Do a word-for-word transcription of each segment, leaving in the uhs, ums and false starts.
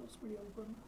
Speed on करना।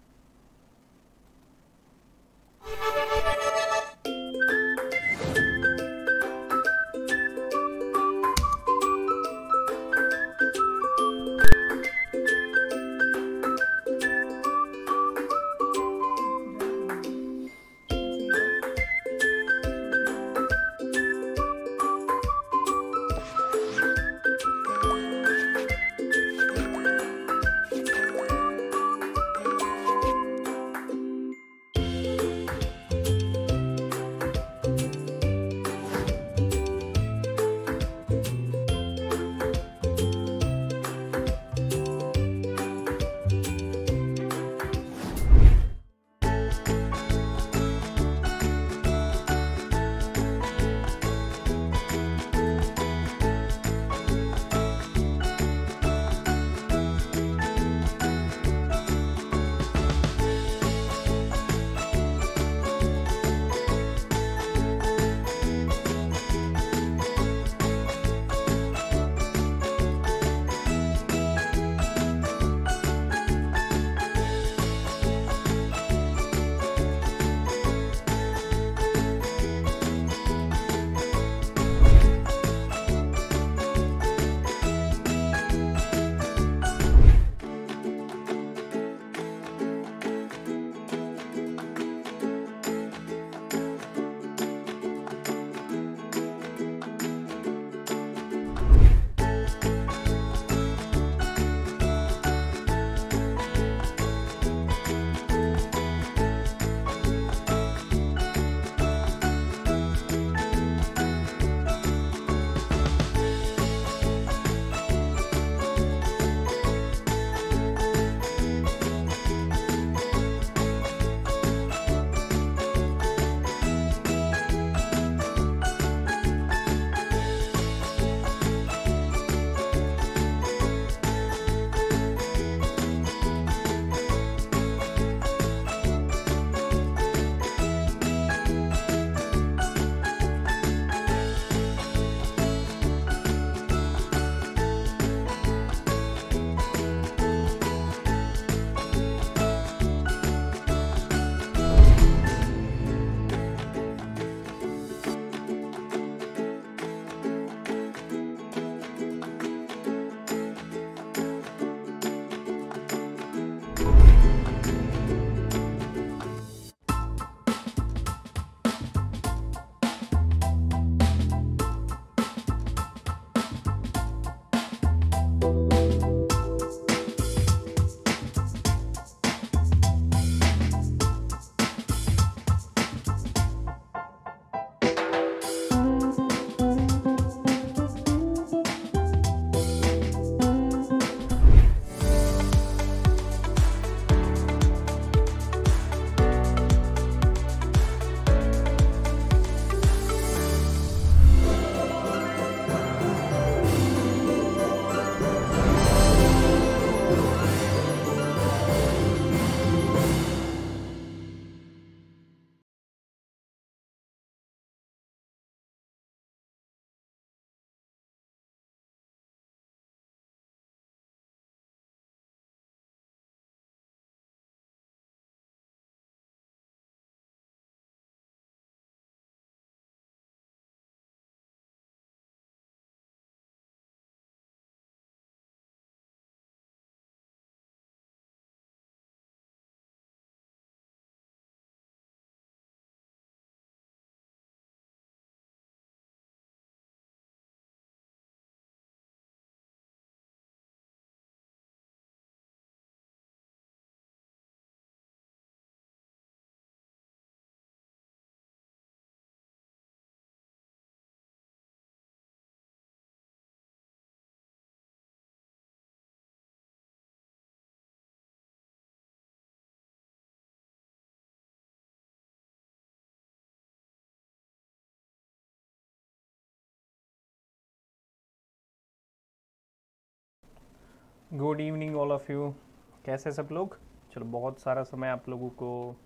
Good evening all of you. कैसे सब लोग? चलो, बहुत सारा समय आप लोगों को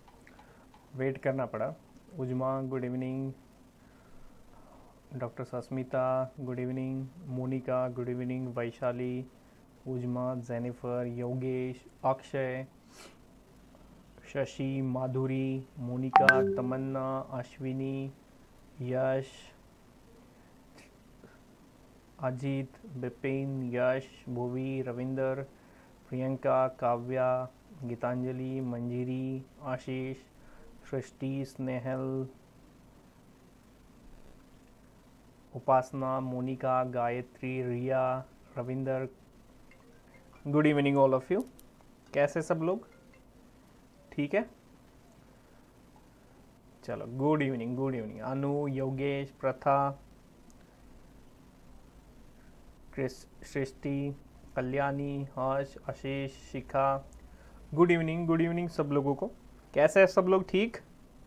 वेट करना पड़ा। Uzma good evening, doctor Sasmita good evening, Monica good evening, Vaishali, Uzma, Jennifer, Yogesh, Akshay, Shashi, Madhuri, Monica, Tamanna, Ashwini, Yash, Ajit, Bipin, Yash, Bhuvi, Ravinder, Priyanka, Kavya, Gitanjali, Manjiri, Ashish, Srishti, Snehal, Upasana, Monica, Gayatri, Riya, Ravinder. Good evening all of you. कैसे सब लोग? ठीक है, चलो good evening, good evening. Anu, Yogesh, Pratha, Srishti, Kalyani, Harsh, Ashish, Shikha. Good evening, good evening सब लोगों को। कैसे हैं सब लोग? ठीक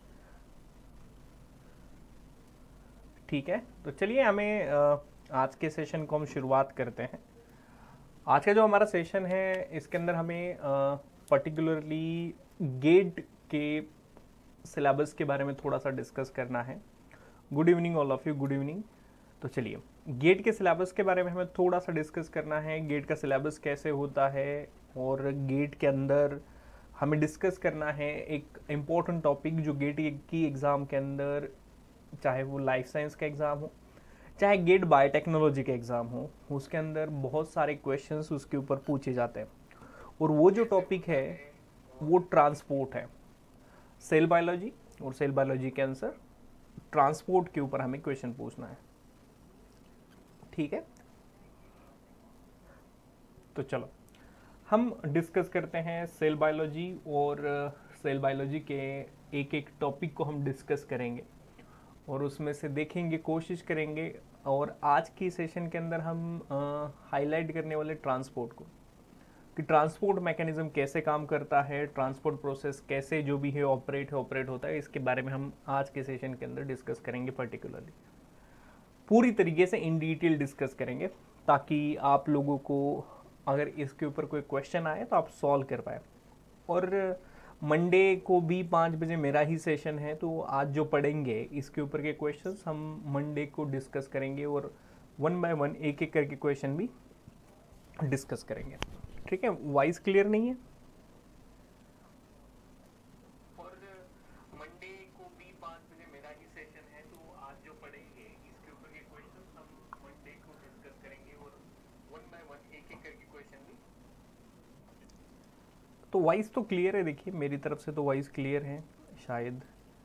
ठीक है, तो चलिए हमें आज के सेशन को हम शुरुआत करते हैं। आज का जो हमारा सेशन है इसके अंदर हमें पर्टिकुलरली गेट के सिलेबस के बारे में थोड़ा सा डिस्कस करना है। Good evening all of you, good evening. तो चलिए गेट के सिलेबस के बारे में हमें थोड़ा सा डिस्कस करना है। गेट का सिलेबस कैसे होता है और गेट के अंदर हमें डिस्कस करना है एक इम्पोर्टेंट टॉपिक जो गेट की एग्ज़ाम के अंदर, चाहे वो लाइफ साइंस का एग्ज़ाम हो, चाहे गेट बायोटेक्नोलॉजी का एग्ज़ाम हो, उसके अंदर बहुत सारे क्वेश्चंस उसके ऊपर पूछे जाते हैं। और वो जो टॉपिक है वो ट्रांसपोर्ट है। सेल बायोलॉजी और सेल बायोलॉजी के आंसर ट्रांसपोर्ट के ऊपर हमें क्वेश्चन पूछना है। ठीक है, तो चलो हम डिस्कस करते हैं सेल बायोलॉजी, और सेल बायोलॉजी के एक एक टॉपिक को हम डिस्कस करेंगे और उसमें से देखेंगे, कोशिश करेंगे। और आज की सेशन के अंदर हम हाईलाइट करने वाले ट्रांसपोर्ट को, कि ट्रांसपोर्ट मैकेनिज्म कैसे काम करता है, ट्रांसपोर्ट प्रोसेस कैसे जो भी है ऑपरेट है ऑपरेट होता है, इसके बारे में हम आज के सेशन के अंदर डिस्कस करेंगे। पर्टिकुलरली पूरी तरीके से इन डिटेल डिस्कस करेंगे, ताकि आप लोगों को अगर इसके ऊपर कोई क्वेश्चन आए तो आप सॉल्व कर पाए। और मंडे को भी पाँच बजे मेरा ही सेशन है, तो आज जो पढ़ेंगे इसके ऊपर के क्वेश्चंस हम मंडे को डिस्कस करेंगे और वन बाय वन एक एक करके क्वेश्चन भी डिस्कस करेंगे। ठीक है, वॉइस क्लियर नहीं है? और मंडे को भी पाँच बजे मेरा ही सेशन है, तो आज जो पढ़ेंगे इसके ऊपर के क्वेश्चंस हम मंडे को डिस्कस करेंगे और वन बाय वन एक एक करके क्वेश्चन भी। तो वॉइस तो क्लियर है, देखिए मेरी तरफ से तो वॉइस क्लियर है शायद।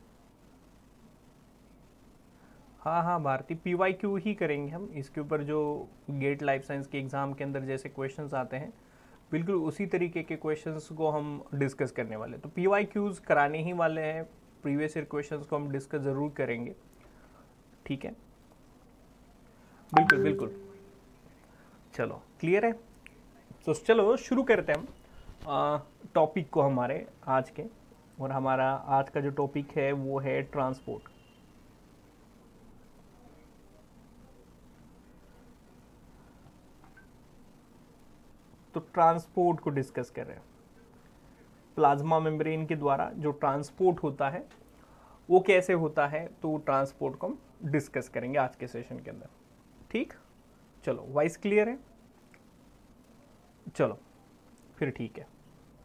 हाँ हाँ भारती, पी वाई क्यू ही करेंगे हम इसके ऊपर। जो गेट लाइफ साइंस के एग्ज़ाम के अंदर जैसे क्वेश्चंस आते हैं, बिल्कुल उसी तरीके के क्वेश्चंस को हम डिस्कस करने वाले। तो पी वाई क्यूज़ कराने ही वाले हैं, प्रीवियस ईयर क्वेश्चंस को हम डिस्कस ज़रूर करेंगे। ठीक है, बिल्कुल बिल्कुल। चलो क्लियर है, तो चलो शुरू करते हैं हम टॉपिक को हमारे आज के। और हमारा आज का जो टॉपिक है वो है ट्रांसपोर्ट। तो ट्रांसपोर्ट को डिस्कस कर रहे हैं। प्लाज्मा मेम्ब्रेन के द्वारा जो ट्रांसपोर्ट होता है वो कैसे होता है, तो ट्रांसपोर्ट को हम डिस्कस करेंगे आज के सेशन के अंदर। ठीक, चलो वॉइस क्लियर है? चलो फिर ठीक है।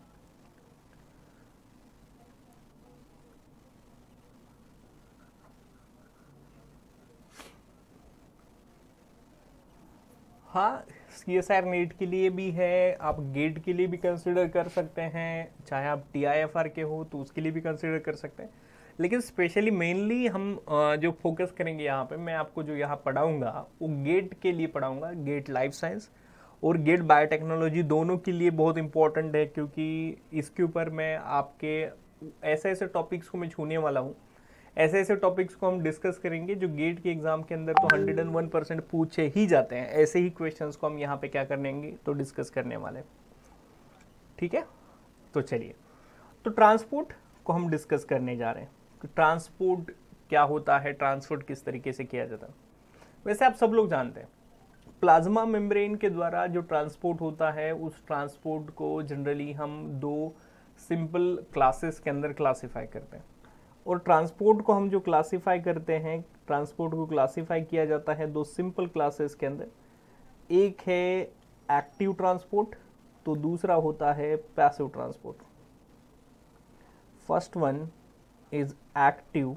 हाँ, सी एस आर नेट के लिए भी है, आप गेट के लिए भी कंसिडर कर सकते हैं, चाहे आप टी आई एफ आर के हो तो उसके लिए भी कंसिडर कर सकते हैं। लेकिन स्पेशली मेनली हम जो फोकस करेंगे यहाँ पे, मैं आपको जो यहाँ पढ़ाऊँगा वो गेट के लिए पढ़ाऊँगा। गेट लाइफ साइंस और गेट बायोटेक्नोलॉजी दोनों के लिए बहुत इंपॉर्टेंट है, क्योंकि इसके ऊपर मैं आपके ऐसे ऐसे टॉपिक्स को मैं छूने वाला हूँ, ऐसे ऐसे टॉपिक्स को हम डिस्कस करेंगे जो गेट के एग्जाम के अंदर तो हंड्रेड एंड वन परसेंट पूछे ही जाते हैं। ऐसे ही क्वेश्चंस को हम यहाँ पे क्या करेंगे, तो डिस्कस करने वाले। ठीक है, तो चलिए, तो ट्रांसपोर्ट को हम डिस्कस करने जा रहे हैं कि ट्रांसपोर्ट क्या होता है, ट्रांसपोर्ट किस तरीके से किया जाता है। वैसे आप सब लोग जानते हैं प्लाज्मा मेम्ब्रेन के द्वारा जो ट्रांसपोर्ट होता है, उस ट्रांसपोर्ट को जनरली हम दो सिंपल क्लासेस के अंदर क्लासीफाई करते हैं। और ट्रांसपोर्ट को हम जो क्लासीफाई करते हैं, ट्रांसपोर्ट को क्लासीफाई किया जाता है दो सिंपल क्लासेस के अंदर। एक है एक्टिव ट्रांसपोर्ट, तो दूसरा होता है passive transport. First one is active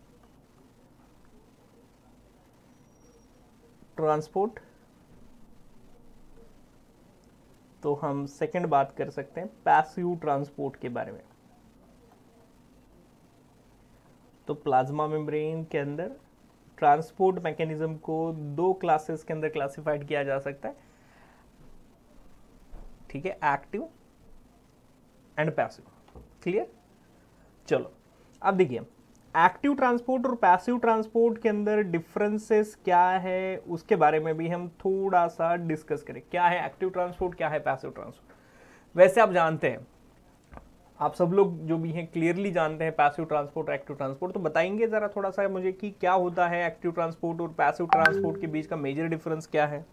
transport, तो हम सेकंड बात कर सकते हैं पैसिव ट्रांसपोर्ट के बारे में। तो प्लाज्मा मेम्ब्रेन के अंदर ट्रांसपोर्ट मैकेनिज्म को दो क्लासेस के अंदर क्लासिफाइड किया जा सकता है, ठीक है, एक्टिव एंड पैसिव। क्लियर? चलो अब देखिए एक्टिव ट्रांसपोर्ट और पैसिव ट्रांसपोर्ट के अंदर डिफरेंसेस क्या है उसके बारे में भी हम थोड़ा सा डिस्कस करें। क्या है एक्टिव ट्रांसपोर्ट, क्या है पैसिव ट्रांसपोर्ट। वैसे आप जानते हैं, आप सब लोग जो भी हैं क्लियरली जानते हैं पैसिव ट्रांसपोर्ट और एक्टिव ट्रांसपोर्ट, तो बताएंगे जरा थोड़ा सा मुझे कि क्या होता है एक्टिव ट्रांसपोर्ट और पैसिव ट्रांसपोर्ट के बीच का मेजर डिफरेंस क्या है।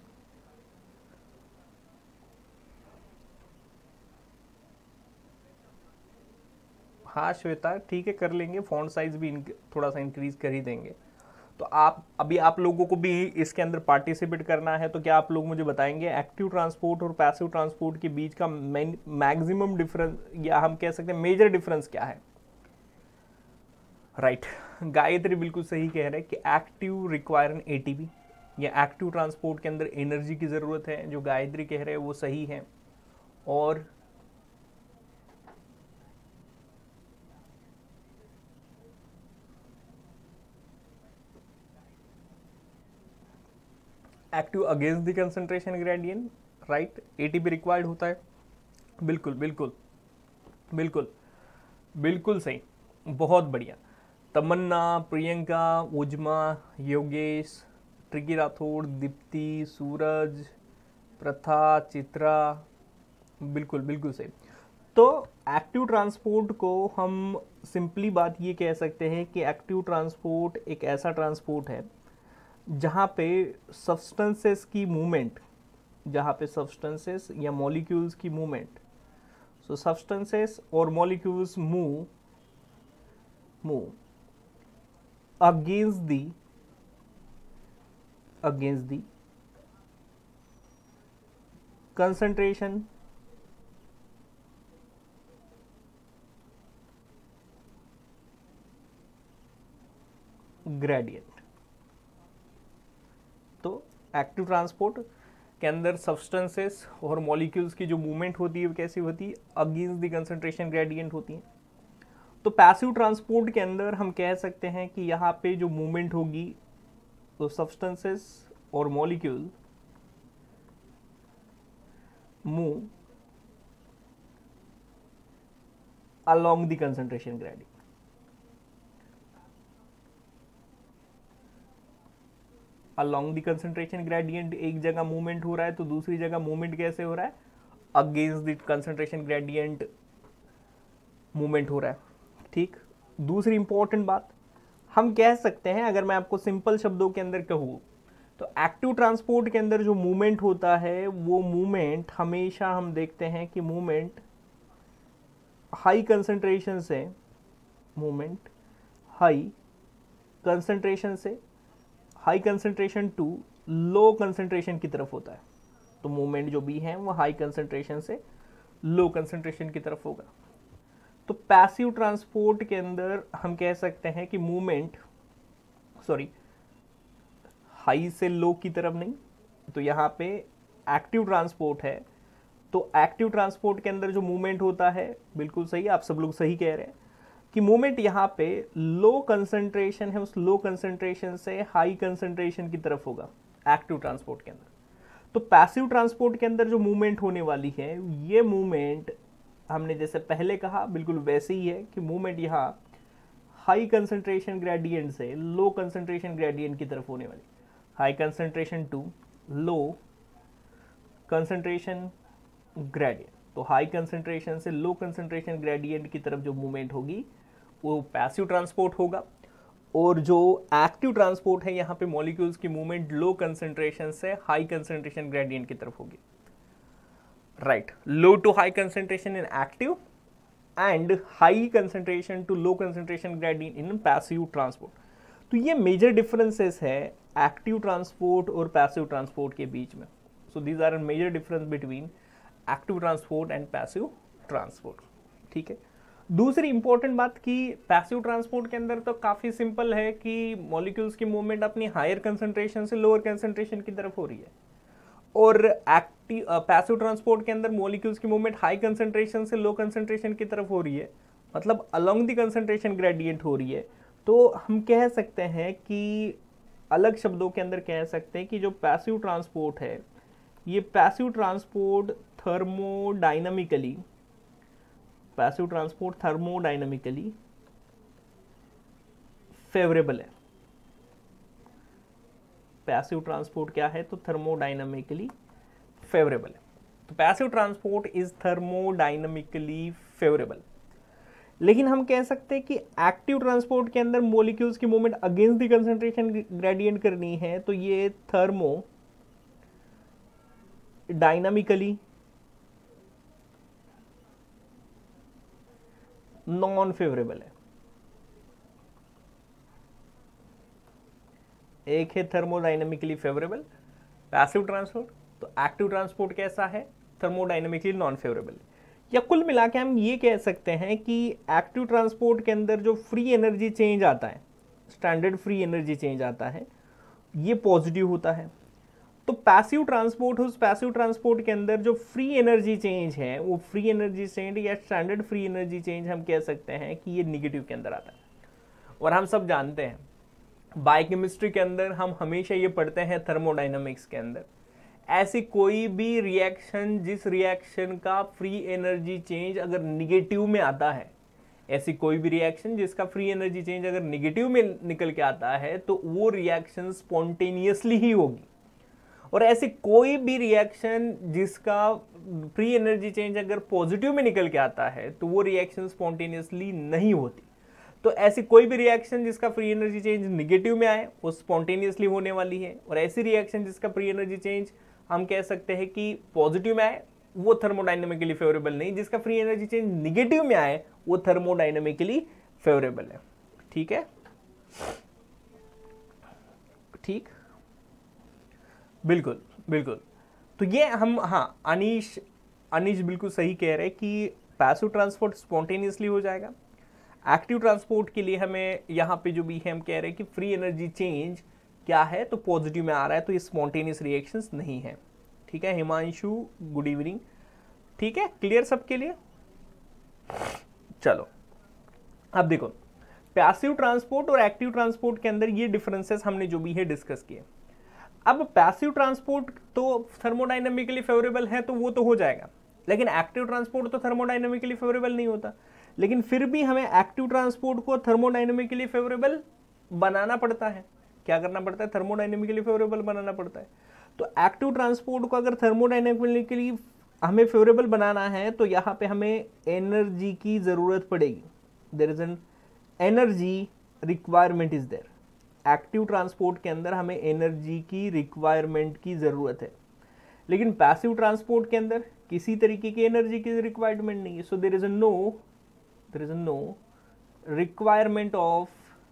हाँ श्वेता, ठीक है, कर लेंगे, फॉन्ट साइज भी थोड़ा सा इंक्रीज कर ही देंगे। तो आप अभी आप लोगों को भी इसके अंदर पार्टिसिपेट करना है, तो क्या आप लोग मुझे बताएंगे एक्टिव ट्रांसपोर्ट और पैसिव ट्रांसपोर्ट के बीच का मैक्सिमम डिफरेंस, या हम कह सकते हैं मेजर डिफरेंस क्या है। Right right. गायत्री बिल्कुल सही कह रहे हैं कि एक्टिव रिक्वायर एन एटीपी, या एक्टिव ट्रांसपोर्ट के अंदर एनर्जी की ज़रूरत है। जो गायत्री कह रहे हैं वो सही है। और active against the concentration gradient, right, ATP required होता है। बिल्कुल बिल्कुल बिल्कुल बिल्कुल सही, बहुत बढ़िया। तमन्ना, प्रियंका, उज्मा, योगेश, ट्रिकी राठौड़, दीप्ति, सूरज, प्रथा, चित्रा, बिल्कुल बिल्कुल सही। तो एक्टिव ट्रांसपोर्ट को हम सिंपली बात ये कह सकते हैं कि एक्टिव ट्रांसपोर्ट एक ऐसा ट्रांसपोर्ट है जहाँ पे सब्सटेंसेस की मूवमेंट, जहाँ पे सब्सटेंसेस या मॉलिक्यूल्स की मूवमेंट, सो सब्सटेंसेस और molecules move move against the against the concentration gradient. तो एक्टिव ट्रांसपोर्ट के अंदर सब्सटेंसेस और मॉलिक्यूल्स की जो मूवमेंट होती है वो कैसी होती है, अगेंस्ट द कंसंट्रेशन ग्रेडियंट होती है। तो पैसिव ट्रांसपोर्ट के अंदर हम कह सकते हैं कि यहाँ पे जो मूवमेंट होगी तो सब्सटेंसेस और molecule move along the concentration gradient. Along the concentration gradient, एक जगह मूवमेंट हो रहा है तो दूसरी जगह मूवमेंट कैसे हो रहा है, against the concentration gradient movement हो रहा है। ठीक, दूसरी इंपॉर्टेंट बात हम कह सकते हैं, अगर मैं आपको सिंपल शब्दों के अंदर कहूँ तो एक्टिव ट्रांसपोर्ट के अंदर जो मूवमेंट होता है वो मूवमेंट हमेशा हम देखते हैं कि मूवमेंट हाई कंसंट्रेशन से मूवमेंट हाई कंसंट्रेशन से high concentration to low concentration की तरफ होता है। तो मूवमेंट जो भी है वो हाई कंसंट्रेशन से लो कंसंट्रेशन की तरफ होगा। तो पैसिव ट्रांसपोर्ट के अंदर हम कह सकते हैं कि मूवमेंट सॉरी हाई से लो की तरफ नहीं, तो यहाँ पे एक्टिव ट्रांसपोर्ट है। तो एक्टिव ट्रांसपोर्ट के अंदर जो मूवमेंट होता है, बिल्कुल सही, आप सब लोग सही कह रहे हैं कि मूवमेंट यहाँ पे लो कंसंट्रेशन है, उस लो कंसंट्रेशन से हाई कंसंट्रेशन की तरफ होगा एक्टिव ट्रांसपोर्ट के अंदर। तो पैसिव ट्रांसपोर्ट के अंदर जो मूवमेंट होने वाली है, ये मूवमेंट हमने जैसे पहले कहा बिल्कुल वैसे ही है कि मूवमेंट यहाँ हाई कंसंट्रेशन ग्रेडियंट से लो कंसंट्रेशन ग्रेडियंट की तरफ होने वाली, high concentration to low concentration gradient. तो हाई कंसंट्रेशन से लो कंसंट्रेशन ग्रेडियंट की तरफ जो मूवमेंट होगी वो पैसिव ट्रांसपोर्ट होगा। और जो एक्टिव ट्रांसपोर्ट है, यहाँ पे मॉलिक्यूल्स की मूवमेंट लो कंसंट्रेशन से हाई कंसंट्रेशन ग्रेडियंट की तरफ होगी। Right, low to high concentration in active and high concentration to low concentration gradient in passive transport. तो ये मेजर डिफरेंसेस है एक्टिव ट्रांसपोर्ट और पैसिव ट्रांसपोर्ट के बीच में। So these are major difference between active transport and passive transport, ठीक है। दूसरी इंपॉर्टेंट बात कि पैसिव ट्रांसपोर्ट के अंदर तो काफ़ी सिंपल है कि मॉलिक्यूल्स की मूवमेंट अपनी हायर कंसंट्रेशन से लोअर कंसंट्रेशन की तरफ हो रही है, और एक्टिव पैसिव ट्रांसपोर्ट के अंदर मॉलिक्यूल्स की मूवमेंट हाई कंसंट्रेशन से लो कंसंट्रेशन की तरफ हो रही है, मतलब अलोंग द कंसंट्रेशन ग्रेडियंट हो रही है। तो हम कह सकते हैं कि अलग शब्दों के अंदर कह सकते हैं कि जो पैसिव ट्रांसपोर्ट है, ये passive transport thermodynamically passive transport thermodynamically favourable है। पैसिव ट्रांसपोर्ट क्या है? तो थर्मोडायनामिकली फेवरेबल है। तो passive transport is thermodynamically favourable. लेकिन हम कह सकते हैं कि एक्टिव ट्रांसपोर्ट के अंदर मॉलिक्यूल्स की movement against the concentration gradient करनी है, तो ये थर्मो डायनामिकली नॉन फेवरेबल है। एक है थर्मोडायनामिकली फेवरेबल पैसिव ट्रांसपोर्ट, तो एक्टिव ट्रांसपोर्ट कैसा है? Thermodynamically non favourable. या कुल मिला के हम ये कह सकते हैं कि एक्टिव ट्रांसपोर्ट के अंदर जो फ्री एनर्जी चेंज आता है, स्टैंडर्ड फ्री एनर्जी चेंज आता है, ये पॉजिटिव होता है। तो पैसिव ट्रांसपोर्ट उस पैसिव ट्रांसपोर्ट के अंदर जो फ्री एनर्जी चेंज है, वो फ्री एनर्जी चेंज या स्टैंडर्ड फ्री एनर्जी चेंज हम कह सकते हैं कि ये निगेटिव के अंदर आता है। और हम सब जानते हैं बायोकेमिस्ट्री के अंदर हम हमेशा ये पढ़ते हैं, थर्मोडायनामिक्स के अंदर, ऐसी कोई भी रिएक्शन जिस रिएक्शन का फ्री एनर्जी चेंज अगर निगेटिव में आता है, ऐसी कोई भी रिएक्शन जिसका फ्री एनर्जी चेंज अगर निगेटिव में निकल के आता है, तो वो रिएक्शन स्पॉन्टेनियसली ही होगी। और ऐसी कोई भी रिएक्शन जिसका फ्री एनर्जी चेंज अगर पॉजिटिव में निकल के आता है, तो वो रिएक्शन स्पॉन्टेनियसली नहीं होती। तो ऐसी कोई भी रिएक्शन जिसका फ्री एनर्जी चेंज निगेटिव में आए, वो स्पॉन्टेनियसली होने वाली है। और ऐसी रिएक्शन जिसका फ्री एनर्जी चेंज हम कह सकते हैं कि पॉजिटिव में आए, वो थर्मोडायनामिकली फेवरेबल नहीं। जिसका फ्री एनर्जी चेंज निगेटिव में आए, वो थर्मोडायनामिकली फेवरेबल है। ठीक है, ठीक, बिल्कुल बिल्कुल। तो ये हम, हाँ, अनीश अनीश बिल्कुल सही कह रहे हैं कि पैसिव ट्रांसपोर्ट स्पॉन्टेनियसली हो जाएगा। एक्टिव ट्रांसपोर्ट के लिए हमें यहाँ पे जो भी है हम कह रहे हैं कि फ्री एनर्जी चेंज क्या है, तो पॉजिटिव में आ रहा है, तो ये स्पॉन्टेनियस रिएक्शंस नहीं है। ठीक है हिमांशु, गुड इवनिंग। ठीक है, क्लियर सबके लिए? चलो अब देखो, पैसिव ट्रांसपोर्ट और एक्टिव ट्रांसपोर्ट के अंदर ये डिफरेंसेस हमने जो भी है डिस्कस किए। अब पैसिव ट्रांसपोर्ट तो थर्मोडायनामिकली फेवरेबल है, तो वो तो हो जाएगा, लेकिन एक्टिव ट्रांसपोर्ट तो थर्मोडायनामिकली फेवरेबल नहीं होता। लेकिन फिर भी हमें एक्टिव ट्रांसपोर्ट को थर्मोडायनामिकली फेवरेबल बनाना पड़ता है। क्या करना पड़ता है? थर्मोडायनामिकली फेवरेबल बनाना पड़ता है। तो एक्टिव ट्रांसपोर्ट को अगर थर्मोडायनामिकली हमें फेवरेबल बनाना है, तो यहाँ पे हमें एनर्जी की जरूरत पड़ेगी। There is an energy requirement is there. Active transport के अंदर हमें एनर्जी की रिक्वायरमेंट की जरूरत है, लेकिन पैसिव ट्रांसपोर्ट के अंदर किसी तरीके की एनर्जी की रिक्वायरमेंट नहीं है। So there is a no there is a no requirement of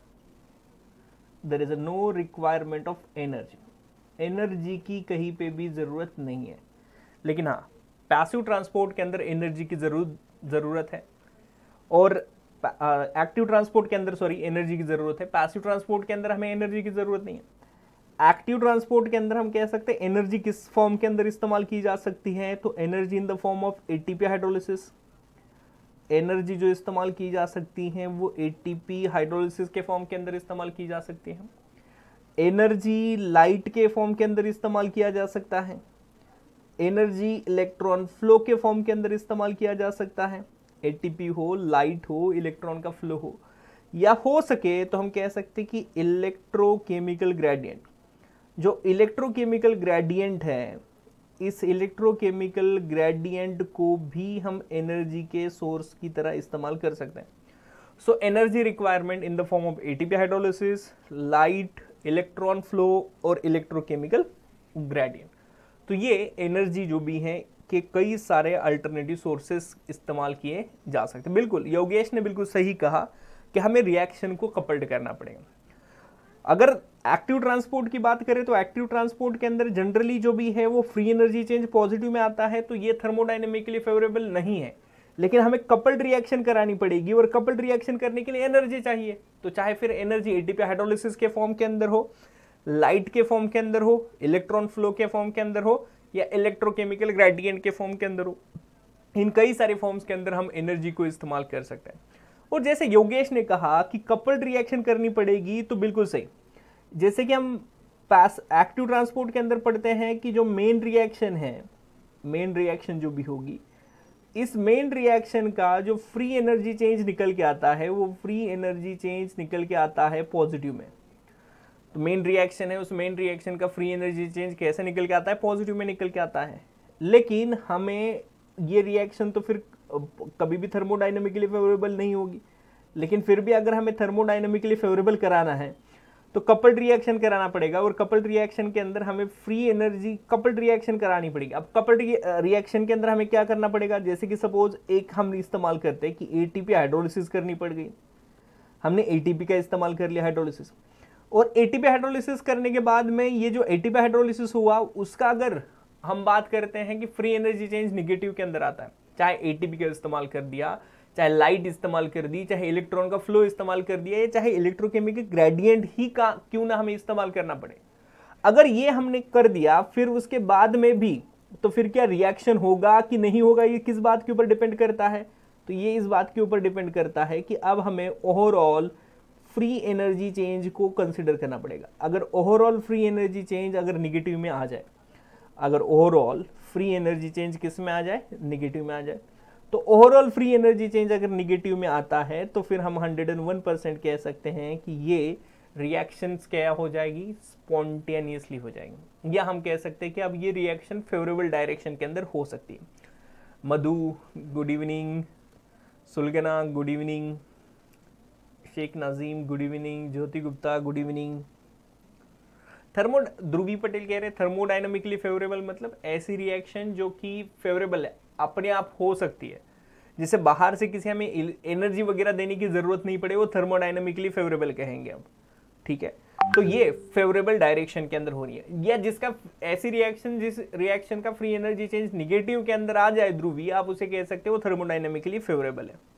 there is a no requirement of energy. Energy की कहीं पे भी जरूरत नहीं है। लेकिन हाँ, पैसिव ट्रांसपोर्ट के अंदर एनर्जी की जरूरत जरूरत है, और एक्टिव uh, ट्रांसपोर्ट के अंदर सॉरी एनर्जी की जरूरत है। पैसिव ट्रांसपोर्ट के अंदर हमें एनर्जी की जरूरत नहीं है। एक्टिव ट्रांसपोर्ट के अंदर हम कह सकते हैं एनर्जी किस फॉर्म के अंदर इस्तेमाल की जा सकती है, तो energy in the form of ATP hydrolysis. Energy जो इस्तेमाल की जा सकती है वो एटीपी हाइड्रोलिसिस के फॉर्म के अंदर इस्तेमाल की जा सकती है। एनर्जी लाइट के फॉर्म के अंदर इस्तेमाल किया जा सकता है। एनर्जी इलेक्ट्रॉन फ्लो के फॉर्म के अंदर इस्तेमाल किया जा सकता है। एटीपी हो, लाइट हो, इलेक्ट्रॉन का फ्लो हो, या हो सके तो हम कह सकते हैं कि इलेक्ट्रोकेमिकल ग्रेडियंट। जो इलेक्ट्रोकेमिकल ग्रेडियंट है, इस इलेक्ट्रोकेमिकल ग्रेडियंट को भी हम एनर्जी के सोर्स की तरह इस्तेमाल कर सकते हैं। So energy requirement in the form of ATP hydrolysis, light, electron flow और इलेक्ट्रोकेमिकल ग्रेडियंट। तो ये एनर्जी जो भी है कि कई सारे अल्टरनेटिव सोर्सेस इस्तेमाल किए जा सकते हैं। बिल्कुल योगेश ने बिल्कुल सही कहा कि हमें रिएक्शन को कपल्ड करना पड़ेगा। अगर एक्टिव ट्रांसपोर्ट की बात करें तो एक्टिव ट्रांसपोर्ट के अंदर जनरली जो भी है वो फ्री एनर्जी चेंज पॉजिटिव में आता है, तो ये थर्मोडायनेमिकली फेवरेबल नहीं है। लेकिन हमें कपल्ड रिएक्शन करानी पड़ेगी, और कपल्ड रिएक्शन करने के लिए एनर्जी चाहिए, तो चाहे फिर एनर्जी एटीपी हाइड्रोलिसिस के फॉर्म के अंदर हो, लाइट के फॉर्म के अंदर हो, इलेक्ट्रॉन फ्लो के फॉर्म के अंदर हो, या इलेक्ट्रोकेमिकल ग्रेडियंट के फॉर्म के अंदर हो, इन कई सारे फॉर्म्स के अंदर हम एनर्जी को इस्तेमाल कर सकते हैं। और जैसे योगेश ने कहा कि कपल्ड रिएक्शन करनी पड़ेगी, तो बिल्कुल सही। जैसे कि हम पास एक्टिव ट्रांसपोर्ट के अंदर पढ़ते हैं कि जो मेन रिएक्शन है, मेन रिएक्शन जो भी होगी, इस मेन रिएक्शन का जो फ्री एनर्जी चेंज निकल के आता है, वो फ्री एनर्जी चेंज निकल के आता है पॉजिटिव में। तो मेन रिएक्शन है, उस मेन रिएक्शन का फ्री एनर्जी चेंज कैसे निकल के आता है? पॉजिटिव में निकल के आता है। लेकिन हमें ये रिएक्शन तो फिर कभी भी थर्मोडायनेमिकली फेवरेबल नहीं होगी, लेकिन फिर भी अगर हमें थर्मोडायनेमिकली फेवरेबल कराना है तो कपल्ड रिएक्शन कराना पड़ेगा, और कपल्ड रिएक्शन के अंदर हमें फ्री एनर्जी कपल्ड रिएक्शन करानी पड़ेगी। अब कपल्ड रिएक्शन के अंदर हमें क्या करना पड़ेगा? जैसे कि सपोज एक हम इस्तेमाल करते हैं कि एटीपी हाइड्रोलिसिस करनी पड़ गई, हमने एटीपी का इस्तेमाल कर लिया हाइड्रोलिसिस, और एटीपी हाइड्रोलिसिस करने के बाद में ये जो एटीपी हाइड्रोलिसिस हुआ उसका अगर हम बात करते हैं कि फ्री एनर्जी चेंज निगेटिव के अंदर आता है, चाहे एटीपी का इस्तेमाल कर दिया, चाहे लाइट इस्तेमाल कर दी, चाहे इलेक्ट्रॉन का फ्लो इस्तेमाल कर दिया, या चाहे इलेक्ट्रोकेमिकल ग्रेडियंट ही का क्यों ना हमें इस्तेमाल करना पड़े, अगर ये हमने कर दिया फिर उसके बाद में भी, तो फिर क्या रिएक्शन होगा कि नहीं होगा, ये किस बात के ऊपर डिपेंड करता है? तो ये इस बात के ऊपर डिपेंड करता है कि अब हमें ओवरऑल फ्री एनर्जी चेंज को कंसिडर करना पड़ेगा। अगर ओवरऑल फ्री एनर्जी चेंज अगर निगेटिव में आ जाए, अगर ओवरऑल फ्री एनर्जी चेंज किस में आ जाए? निगेटिव में आ जाए, तो ओवरऑल फ्री एनर्जी चेंज अगर निगेटिव में आता है तो फिर हम वन हंड्रेड वन परसेंट कह सकते हैं कि ये रिएक्शंस क्या हो जाएगी? स्पॉन्टेनियसली हो जाएंगी, या हम कह सकते हैं कि अब ये रिएक्शन फेवरेबल डायरेक्शन के अंदर हो सकती है। Madhu good evening, Sulagna good evening, Sheikh Nazim good evening, Jyoti Gupta good evening. Thermo Dhruvi Patel कह रहे हैं थर्मोडायनामिकली फेवरेबल मतलब ऐसी रिएक्शन जो कि फेवरेबल है, अपने आप हो सकती है, जिसे बाहर से किसी हमें एनर्जी वगैरह देने की जरूरत नहीं पड़े, वो थर्मोडायनामिकली फेवरेबल कहेंगे हम। ठीक है, तो ये फेवरेबल डायरेक्शन के अंदर हो रही है, या जिसका ऐसी रिएक्शन जिस रिएक्शन का फ्री एनर्जी चेंज निगेटिव के अंदर आ जाए ध्रुवी, आप उसे कह सकते हो थर्मोडायनामिकली फेवरेबल है।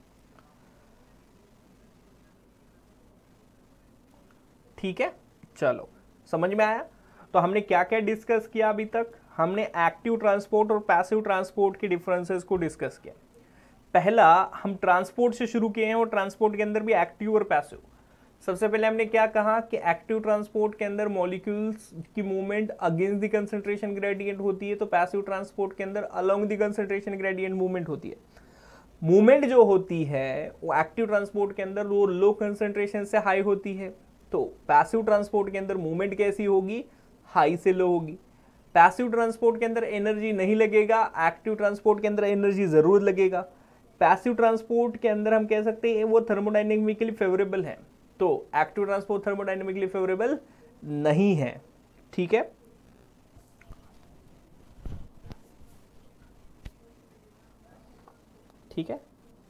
ठीक है, चलो समझ में आया? तो हमने क्या क्या डिस्कस किया अभी तक? हमने एक्टिव ट्रांसपोर्ट और पैसिव ट्रांसपोर्ट के डिफरेंसेस को डिस्कस किया। पहला हम ट्रांसपोर्ट से शुरू किए हैं, और ट्रांसपोर्ट के अंदर भी एक्टिव और पैसिव। सबसे पहले हमने क्या कहा कि एक्टिव ट्रांसपोर्ट के अंदर मॉलिक्यूल्स की movement against the concentration gradient होती है, तो पैसिव ट्रांसपोर्ट के अंदर along the concentration gradient movement होती है। मूवमेंट जो होती है वो एक्टिव ट्रांसपोर्ट के अंदर वो लो कंसंट्रेशन से हाई होती है, तो पैसिव ट्रांसपोर्ट के अंदर मूवमेंट कैसी होगी? हाई से लो होगी। पैसिव ट्रांसपोर्ट के अंदर एनर्जी नहीं लगेगा, एक्टिव ट्रांसपोर्ट के अंदर एनर्जी जरूर लगेगा। पैसिव ट्रांसपोर्ट के अंदर हम कह सकते हैं वो थर्मोडायनेमिकली फेवरेबल है, तो एक्टिव ट्रांसपोर्ट थर्मोडायनेमिकली फेवरेबल नहीं है। ठीक है, ठीक है,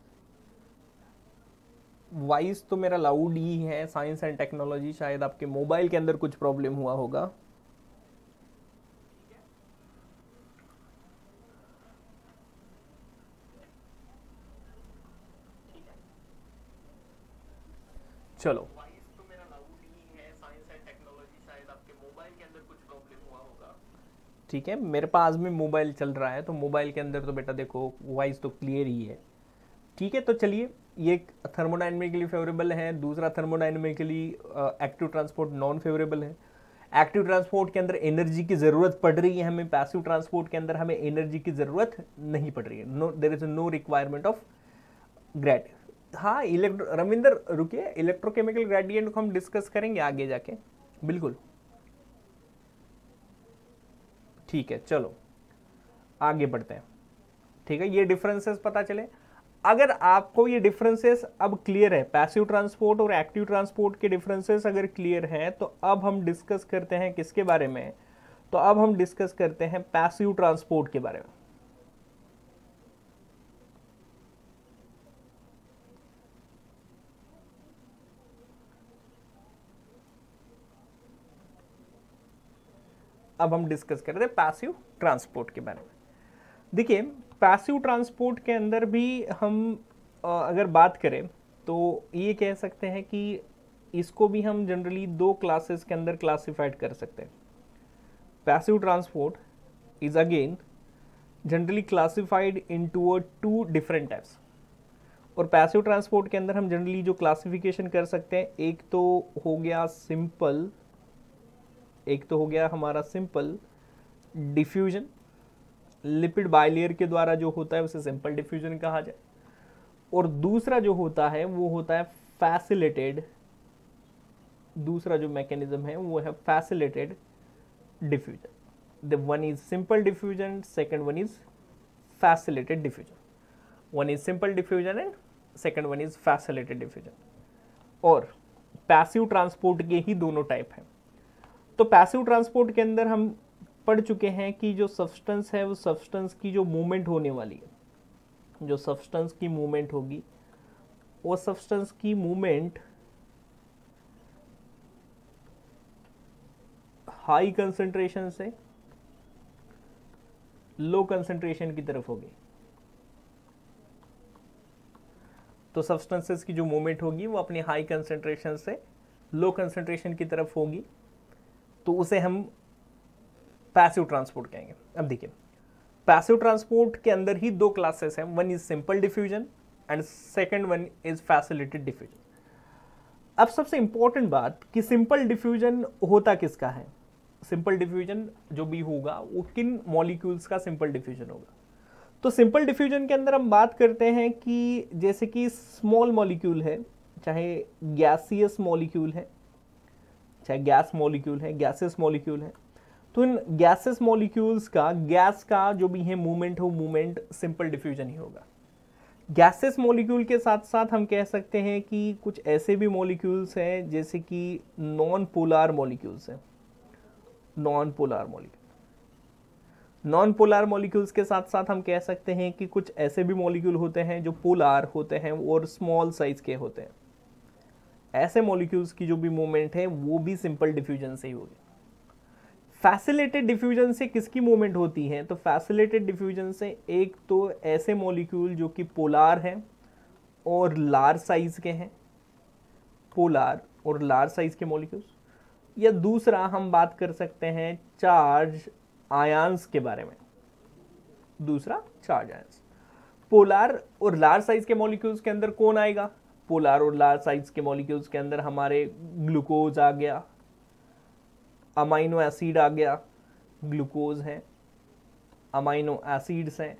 वॉइस तो मेरा लाउड ही है। साइंस एंड टेक्नोलॉजी, शायद आपके मोबाइल के अंदर कुछ प्रॉब्लम हुआ होगा। चलो, ठीक है, मेरे पास भी मोबाइल चल रहा है, तो मोबाइल के अंदर तो बेटा देखो वॉइस तो क्लियर ही है। ठीक है, तो चलिए, ये थर्मोडायनेमिकली फेवरेबल है, दूसरा thermodynamically active transport non favourable है। एक्टिव ट्रांसपोर्ट के अंदर एनर्जी की ज़रूरत पड़ रही है हमें, पैसिव ट्रांसपोर्ट के अंदर हमें एनर्जी की ज़रूरत नहीं पड़ रही है। No, there is no requirement of grade. हाँ, इलेक्ट्रो रविंदर रुकिए, इलेक्ट्रोकेमिकल ग्रेडियंट को हम डिस्कस करेंगे आगे जाके, बिल्कुल। ठीक है, चलो आगे बढ़ते हैं। ठीक है, ये डिफरेंसेस पता चले। अगर आपको ये डिफरेंसेस अब क्लियर है, पैसिव ट्रांसपोर्ट और एक्टिव ट्रांसपोर्ट के डिफरेंसेस अगर क्लियर हैं, तो अब हम डिस्कस करते हैं किसके बारे में? तो अब हम डिस्कस करते हैं पैसिव ट्रांसपोर्ट के बारे में। अब हम डिस्कस कर रहे थे पैसिव ट्रांसपोर्ट के बारे में। देखिए पैसिव ट्रांसपोर्ट के अंदर भी हम अगर बात करें तो ये कह सकते हैं कि इसको भी हम जनरली दो क्लासेस के अंदर क्लासिफाइड कर सकते हैं। Passive transport is again generally classified into two different types. और पैसिव ट्रांसपोर्ट के अंदर हम जनरली जो क्लासिफिकेशन कर सकते हैं, एक तो हो गया सिंपल, एक तो हो गया हमारा सिंपल डिफ्यूजन, लिपिड बाइलेयर के द्वारा जो होता है उसे सिंपल डिफ्यूजन कहा जाए। और दूसरा जो होता है वो होता है फैसिलिटेड, दूसरा जो मैकेनिज्म है वो है facilitated diffusion. The one is simple diffusion, second one is facilitated diffusion. One is simple diffusion and second one is facilitated diffusion. और पैसिव ट्रांसपोर्ट के ही दोनों टाइप हैं। तो पैसिव ट्रांसपोर्ट के अंदर हम पढ़ चुके हैं कि जो सब्सटेंस है वो सब्सटेंस की जो मूवमेंट होने वाली है, जो सब्सटेंस की मूवमेंट होगी वो सब्सटेंस की मूवमेंट हाई कंसंट्रेशन से लो कंसंट्रेशन की तरफ होगी। तो सब्सटेंसेस की जो मूवमेंट होगी वो अपनी हाई कंसंट्रेशन से लो कंसंट्रेशन की तरफ होगी, तो उसे हम पैसिव ट्रांसपोर्ट कहेंगे। अब देखिए पैसिव ट्रांसपोर्ट के अंदर ही दो क्लासेस हैं, one is simple diffusion and second one is facilitated diffusion. अब सबसे इंपॉर्टेंट बात कि सिंपल डिफ्यूजन होता किसका है। सिंपल डिफ्यूजन जो भी होगा वो किन मॉलिक्यूल्स का सिंपल डिफ्यूजन होगा। तो सिंपल डिफ्यूजन के अंदर हम बात करते हैं कि जैसे कि स्मॉल मॉलिक्यूल है, चाहे गैसियस मॉलिक्यूल है, चाहे गैस मॉलिक्यूल है, गैसेस मॉलिक्यूल है, तो इन गैसेस मॉलिक्यूल्स का गैस का जो भी है मूवमेंट हो मूवमेंट सिंपल डिफ्यूजन ही होगा। गैसेस मॉलिक्यूल के साथ साथ हम कह सकते हैं कि कुछ ऐसे भी मॉलिक्यूल्स हैं जैसे कि नॉन पोलर मॉलिक्यूल्स हैं। Non polar molecule non polar molecules के साथ साथ हम कह सकते हैं कि कुछ ऐसे भी मॉलिक्यूल होते हैं जो पोलर होते हैं और स्मॉल साइज के होते हैं। ऐसे मॉलिक्यूल्स की जो भी मूवमेंट है वो भी सिंपल डिफ्यूजन से ही होगी। फैसिलिटेड डिफ्यूजन से किसकी मूवमेंट होती है, तो फैसिलिटेड डिफ्यूजन से एक तो ऐसे मॉलिक्यूल जो कि पोलर हैं और लार्ज साइज के हैं, पोलर और लार्ज साइज के मॉलिक्यूल्स, या दूसरा हम बात कर सकते हैं चार्ज आयंस के बारे में। दूसरा चार्ज आयंस। पोलर और लार्ज साइज के मॉलिक्यूल्स के अंदर कौन आएगा, पोलर और लार्ज साइज के मॉलिक्यूल्स के अंदर हमारे ग्लूकोज आ गया, अमाइनो एसिड आ गया, ग्लूकोज है, अमाइनो एसिड्स हैं,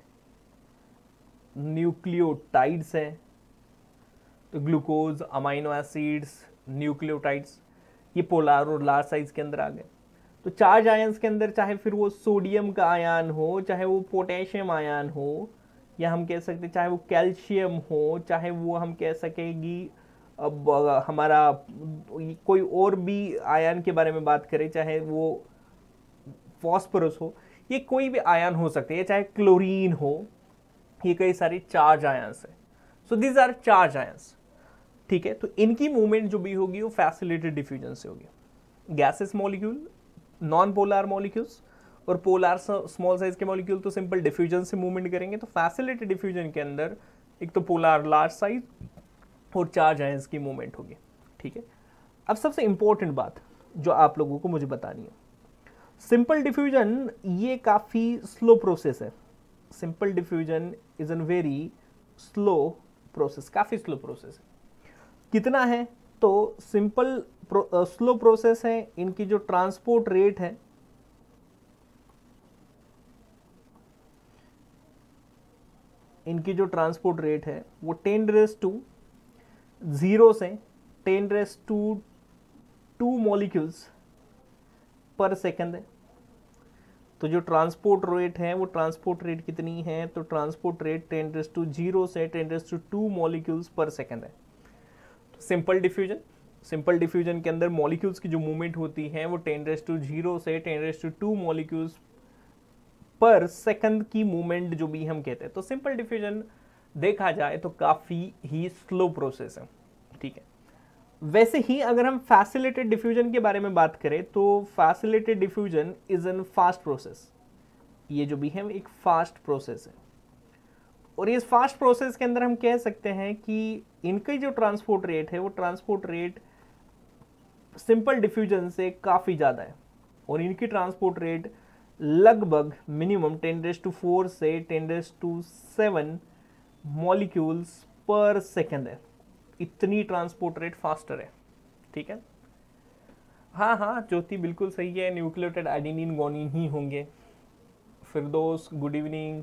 न्यूक्लियोटाइड्स हैं। तो ग्लूकोज, अमाइनो एसिड्स, न्यूक्लियोटाइड्स ये पोलर और लार्ज साइज के अंदर आ गए। तो चार्ज आयंस के अंदर चाहे फिर वो सोडियम का आयन हो, चाहे वो पोटेशियम आयन हो, या हम कह सकते चाहे वो कैल्शियम हो, चाहे वो हम कह सकेंगी अब हमारा कोई और भी आयन के बारे में बात करें, चाहे वो फॉस्फोरस हो, ये कोई भी आयन हो सकते हैं, चाहे क्लोरीन हो, ये कई सारे चार्ज आयंस हैं। So these are charge ions. ठीक है, तो इनकी मूवमेंट जो भी होगी वो फैसिलिटेड डिफ्यूजन से होगी। Gases molecule, non polar molecules और पोलर स्मॉल साइज के मॉलिक्यूल तो सिंपल डिफ्यूजन से मूवमेंट करेंगे। तो फैसिलिटेड डिफ्यूजन के अंदर एक तो पोलर लार्ज साइज और चार्ज आयंस की मूवमेंट होगी। ठीक है, अब सबसे इंपॉर्टेंट बात जो आप लोगों को मुझे बतानी है, सिंपल डिफ्यूजन ये काफी स्लो प्रोसेस है। Simple diffusion is an very slow process, काफी स्लो प्रोसेस है। कितना है, तो सिंपल स्लो प्रोसेस है, इनकी जो ट्रांसपोर्ट रेट है इनकी जो ट्रांसपोर्ट रेट है वो टेन रेस टू जीरो से ten raise to two molecules per second है। तो जो ट्रांसपोर्ट रेट है वो ट्रांसपोर्ट रेट कितनी है, तो transport rate ten raise to zero से ten raise to two molecules per second है। तो सिंपल डिफ्यूजन सिंपल डिफ्यूजन के अंदर मॉलिक्यूल्स की जो मूवमेंट होती है वो टेन रेस टू जीरो से ten raise to two molecules per second की मूवमेंट जो भी हम कहते हैं। तो सिंपल डिफ्यूजन देखा जाए तो काफी ही स्लो प्रोसेस है। ठीक है, वैसे ही अगर हम फैसिलिटेटेड डिफ्यूजन के बारे में बात करें तो facilitated diffusion is an fast process. ये जो भी है एक फास्ट प्रोसेस है, और इस फास्ट प्रोसेस के अंदर हम कह सकते हैं कि इनकी जो ट्रांसपोर्ट रेट है वो ट्रांसपोर्ट रेट सिंपल डिफ्यूजन से काफ़ी ज़्यादा है, और इनकी ट्रांसपोर्ट रेट लगभग minimum ten raise to four से ten raise to seven molecules per second है। इतनी ट्रांसपोर्ट रेट फास्टर है। ठीक है, हाँ हाँ ज्योति बिल्कुल सही है, न्यूक्लियोटाइड एडेनिन गुआनिन ही होंगे। Firdaus good evening.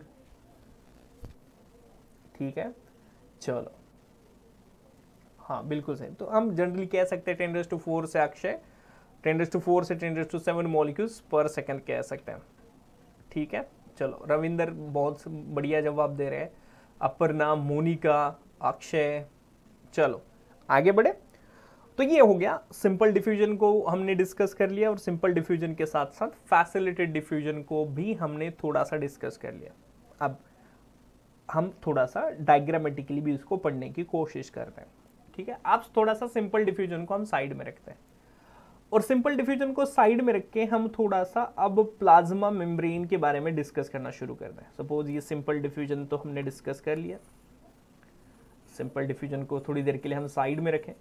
ठीक है, चलो हाँ बिल्कुल सही। तो हम जनरली कह सकते हैं टेन रेज़ टू फोर से Akshay ten raise to four से ten raise to seven molecules per second कह सकते हैं। ठीक है, चलो रविंदर बहुत बढ़िया जवाब दे रहे हैं, अपर्णा, मोनिका, अक्षय। चलो आगे बढ़े। तो ये हो गया सिंपल डिफ्यूजन को हमने डिस्कस कर लिया, और सिंपल डिफ्यूजन के साथ साथ फैसिलिटेटेड डिफ्यूजन को भी हमने थोड़ा सा डिस्कस कर लिया। अब हम थोड़ा सा डायग्रामेटिकली भी उसको पढ़ने की कोशिश कर रहे हैं। ठीक है, अब थोड़ा सा सिंपल डिफ्यूजन को हम साइड में रखते हैं, और सिंपल डिफ्यूजन को साइड में रख के हम थोड़ा सा अब प्लाज्मा मेम्ब्रेन के बारे में डिस्कस करना शुरू कर दें। सपोज ये सिंपल डिफ्यूजन तो हमने डिस्कस कर लिया, सिंपल डिफ्यूजन को थोड़ी देर के लिए हम साइड में रखें।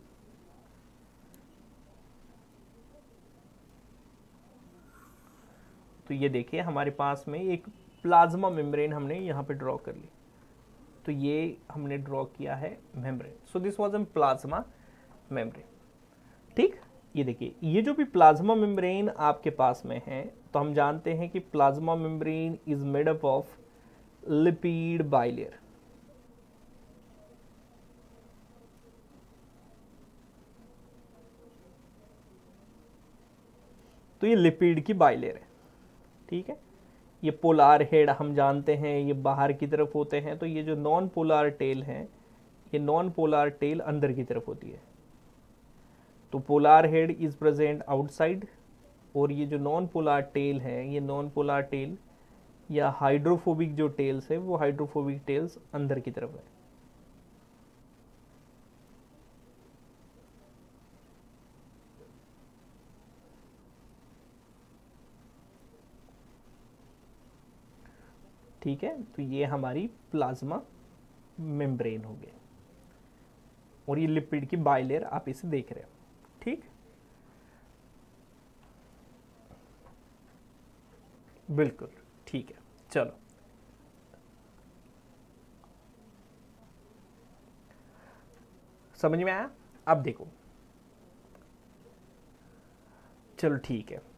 तो ये देखिए हमारे पास में एक प्लाज्मा मेम्ब्रेन हमने यहाँ पे ड्रॉ कर ली। तो ये हमने ड्रॉ किया है membrane. So this was an plasma membrane. ठीक, ये देखिए ये जो भी प्लाज्मा मेम्ब्रेन आपके पास में है, तो हम जानते हैं कि plasma membrane is made up of lipid bilayer. तो ये लिपिड की बाइलेयर है। ठीक है, ये पोलार हेड हम जानते हैं ये बाहर की तरफ होते हैं, तो ये जो नॉन पोलार टेल है, ये नॉन पोलार टेल अंदर की तरफ होती है। तो polar head is present outside, और ये जो नॉन पोलार टेल है, ये नॉन पोलार टेल या हाइड्रोफोबिक जो टेल्स है वो हाइड्रोफोबिक टेल्स अंदर की तरफ है। ठीक है, तो ये हमारी प्लाज्मा मेम्ब्रेन हो गई, और ये लिपिड की बाइलेयर आप इसे देख रहे हो। ठीक, बिल्कुल ठीक है। चलो समझ में आया? अब देखो, चलो ठीक है,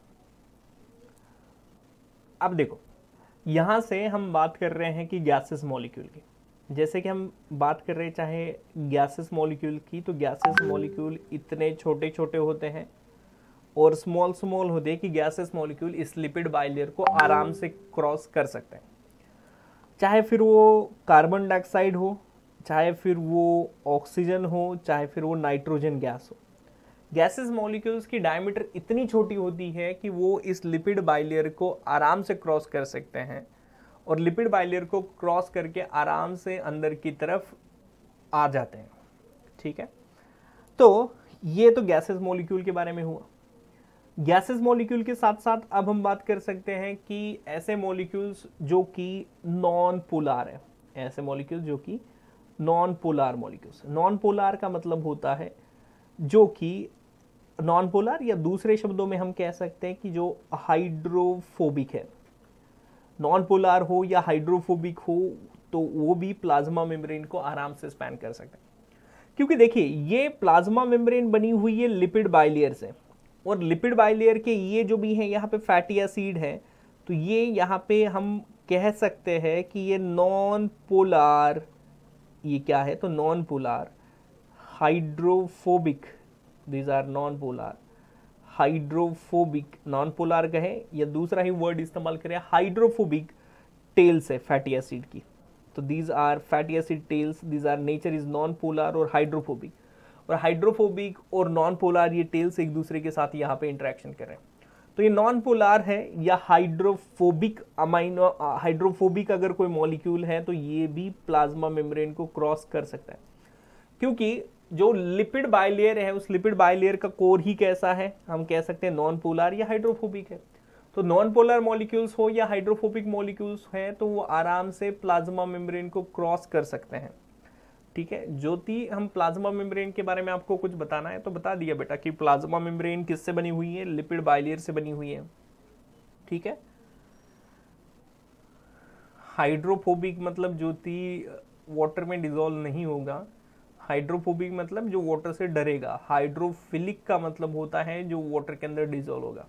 अब देखो यहां से हम बात कर रहे हैं कि गैसेस मॉलिक्यूल की। जैसे कि हम बात कर रहे हैं चाहे गैसेस मॉलिक्यूल की, तो गैसेस मॉलिक्यूल इतने छोटे छोटे होते हैं और स्मॉल स्मॉल होते हैं कि गैसेस मॉलिक्यूल इस लिपिड बाइलेयर को आराम से क्रॉस कर सकते हैं। चाहे फिर वो कार्बन डाइऑक्साइड हो, चाहे फिर वो ऑक्सीजन हो, चाहे फिर वो नाइट्रोजन गैस हो। गैसेस मॉलिक्यूल्स की डायमीटर इतनी छोटी होती है कि वो इस लिपिड बाइलेयर को आराम से क्रॉस कर सकते हैं, और लिपिड बाइलेयर को क्रॉस करके आराम से अंदर की तरफ आ जाते हैं। ठीक है, तो ये तो गैसेस मॉलिक्यूल के बारे में हुआ। गैसेस मॉलिक्यूल के साथ साथ अब हम बात कर सकते हैं कि ऐसे मॉलिक्यूल्स जो कि नॉन पोलार है, ऐसे मॉलिक्यूल्स जो कि non polar molecules. Non polar का मतलब होता है जो कि नॉन पोलार, या दूसरे शब्दों में हम कह सकते हैं कि जो हाइड्रोफोबिक है। नॉन पोलार हो या हाइड्रोफोबिक हो तो वो भी प्लाज्मा मेम्ब्रेन को आराम से स्पैन कर सकते हैं, क्योंकि देखिए ये प्लाज्मा मेम्ब्रेन बनी हुई है लिपिड बाइलेयर से, और लिपिड बाइलेयर के ये जो भी है यहाँ पे फैटी एसिड है, तो ये यहाँ पे हम कह सकते हैं कि ये नॉन पोलार, ये क्या है तो non polar hydrophobic, these are non polar hydrophobic, non polar कहें या दूसरा ही वर्ड इस्तेमाल करें हाइड्रोफोबिक टेल्स है फैटी एसिड की। तो these are fatty acid tails, these are nature is non polar और हाइड्रोफोबिक, और हाइड्रोफोबिक और नॉन पोलार ये टेल्स एक दूसरे के साथ यहाँ पे इंटरेक्शन कर रहे हैं। तो ये नॉन पोलार है या हाइड्रोफोबिक अमाइनो हाइड्रोफोबिक अगर कोई मॉलिक्यूल है तो ये भी प्लाज्मा मेम्ब्रेन को क्रॉस कर सकता है, क्योंकि जो लिपिड बाइलेयर है उस लिपिड बाइलेयर का कोर ही कैसा है, हम कह सकते हैं नॉन पोलर या हाइड्रोफोबिक है। तो नॉन पोलर मॉलिक्यूल्स हो या हाइड्रोफोबिक मॉलिक्यूल्स हैं तो वो आराम से प्लाज्मा मेम्ब्रेन को क्रॉस कर सकते हैं। ठीक है ज्योति, हम प्लाज्मा मेम्ब्रेन के बारे में आपको कुछ बताना है तो बता दिया बेटा कि प्लाज्मा मेम्ब्रेन किससे बनी हुई है, लिपिड बाइलेयर से बनी हुई है। ठीक है, हाइड्रोफोबिक मतलब ज्योति वाटर में डिजोल्व नहीं होगा, हाइड्रोफोबिक मतलब जो वाटर से डरेगा, हाइड्रोफिलिक का मतलब होता है जो वाटर के अंदर डिजोल्व होगा।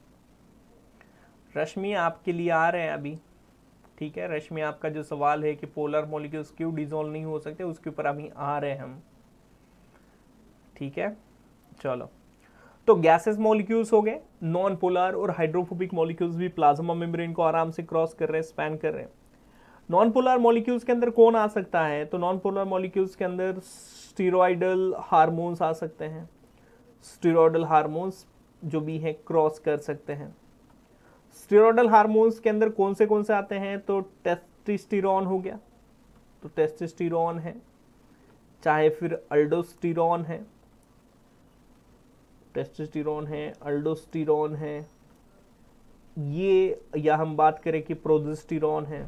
रश्मि आपके लिए आ रहे हैं अभी। ठीक है रश्मि, आपका जो सवाल है कि पोलर मॉलिक्यूल्स क्यों डिजोल्व नहीं हो सकते उसके ऊपर अभी आ रहे हैं हम। ठीक है चलो, तो गैसेस मॉलिक्यूल्स हो गए, नॉन पोलर और हाइड्रोफोबिक मॉलिक्यूल्स भी प्लाज्मा मेम्ब्रेन को आराम से क्रॉस कर रहे हैं, स्पैन कर रहे हैं। नॉन पोलर मॉलिक्यूल्स के अंदर कौन आ सकता है, तो नॉन पोलर मॉलिक्यूल्स के अंदर स्टीरॉयडल हार्मोन्स आ सकते हैं, स्टीरॉयडल हार्मोन्स जो भी है क्रॉस कर सकते हैं। स्टीरॉयडल हार्मोन्स के अंदर कौन से कौन से आते हैं, तो टेस्टोस्टेरोन हो गया, तो टेस्टोस्टेरोन है, चाहे फिर अल्डोस्टेरोन है, टेस्टोस्टेरोन है, अल्डोस्टेरोन है, ये या हम बात करें कि प्रोजेस्टेरोन है,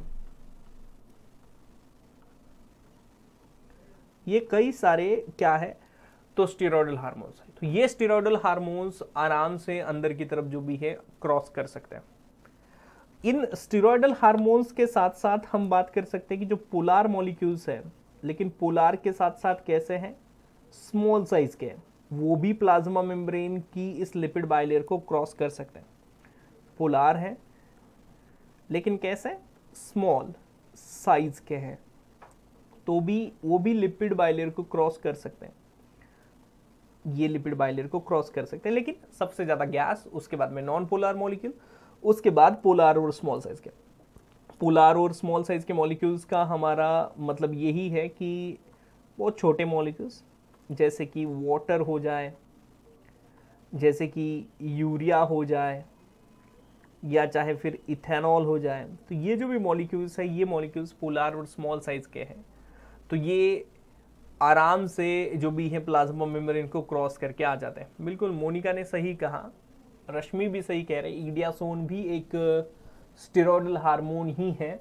ये कई सारे क्या है तो स्टीरॉयडल हार्मोन्स है। तो ये स्टीरॉयडल हार्मोन्स आराम से अंदर की तरफ जो भी है क्रॉस कर सकते हैं। इन स्टीरॉयडल हार्मोन्स के साथ साथ हम बात कर सकते हैं कि जो पोलर मॉलिक्यूल्स है, लेकिन पोलर के साथ साथ कैसे हैं, स्मॉल साइज के हैं, वो भी प्लाज्मा मेम्ब्रेन की इस लिपिड बाइलेयर को क्रॉस कर सकते हैं। पोलर है लेकिन कैसे, स्मॉल साइज के हैं, तो भी वो भी लिपिड बाइलेयर को क्रॉस कर सकते हैं, ये लिपिड बाइलेयर को क्रॉस कर सकते हैं। लेकिन सबसे ज्यादा गैस, उसके बाद में नॉन पोलर मॉलिक्यूल, उसके बाद पोलर और स्मॉल साइज के। पोलर और स्मॉल साइज के मॉलिक्यूल्स का हमारा मतलब यही है कि वो छोटे मॉलिक्यूल्स जैसे कि वाटर हो जाए, जैसे कि यूरिया हो जाए, या चाहे फिर इथेनॉल हो जाए, तो ये जो भी मॉलिक्यूल्स है ये मॉलिक्यूल्स पोलर और स्मॉल साइज के हैं। तो ये आराम से जो भी है प्लाज्मा मेम्ब्रेन को क्रॉस करके आ जाते हैं। बिल्कुल मोनिका ने सही कहा, रश्मि भी सही कह रहे हैं, ईडियासोन भी एक स्टेरॉयडल हार्मोन ही है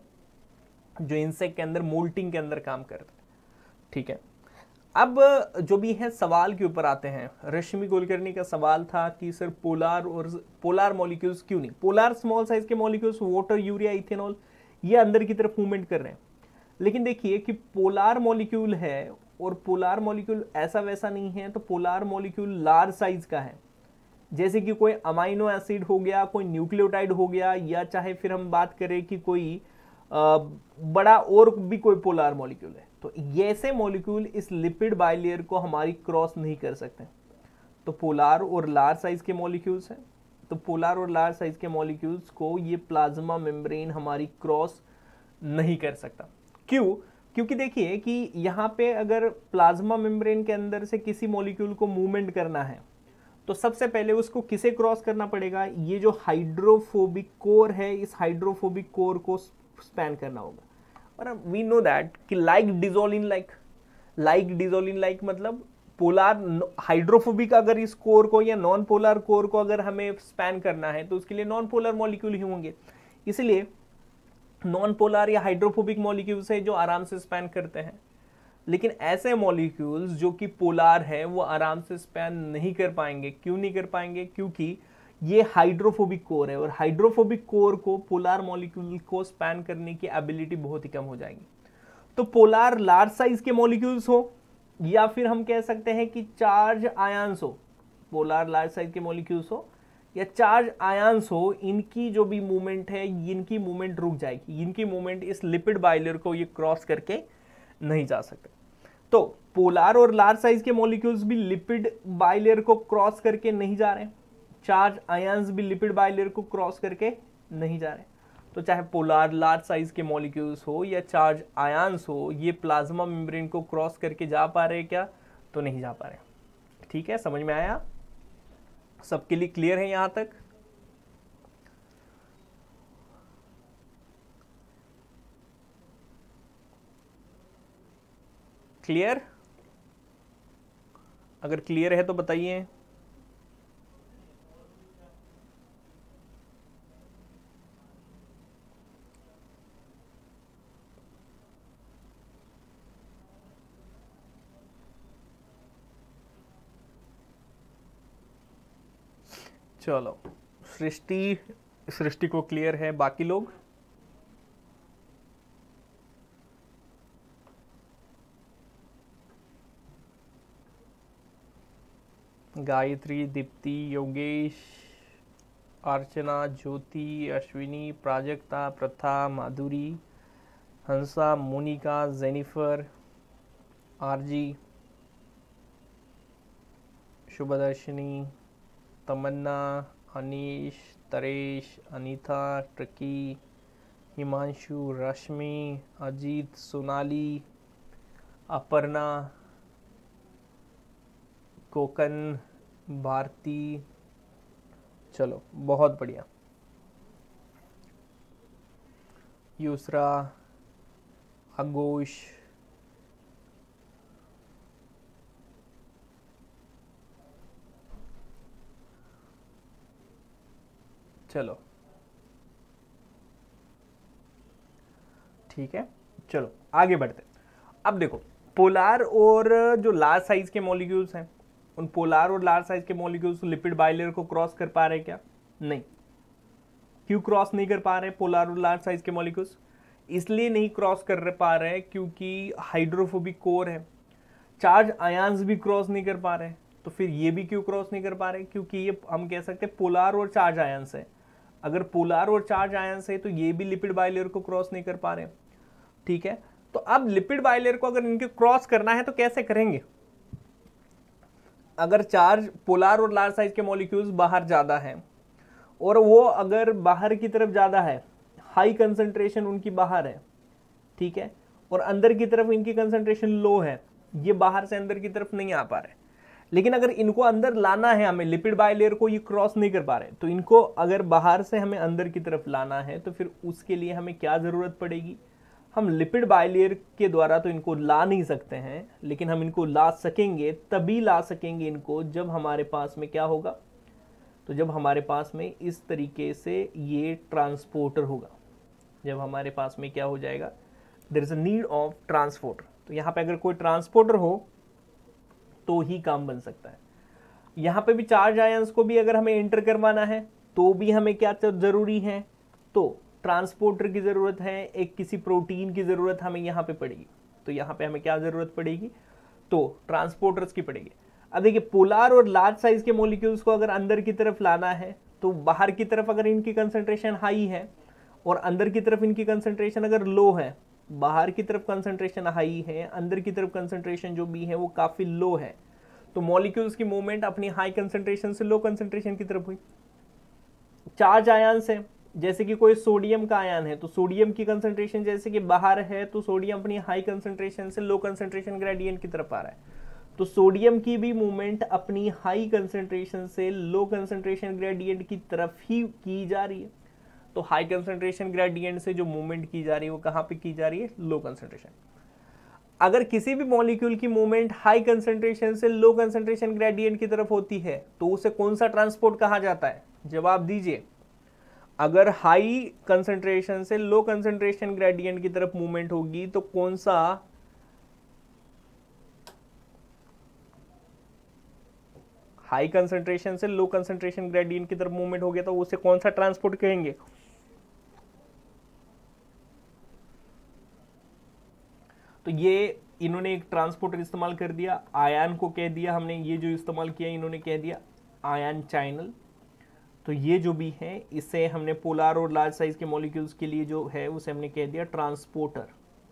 जो इंसेक्ट के अंदर मोल्टिंग के अंदर काम करता है। ठीक है, अब जो भी है सवाल के ऊपर आते हैं। रश्मि कुलकर्णी का सवाल था कि सर पोलर और पोलर मॉलिक्यूल्स क्यों नहीं, पोलर स्मॉल साइज के मॉलिक्यूल्स वाटर, यूरिया, इथेनॉल ये अंदर की तरफ मूवमेंट कर रहे हैं, लेकिन देखिए कि पोलर मॉलिक्यूल है और पोलर मॉलिक्यूल ऐसा वैसा नहीं है, तो पोलर मॉलिक्यूल लार्ज साइज का है, जैसे कि कोई अमाइनो एसिड हो गया, कोई न्यूक्लियोटाइड हो गया, या चाहे फिर हम बात करें कि कोई आ, बड़ा और भी कोई पोलर मॉलिक्यूल है, तो ऐसे मॉलिक्यूल इस लिपिड बाइलेयर को हमारी क्रॉस नहीं कर सकते। तो पोलर और लार्ज साइज के मॉलिक्यूल्स हैं, तो पोलर और लार्ज साइज के मॉलिक्यूल्स को ये प्लाज्मा मेम्ब्रेन हमारी क्रॉस नहीं कर सकता। क्यों, क्योंकि देखिए कि यहाँ पे अगर प्लाज्मा मेम्ब्रेन के अंदर से किसी मॉलिक्यूल को मूवमेंट करना है तो सबसे पहले उसको किसे क्रॉस करना पड़ेगा, ये जो हाइड्रोफोबिक कोर है इस हाइड्रोफोबिक कोर को स्पैन करना होगा। और वी नो दैट कि like dissolve in like, like dissolve in like मतलब पोलर हाइड्रोफोबिक अगर इस कोर को या नॉन पोलर कोर को अगर हमें स्पैन करना है तो उसके लिए नॉन पोलर मॉलिक्यूल ही होंगे, इसलिए नॉन पोलर या हाइड्रोफोबिक मॉलिक्यूल्स है जो आराम से स्पैन करते हैं। लेकिन ऐसे मॉलिक्यूल्स जो कि पोलर है वो आराम से स्पैन नहीं कर पाएंगे। क्यों नहीं कर पाएंगे, क्योंकि ये हाइड्रोफोबिक कोर है और हाइड्रोफोबिक कोर को पोलर मॉलिक्यूल को स्पैन करने की एबिलिटी बहुत ही कम हो जाएगी। तो पोलर लार्ज साइज के मॉलिक्यूल्स हो या फिर हम कह सकते हैं कि चार्ज आयंस हो, पोलर लार्ज साइज के मॉलिक्यूल्स हो या चार्ज आयंस हो, इनकी जो भी मूवमेंट है इनकी मूवमेंट रुक जाएगी, इनकी मूवमेंट इस लिपिड बाइलेयर को ये क्रॉस करके नहीं जा सकते। तो पोलर और लार्ज साइज के मॉलिक्यूल्स भी लिपिड बाइलेयर को क्रॉस करके नहीं जा रहे, चार्ज आयंस भी लिपिड बाइलेयर को क्रॉस करके नहीं जा रहे। तो चाहे पोलर लार्ज साइज के मॉलिक्यूल्स हो या चार्ज आयंस हो, ये प्लाज्मा मेम्ब्रेन को क्रॉस करके जा पा रहे क्या, तो नहीं जा पा रहे। ठीक है, समझ में आया, सबके लिए क्लियर है यहां तक? क्लियर? अगर क्लियर है तो बताइए। चलो, सृष्टि सृष्टि को क्लियर है, बाकी लोग? गायत्री, दीप्ति, योगेश, अर्चना, ज्योति, अश्विनी, प्राजक्ता, प्रथा, माधुरी, हंसा, मोनिका, जेनिफर, आरजी, शुभदर्शिनी, तमन्ना, अनीश, तरेश, अनीता, ट्रकी, हिमांशु, रश्मि, अजीत, सोनाली, अपर्णा, कोकन, भारती। चलो बहुत बढ़िया। यूसरा, आगोश, चलो ठीक है। चलो आगे बढ़ते। अब देखो, पोलार और जो लार्ज साइज के मॉलिक्यूल्स हैं, उन पोलार और लार्ज साइज के मॉलिक्यूल्स लिपिड बाइलेयर को क्रॉस कर पा रहे क्या? नहीं। क्यों क्रॉस नहीं कर पा रहे पोलार और लार्ज साइज के मॉलिक्यूल्स? इसलिए नहीं क्रॉस कर पा रहे क्योंकि हाइड्रोफोबिक कोर है। चार्ज आयंस भी क्रॉस नहीं कर पा रहे, तो फिर ये भी क्यों क्रॉस नहीं कर पा रहे? क्योंकि ये हम कह सकते हैं पोलार और चार्ज आयंस है। अगर पोलार और चार्ज आयंस है तो ये भी लिपिड बाइलेयर को क्रॉस नहीं कर पा रहे। ठीक है, तो अब लिपिड बाइलेयर को अगर इनके क्रॉस करना है तो कैसे करेंगे? अगर चार्ज पोलार और लार्ज साइज के मॉलिक्यूल्स बाहर ज्यादा है और वो अगर बाहर की तरफ ज्यादा है, हाई कंसंट्रेशन उनकी बाहर है, ठीक है, और अंदर की तरफ इनकी कंसंट्रेशन लो है, ये बाहर से अंदर की तरफ नहीं आ पा रहे, लेकिन अगर इनको अंदर लाना है हमें, लिपिड बाइलेयर को ये क्रॉस नहीं कर पा रहे, तो इनको अगर बाहर से हमें अंदर की तरफ लाना है तो फिर उसके लिए हमें क्या जरूरत पड़ेगी? हम लिपिड बाइलेयर के द्वारा तो इनको ला नहीं सकते हैं, लेकिन हम इनको ला सकेंगे, तभी ला सकेंगे इनको जब हमारे पास में क्या होगा? तो जब हमारे पास में इस तरीके से ये ट्रांसपोर्टर होगा, जब हमारे पास में क्या हो जाएगा? There is a need of transporter. तो यहाँ पे अगर कोई ट्रांसपोर्टर हो तो ही काम बन सकता है। यहाँ पे भी चार्ज आयंस को भी अगर हमें एंटर करवाना है तो भी हमें क्या जरूरी है? तो ट्रांसपोर्टर की जरूरत है, एक किसी प्रोटीन की जरूरत हमें यहाँ पे पड़ेगी। तो यहाँ पे हमें क्या जरूरत पड़ेगी? तो ट्रांसपोर्टर्स की पड़ेगी। अब देखिए, पोलार और लार्ज साइज के मॉलिक्यूल्स को अगर अंदर की तरफ लाना है तो बाहर की तरफ अगर इनकी कंसंट्रेशन हाई है और अंदर की तरफ इनकी कंसंट्रेशन अगर लो है, बाहर की तरफ कंसंट्रेशन हाई है, अंदर की तरफ कंसंट्रेशन जो भी है वो काफी लो है, तो मॉलिक्यूल्स की मूवमेंट अपनी हाई कंसंट्रेशन से लो कंसंट्रेशन की तरफ हुई। चार्ज आयंस है, जैसे कि कोई सोडियम का आयन है, तो सोडियम की कंसंट्रेशन जैसे कि बाहर है, तो सोडियम अपनी हाई कंसंट्रेशन से लो कंसंट्रेशन ग्रेडियंट की तरफ आ रहा है, तो सोडियम की भी मूवमेंट अपनी हाई कंसंट्रेशन से लो कंसंट्रेशन ग्रेडियंट की तरफ ही की जा रही है। तो हाई कंसंट्रेशन ग्रेडियंट से जो मूवमेंट की जा रही है वो कहाँ पे की जा रही है? Low concentration. अगर किसी भी मॉलिक्यूल की मूवमेंट हाई कंसंट्रेशन से लो कंसंट्रेशन ग्रेडियंट की तरफ होती है तो उसे कौन सा ट्रांसपोर्ट कहा जाता है? जवाब दीजिए। अगर हाई कंसंट्रेशन से लो कंसंट्रेशन ग्रेडियंट की तरफ मूवमेंट होगी तो कौन सा हाई कंसंट्रेशन से लो कंसंट्रेशन ग्रेडियंट की तरफ मूवमेंट हो गया तो उसे कौन सा ट्रांसपोर्ट कहेंगे? तो ये इन्होंने एक ट्रांसपोर्टर इस्तेमाल कर दिया, आयन को कह दिया हमने, ये जो इस्तेमाल किया इन्होंने कह दिया आयन चैनल। तो ये जो भी है इसे हमने पोलार और लार्ज साइज के मॉलिक्यूल्स के लिए जो है उसे हमने कह दिया ट्रांसपोर्टर।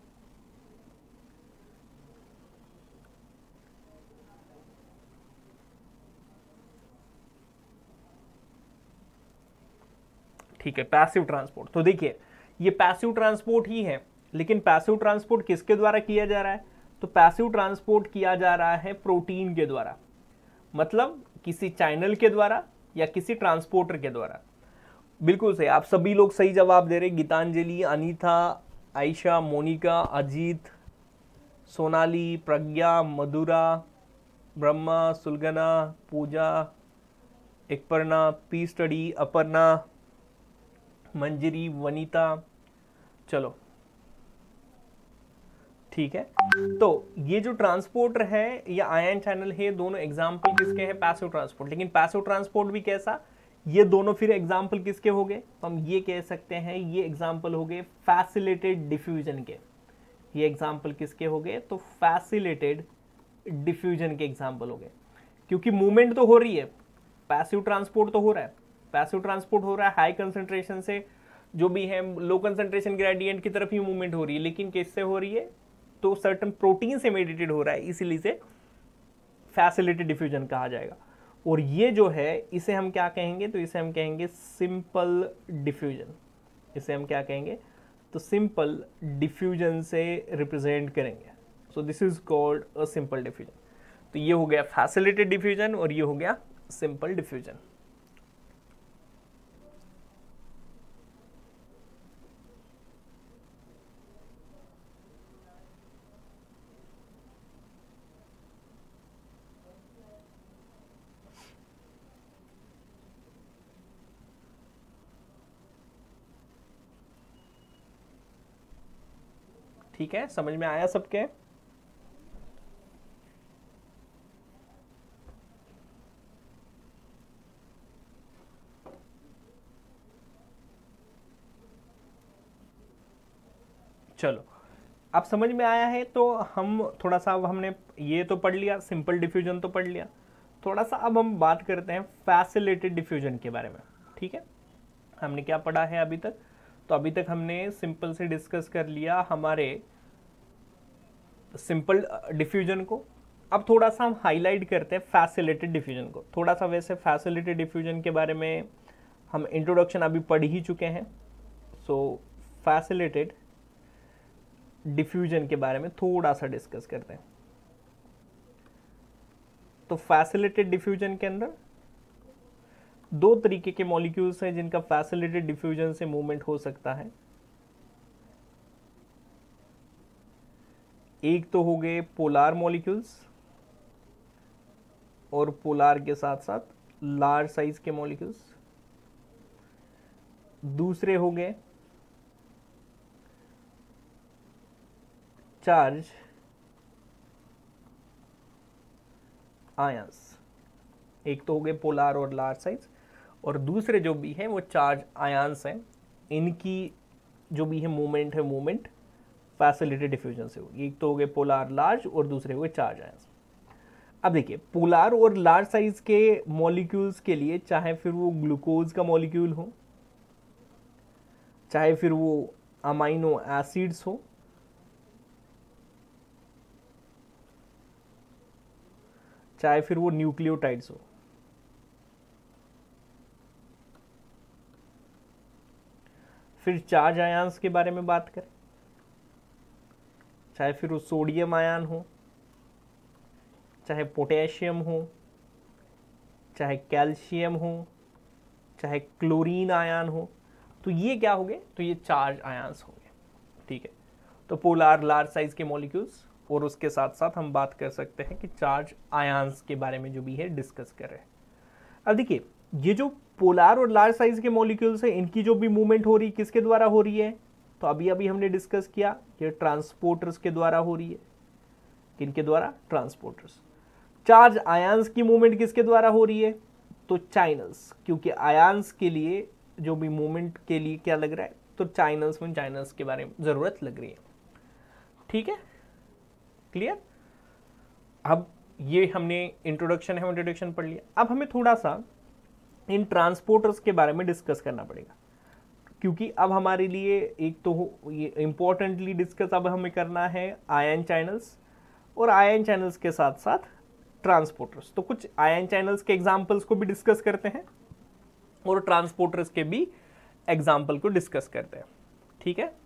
ठीक है, पैसिव ट्रांसपोर्ट। तो देखिए, ये पैसिव ट्रांसपोर्ट ही है, लेकिन पैसिव ट्रांसपोर्ट किसके द्वारा किया जा रहा है? तो पैसिव ट्रांसपोर्ट किया जा रहा है प्रोटीन के द्वारा, मतलब किसी चैनल के द्वारा या किसी ट्रांसपोर्टर के द्वारा। बिल्कुल सही, आप सभी लोग सही जवाब दे रहे। Geetanjali, Anita, Ayesha, Monika, Ajit, Sonali, Pragya, Madhura, Brahma, Sulagna, Pooja, Ekparna, P study, Aparna, Manjari, Vanita. चलो ठीक है, तो ये जो ट्रांसपोर्टर है या आयन चैनल है, दोनों एग्जाम्पल किसके हैं? Passive transport. लेकिन पैसिव ट्रांसपोर्ट भी कैसा? ये दोनों फिर एग्जाम्पल किसके हो गए? तो हम ये कह सकते हैं ये एग्जाम्पल हो गए फैसिलिटेड डिफ्यूजन के। ये एग्जाम्पल किसके हो गए? तो फैसिलिटेड डिफ्यूजन के एग्जाम्पल हो गए, क्योंकि मूवमेंट तो हो रही है, पैसिव ट्रांसपोर्ट तो हो रहा है, पैसिव ट्रांसपोर्ट हो रहा है, हाई कंसंट्रेशन से जो भी है लो कंसंट्रेशन ग्रेडियंट की तरफ ही मूवमेंट हो रही है, लेकिन किससे हो रही है? तो सर्टन प्रोटीन से मेडिटेट हो रहा है, इसीलिए से फैसिलिटेड डिफ्यूजन कहा जाएगा। और ये जो है इसे हम क्या कहेंगे? तो इसे हम कहेंगे सिंपल डिफ्यूजन। इसे हम क्या कहेंगे? तो सिंपल डिफ्यूजन से रिप्रेजेंट करेंगे। So this is called a simple diffusion. तो ये हो गया फैसिलिटेड डिफ्यूजन और ये हो गया सिंपल डिफ्यूजन। ठीक है, समझ में आया सबके? चलो, अब समझ में आया है तो हम थोड़ा सा, अब हमने ये तो पढ़ लिया, सिंपल डिफ्यूजन तो पढ़ लिया, थोड़ा सा अब हम बात करते हैं फैसिलिटेड डिफ्यूजन के बारे में। ठीक है, हमने क्या पढ़ा है अभी तक? तो अभी तक हमने सिंपल से डिस्कस कर लिया हमारे सिंपल डिफ्यूजन को। अब थोड़ा सा हम हाईलाइट करते हैं फैसिलिटेड डिफ्यूजन को थोड़ा सा। वैसे फैसिलिटेड डिफ्यूजन के बारे में हम इंट्रोडक्शन अभी पढ़ ही चुके हैं, सो फैसिलिटेड डिफ्यूजन के बारे में थोड़ा सा डिस्कस करते हैं। तो फैसिलिटेड डिफ्यूजन के अंदर दो तरीके के मॉलिक्यूल्स हैं जिनका फैसिलिटेड डिफ्यूजन से मूवमेंट हो सकता है। एक तो हो गए पोलार मॉलिक्यूल्स और पोलार के साथ साथ लार्ज साइज के मॉलिक्यूल्स। दूसरे हो गए चार्ज आयंस। एक तो हो गए पोलार और लार्ज साइज, और दूसरे जो भी हैं वो चार्ज आयंस हैं। इनकी जो भी है मूवमेंट है, मूवमेंट फैसिलिटेड डिफ्यूजन से होगी। एक तो हो गए पोलार लार्ज और दूसरे हो गए चार्ज आयंस। अब देखिए, पोलार और लार्ज साइज के मॉलिक्यूल्स के लिए, चाहे फिर वो ग्लूकोज का मॉलिक्यूल हो, चाहे फिर वो अमाइनो एसिड्स हो, चाहे फिर वो न्यूक्लियोटाइड्स हो, फिर चार्ज आयंस के बारे में बात करें, चाहे फिर वो सोडियम आयन हो, चाहे पोटेशियम हो, चाहे कैल्शियम हो, चाहे क्लोरीन आयन हो, तो ये क्या हो गए? तो ये चार्ज आयंस हो गए। ठीक है, तो पोलार लार्ज साइज के मॉलिक्यूल्स, और उसके साथ साथ हम बात कर सकते हैं कि चार्ज आयंस के बारे में जो भी है डिस्कस कर रहे हैं। अब देखिए, ये जो पोलार और लार्ज साइज के मॉलिक्यूल्स हैं, इनकी जो भी मूवमेंट हो रही है किसके द्वारा हो रही है? तो अभी अभी हमने डिस्कस किया कि ट्रांसपोर्टर्स के द्वारा हो रही है। किनके द्वारा? ट्रांसपोर्टर्स। चार्ज आयंस की मूवमेंट किसके द्वारा हो रही है? तो चाइनल्स, क्योंकि आयंस के लिए जो भी मूवमेंट के लिए क्या लग रहा है? तो चाइनल्स में चाइनल्स के बारे में जरूरत लग रही है। ठीक है, क्लियर? अब ये हमने इंट्रोडक्शन है, इंट्रोडक्शन पढ़ लिया। अब हमें थोड़ा सा इन ट्रांसपोर्टर्स के बारे में डिस्कस करना पड़ेगा, क्योंकि अब हमारे लिए एक तो ये इंपॉर्टेंटली डिस्कस अब हमें करना है आयन चैनल्स, और आयन चैनल्स के साथ साथ ट्रांसपोर्टर्स। तो कुछ आयन चैनल्स के एग्जांपल्स को भी डिस्कस करते हैं और ट्रांसपोर्टर्स के भी एग्जांपल को डिस्कस करते हैं। ठीक है,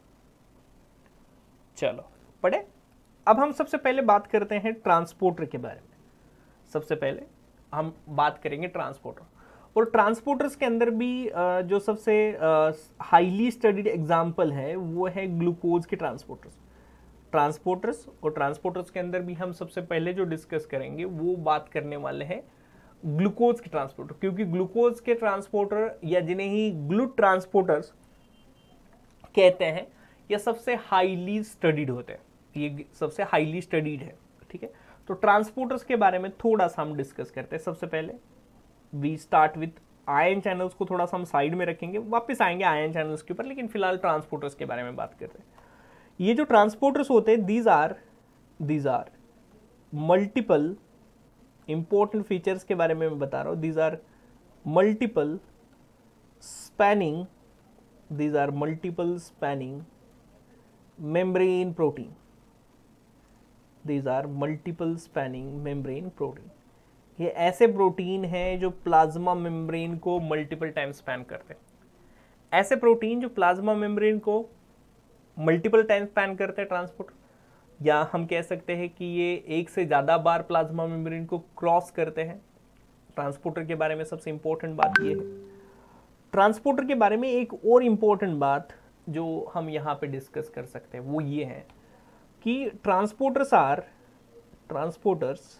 चलो पढ़े। अब हम सबसे पहले बात करते हैं ट्रांसपोर्टर के बारे में। सबसे पहले हम बात करेंगे ट्रांसपोर्टर, और ट्रांसपोर्टर्स के अंदर भी जो सबसे हाईली स्टडीड एग्जांपल है वो है ग्लूकोज के ट्रांसपोर्टर्स। ट्रांसपोर्टर्स, और ट्रांसपोर्टर्स के अंदर भी हम सबसे पहले जो डिस्कस करेंगे वो बात करने वाले हैं ग्लूकोज के ट्रांसपोर्टर, क्योंकि ग्लूकोज के ट्रांसपोर्टर या जिन्हें ही ग्लू ट्रांसपोर्टर्स कहते हैं, ये सबसे हाईली स्टडीड होते हैं, ये सबसे हाईली स्टडीड है। ठीक है, तो ट्रांसपोर्टर्स के बारे में थोड़ा सा हम डिस्कस करते हैं। सबसे पहले we start with ion channels को, थोड़ा सा हम साइड में रखेंगे, वापस आएंगे आयन चैनल्स के ऊपर, लेकिन फिलहाल ट्रांसपोर्टर्स के बारे में बात करते हैं। ये जो ट्रांसपोर्टर्स होते हैं, these are these are multiple important features के बारे में मैं बता रहा हूं। These are multiple spanning these are multiple spanning membrane protein these are multiple spanning membrane protein. ये ऐसे प्रोटीन हैं जो प्लाज्मा मेम्ब्रेन को मल्टीपल टाइम स्पैन करते हैं। ऐसे प्रोटीन जो प्लाज्मा मेम्ब्रेन को मल्टीपल टाइम स्पैन करते हैं ट्रांसपोर्टर, या हम कह सकते हैं कि ये एक से ज़्यादा बार प्लाज्मा मेम्ब्रेन को क्रॉस करते हैं। ट्रांसपोर्टर के बारे में सबसे इंपॉर्टेंट बात ये है। ट्रांसपोर्टर के बारे में एक और इम्पोर्टेंट बात जो हम यहाँ पे डिस्कस कर सकते हैं वो ये है कि transporters are transporters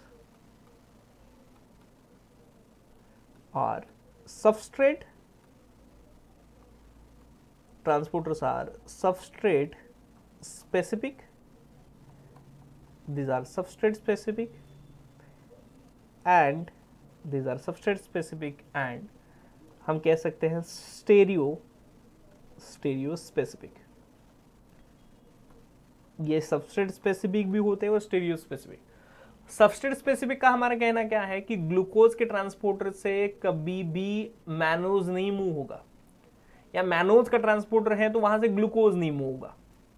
are substrate transporters are substrate specific these are substrate specific and these are substrate specific and हम कह सकते हैं स्टेरियो स्टेरियो स्पेसिफिक। ये सबस्ट्रेट स्पेसिफिक भी होते हैं और स्टेरियो स्पेसिफिक। सबस्ट्रेट स्पेसिफिक का हमारा कहना क्या है कि ग्लूकोज के ट्रांसपोर्टर से कभी भी मैनोज नहीं मूव होगा, या मैनोज का ट्रांसपोर्टर है तो वहां से ग्लूकोज नहीं मूव होगा।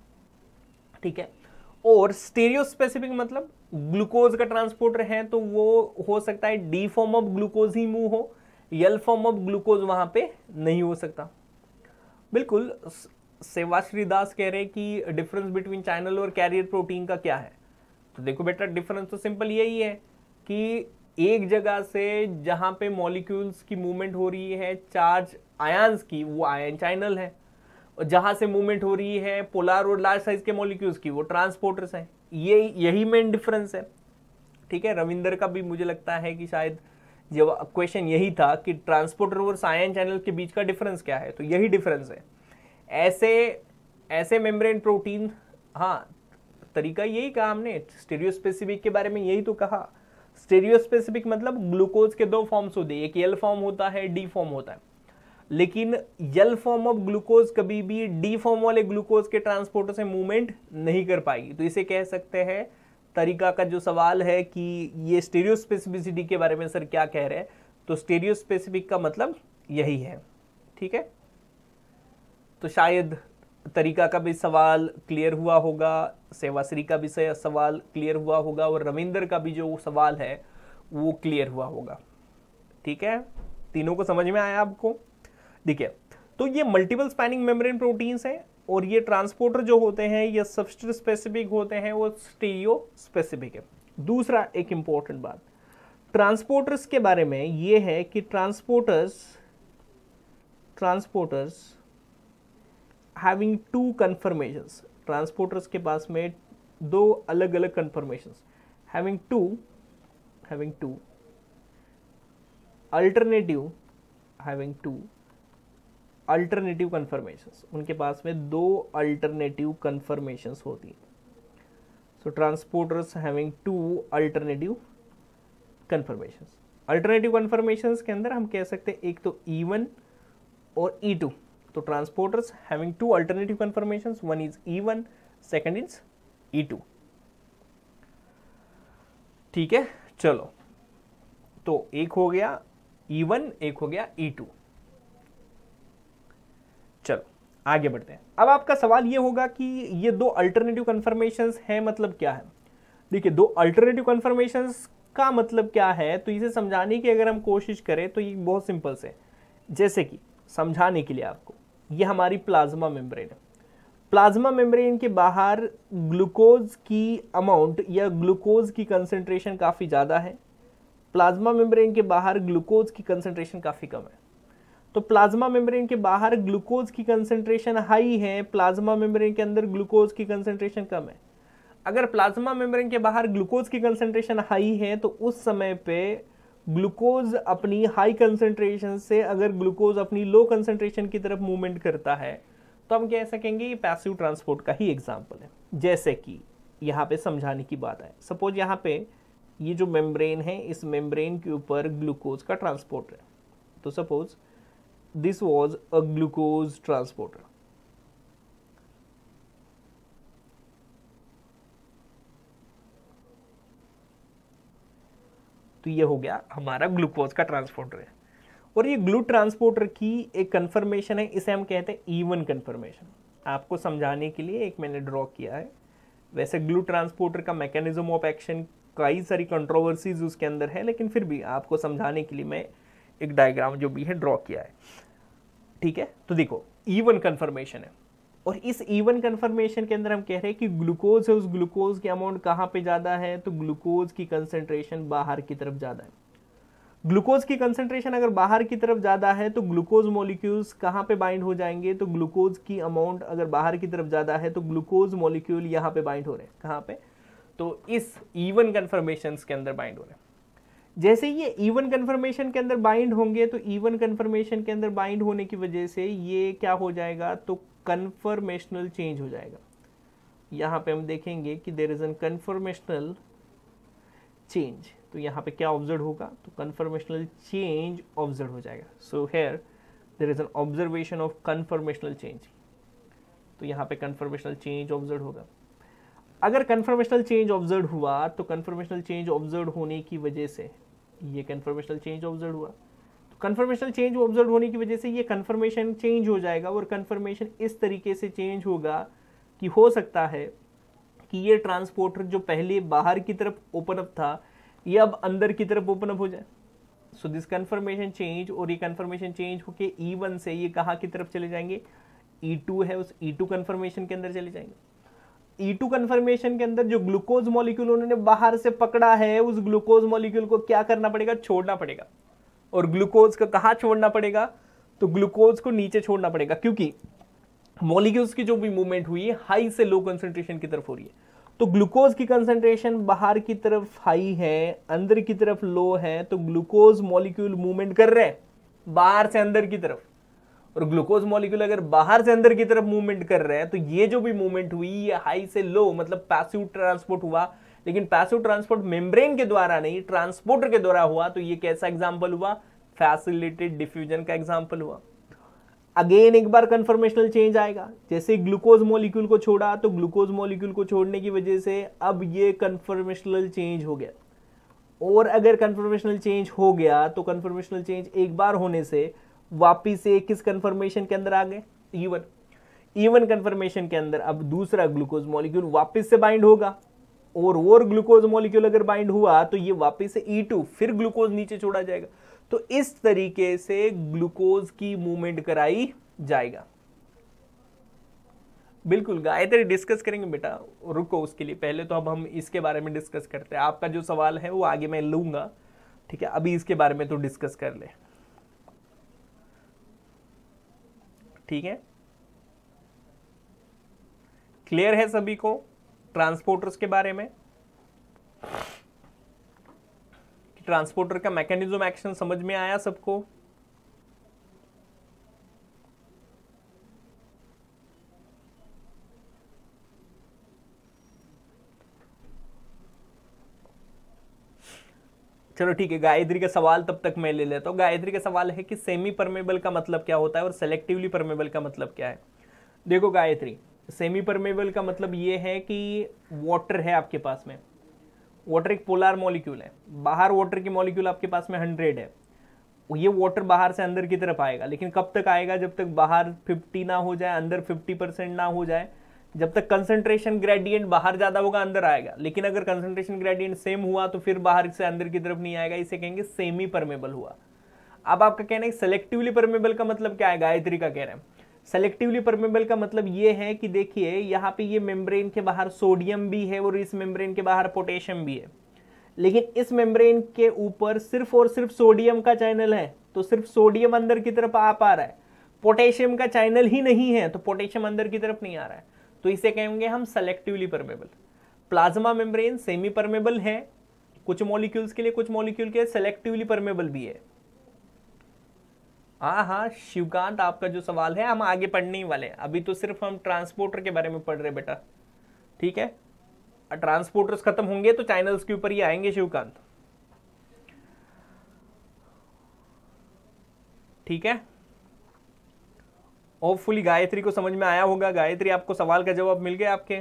ठीक है, और स्टेरियो स्पेसिफिक मतलब ग्लूकोज का ट्रांसपोर्टर है तो वो हो सकता है डी फॉर्म ऑफ ग्लूकोज ही मूव हो, एल फॉर्म ऑफ ग्लूकोज वहां पे नहीं हो सकता। बिल्कुल सेवाश्री दास कह रहे हैं कि डिफरेंस बिटवीन चैनल और कैरियर प्रोटीन का क्या है। तो देखो बेटा, डिफरेंस तो सिंपल यही है कि एक जगह से जहां पे मॉलिक्यूल्स की मूवमेंट हो रही है चार्ज आयंस की, वो आयन चैनल है, और जहां से मूवमेंट हो रही है पोलर और लार्ज साइज के मॉलिक्यूल्स की, वो ट्रांसपोर्टर्स हैं। ये यही मेन डिफरेंस है। ठीक है, रविंदर का भी मुझे लगता है कि शायद जब क्वेश्चन यही था कि ट्रांसपोर्टर और आयन चैनल के बीच का डिफरेंस क्या है, तो यही डिफरेंस है। ऐसे ऐसे मेम्ब्रेन प्रोटीन, हाँ तरीका यही कहा हमने, स्टेरियो स्पेसिफिक के बारे में यही तो कहा। स्टेरियो स्पेसिफिक मतलब ग्लूकोज के दो फॉर्म्स होते हैं, एक एल फॉर्म होता है, डी फॉर्म होता है, लेकिन एल फॉर्म ऑफ ग्लूकोज कभी भी डी फॉर्म वाले ग्लूकोज के ट्रांसपोर्टर से मूवमेंट नहीं कर पाएगी। तो इसे कह सकते हैं, तरीका का जो सवाल है कि ये स्टेरियो स्पेसिफिसिटी के बारे में सर क्या कह रहे हैं, तो स्टेरियो स्पेसिफिक का मतलब यही है। ठीक है, तो शायद तरीका का भी सवाल क्लियर हुआ होगा, सेवाश्री का भी सवाल क्लियर हुआ होगा, और रविंदर का भी जो सवाल है वो क्लियर हुआ होगा। ठीक है, तीनों को समझ में आया आपको? देखिए, तो ये मल्टीपल स्पैनिंग मेम्ब्रेन प्रोटीन्स हैं, और ये ट्रांसपोर्टर जो होते हैं ये सबस्ट्रेट स्पेसिफिक होते हैं, वो स्टीरियो स्पेसिफिक है। दूसरा एक इंपॉर्टेंट बात ट्रांसपोर्टर्स के बारे में ये है कि transporters transporters having two conformations, transporters के पास में दो अलग अलग conformations, having two having two alternative having two alternative conformations, उनके पास में दो अल्टरनेटिव कन्फर्मेशंस होती हैं। So transporters having two alternative conformations. Alternative conformations के अंदर हम कह सकते हैं एक तो ई वन और ई टू। तो transporters having two alternative conformations, one is E one, second is E two. ठीक है, चलो, तो एक हो गया ई वन, एक हो गया ई टू। चलो आगे बढ़ते हैं। अब आपका सवाल ये होगा कि ये दो अल्टरनेटिव कन्फर्मेशंस हैं, मतलब क्या है? देखिए, दो अल्टरनेटिव कन्फर्मेशंस का मतलब क्या है, तो इसे समझाने की अगर हम कोशिश करें तो ये बहुत सिंपल से, जैसे कि समझाने के लिए आपको, ये हमारी प्लाज्मा मेम्ब्रेन है। प्लाज्मा मेम्ब्रेन के बाहर ग्लूकोज की अमाउंट या ग्लूकोज की कंसंट्रेशन काफ़ी ज़्यादा है, प्लाज्मा मेम्ब्रेन के बाहर ग्लूकोज की कंसंट्रेशन काफ़ी कम है। तो प्लाज्मा मेम्ब्रेन के बाहर ग्लूकोज की कंसंट्रेशन हाई है, प्लाज्मा मेम्ब्रेन के अंदर ग्लूकोज की कंसंट्रेशन कम है। अगर प्लाज्मा मेम्ब्रेन के बाहर ग्लूकोज की कंसंट्रेशन हाई है तो उस समय पे ग्लूकोज अपनी हाई कंसंट्रेशन से अगर ग्लूकोज अपनी लो कंसंट्रेशन की तरफ मूवमेंट करता है तो हम कह सकेंगे ये पैसिव ट्रांसपोर्ट का ही एग्जांपल है। जैसे कि यहाँ पे समझाने की बात है, सपोज यहाँ पे ये जो मेम्ब्रेन है इस मेम्ब्रेन के ऊपर ग्लूकोज का ट्रांसपोर्टर है, तो suppose this was a glucose transporter. तो ये हो गया हमारा ग्लूकोज का ट्रांसपोर्टर है, और ये ग्लू ट्रांसपोर्टर की एक कन्फर्मेशन है, इसे हम कहते हैं इवन कन्फर्मेशन। आपको समझाने के लिए एक मैंने ड्रॉ किया है। वैसे ग्लू ट्रांसपोर्टर का मैकेनिज्म ऑफ एक्शन कई सारी कंट्रोवर्सीज उसके अंदर है, लेकिन फिर भी आपको समझाने के लिए मैं एक डायग्राम जो भी है ड्रॉ किया है। ठीक है, तो देखो इवन कन्फर्मेशन है, और इस इवन कन्फर्मेशन के अंदर हम कह रहे हैं कि ग्लूकोज है, उस ग्लूकोज की अमाउंट कहाँ पे ज़्यादा है, तो ग्लूकोज की कंसंट्रेशन बाहर की तरफ ज़्यादा है। ग्लूकोज की कंसंट्रेशन अगर बाहर की तरफ ज़्यादा है तो ग्लूकोज मॉलिक्यूल्स कहाँ पे बाइंड हो जाएंगे, तो ग्लूकोज की अमाउंट अगर बाहर की तरफ ज़्यादा है तो ग्लूकोज मॉलिक्यूल यहाँ पे बाइंड हो रहे हैं, कहाँ पे, तो इस इवन कन्फर्मेशन के अंदर बाइंड हो रहे हैं। जैसे ये इवन कन्फर्मेशन के अंदर बाइंड होंगे तो इवन कन्फर्मेशन के अंदर बाइंड होने की वजह से ये क्या हो जाएगा, तो कन्फर्मेशनल चेंज हो जाएगा। यहाँ पे हम देखेंगे कि there is an conformational change, तो यहाँ पे क्या ऑब्जर्व होगा, तो कन्फर्मेशनल चेंज ऑब्जर्व हो जाएगा। So here there is an observation of conformational change, तो यहाँ पे कन्फर्मेशनल चेंज ऑब्जर्व होगा। अगर कन्फर्मेशनल चेंज ऑब्जर्व हुआ तो कन्फर्मेशनल चेंज ऑब्जर्व होने की वजह से ये कन्फर्मेशनल चेंज ऑब्जर्व हुआ, तो कन्फर्मेशनल चेंज ऑब्जर्व होने की वजह से ये कन्फर्मेशन चेंज हो जाएगा, और कन्फर्मेशन इस तरीके से चेंज होगा कि हो सकता है कि ये ट्रांसपोर्टर जो पहले बाहर की तरफ ओपन अप था ये अब अंदर की तरफ ओपन अप हो जाए। सो दिस कन्फर्मेशन चेंज, और ये कन्फर्मेशन चेंज होके ई वन से ये कहाँ की तरफ चले जाएंगे, ई टू है उस ई टू कन्फर्मेशन के अंदर चले जाएंगे। ई टू कन्फर्मेशन के अंदर जो ग्लूकोज मॉलिक्यूल उन्होंने बाहर से पकड़ा है उस ग्लूकोज मॉलिक्यूल को क्या करना पड़ेगा, छोड़ना पड़ेगा। और ग्लूकोज को कहाँ छोड़ना पड़ेगा, तो ग्लूकोज को नीचे छोड़ना पड़ेगा, क्योंकि मॉलिक्यूल्स की जो भी मूवमेंट हुई है हाई से लो कंसंट्रेशन की तरफ हो रही है। तो ग्लूकोज की कंसंट्रेशन बाहर की तरफ हाई है, अंदर की तरफ लो है, तो ग्लूकोज मॉलिक्यूल मूवमेंट कर रहे हैं बाहर से अंदर की तरफ, और ग्लूकोज मॉलिक्यूल अगर बाहर से अंदर की तरफ मूवमेंट कर रहे हैं तो ये जो भी मूवमेंट हुई ये हाई से लो मतलब पैसिव ट्रांसपोर्ट हुआ, लेकिन पैसिव ट्रांसपोर्ट मेम्ब्रेन के द्वारा नहीं ट्रांसपोर्टर के द्वारा हुआ। तो ये कैसा एग्जाम्पल हुआ, फैसिलिटेटेड डिफ्यूजन का एग्जाम्पल हुआ। अगेन एक बार कन्फर्मेशनल चेंज आएगा, जैसे ग्लूकोज मॉलिक्यूल को छोड़ा तो ग्लूकोज मॉलिक्यूल को छोड़ने की वजह से अब ये कन्फर्मेशनल चेंज हो गया, और अगर कन्फर्मेशनल चेंज हो गया तो कन्फर्मेशनल चेंज एक बार होने से वापिस से किस कन्फर्मेशन के अंदर आ गए, इवन इवन कन्फर्मेशन के अंदर अब दूसरा ग्लूकोज मॉलिक्यूल वापिस से बाइंड होगा, और और ग्लूकोज मॉलिक्यूल अगर बाइंड हुआ तो ये वापिस से ई टू फिर ग्लूकोज नीचे छोड़ा जाएगा। तो इस तरीके से ग्लूकोज की मूवमेंट कराई जाएगा। बिल्कुल गायत्री डिस्कस करेंगे बेटा, रुको उसके लिए पहले तो अब हम इसके बारे में डिस्कस करते हैं। आपका जो सवाल है वो आगे मैं लूंगा, ठीक है, अभी इसके बारे में तो डिस्कस कर ले, ठीक है। क्लियर है सभी को ट्रांसपोर्टर्स के बारे में, ट्रांसपोर्टर का मैकेनिज्म एक्शन समझ में आया सबको? चलो ठीक है, गायत्री का सवाल तब तक मैं ले लेता हूं। गायत्री का सवाल है कि सेमी परमेबल का मतलब क्या होता है और सेलेक्टिवली परमेबल का मतलब क्या है। देखो गायत्री, सेमी परमेबल का मतलब ये है कि वाटर है आपके पास में, वाटर एक पोलर मॉलिक्यूल है, बाहर वाटर की मॉलिक्यूल आपके पास में हंड्रेड है, ये वाटर बाहर से अंदर की तरफ आएगा, लेकिन कब तक आएगा, जब तक बाहर फिफ्टी ना हो जाए, अंदर फिफ्टी परसेंट ना हो जाए। जब तक कंसंट्रेशन ग्रेडियंट बाहर ज्यादा होगा अंदर आएगा, लेकिन अगर कंसंट्रेशन ग्रेडियंट सेम हुआ तो फिर बाहर से अंदर की तरफ नहीं आएगा, इसे कहेंगे सेमी परमेबल हुआ। अब आपका कहना है सेलेक्टिवली परमेबल का मतलब क्या है, गायत्री का कह रहे हैं सेलेक्टिवली परमेबल का मतलब ये है कि देखिए यहाँ पे ये मेम्ब्रेन के बाहर सोडियम भी है और इस मेम्ब्रेन के बाहर पोटेशियम भी है, लेकिन इस मेम्ब्रेन के ऊपर सिर्फ और सिर्फ सोडियम का चैनल है, तो सिर्फ सोडियम अंदर की तरफ आ पा रहा है, पोटेशियम का चैनल ही नहीं है तो पोटेशियम अंदर की तरफ नहीं आ रहा है, तो इसे कहेंगे हम selectively permeable. Plasma membrane semi permeable है कुछ मॉलिक्यूल्स के लिए, कुछ मॉलिक्यूल के सेलेक्टिवली परमेबल भी है। हाँ हाँ शिवकांत, आपका जो सवाल है हम आगे पढ़ने ही वाले हैं, अभी तो सिर्फ हम ट्रांसपोर्टर के बारे में पढ़ रहे बेटा, ठीक है। ट्रांसपोर्टर्स खत्म होंगे तो चैनल्स के ऊपर ही आएंगे शिवकांत, ठीक है। होपफुली गायत्री को समझ में आया होगा। गायत्री, आपको सवाल का जवाब मिल गया आपके?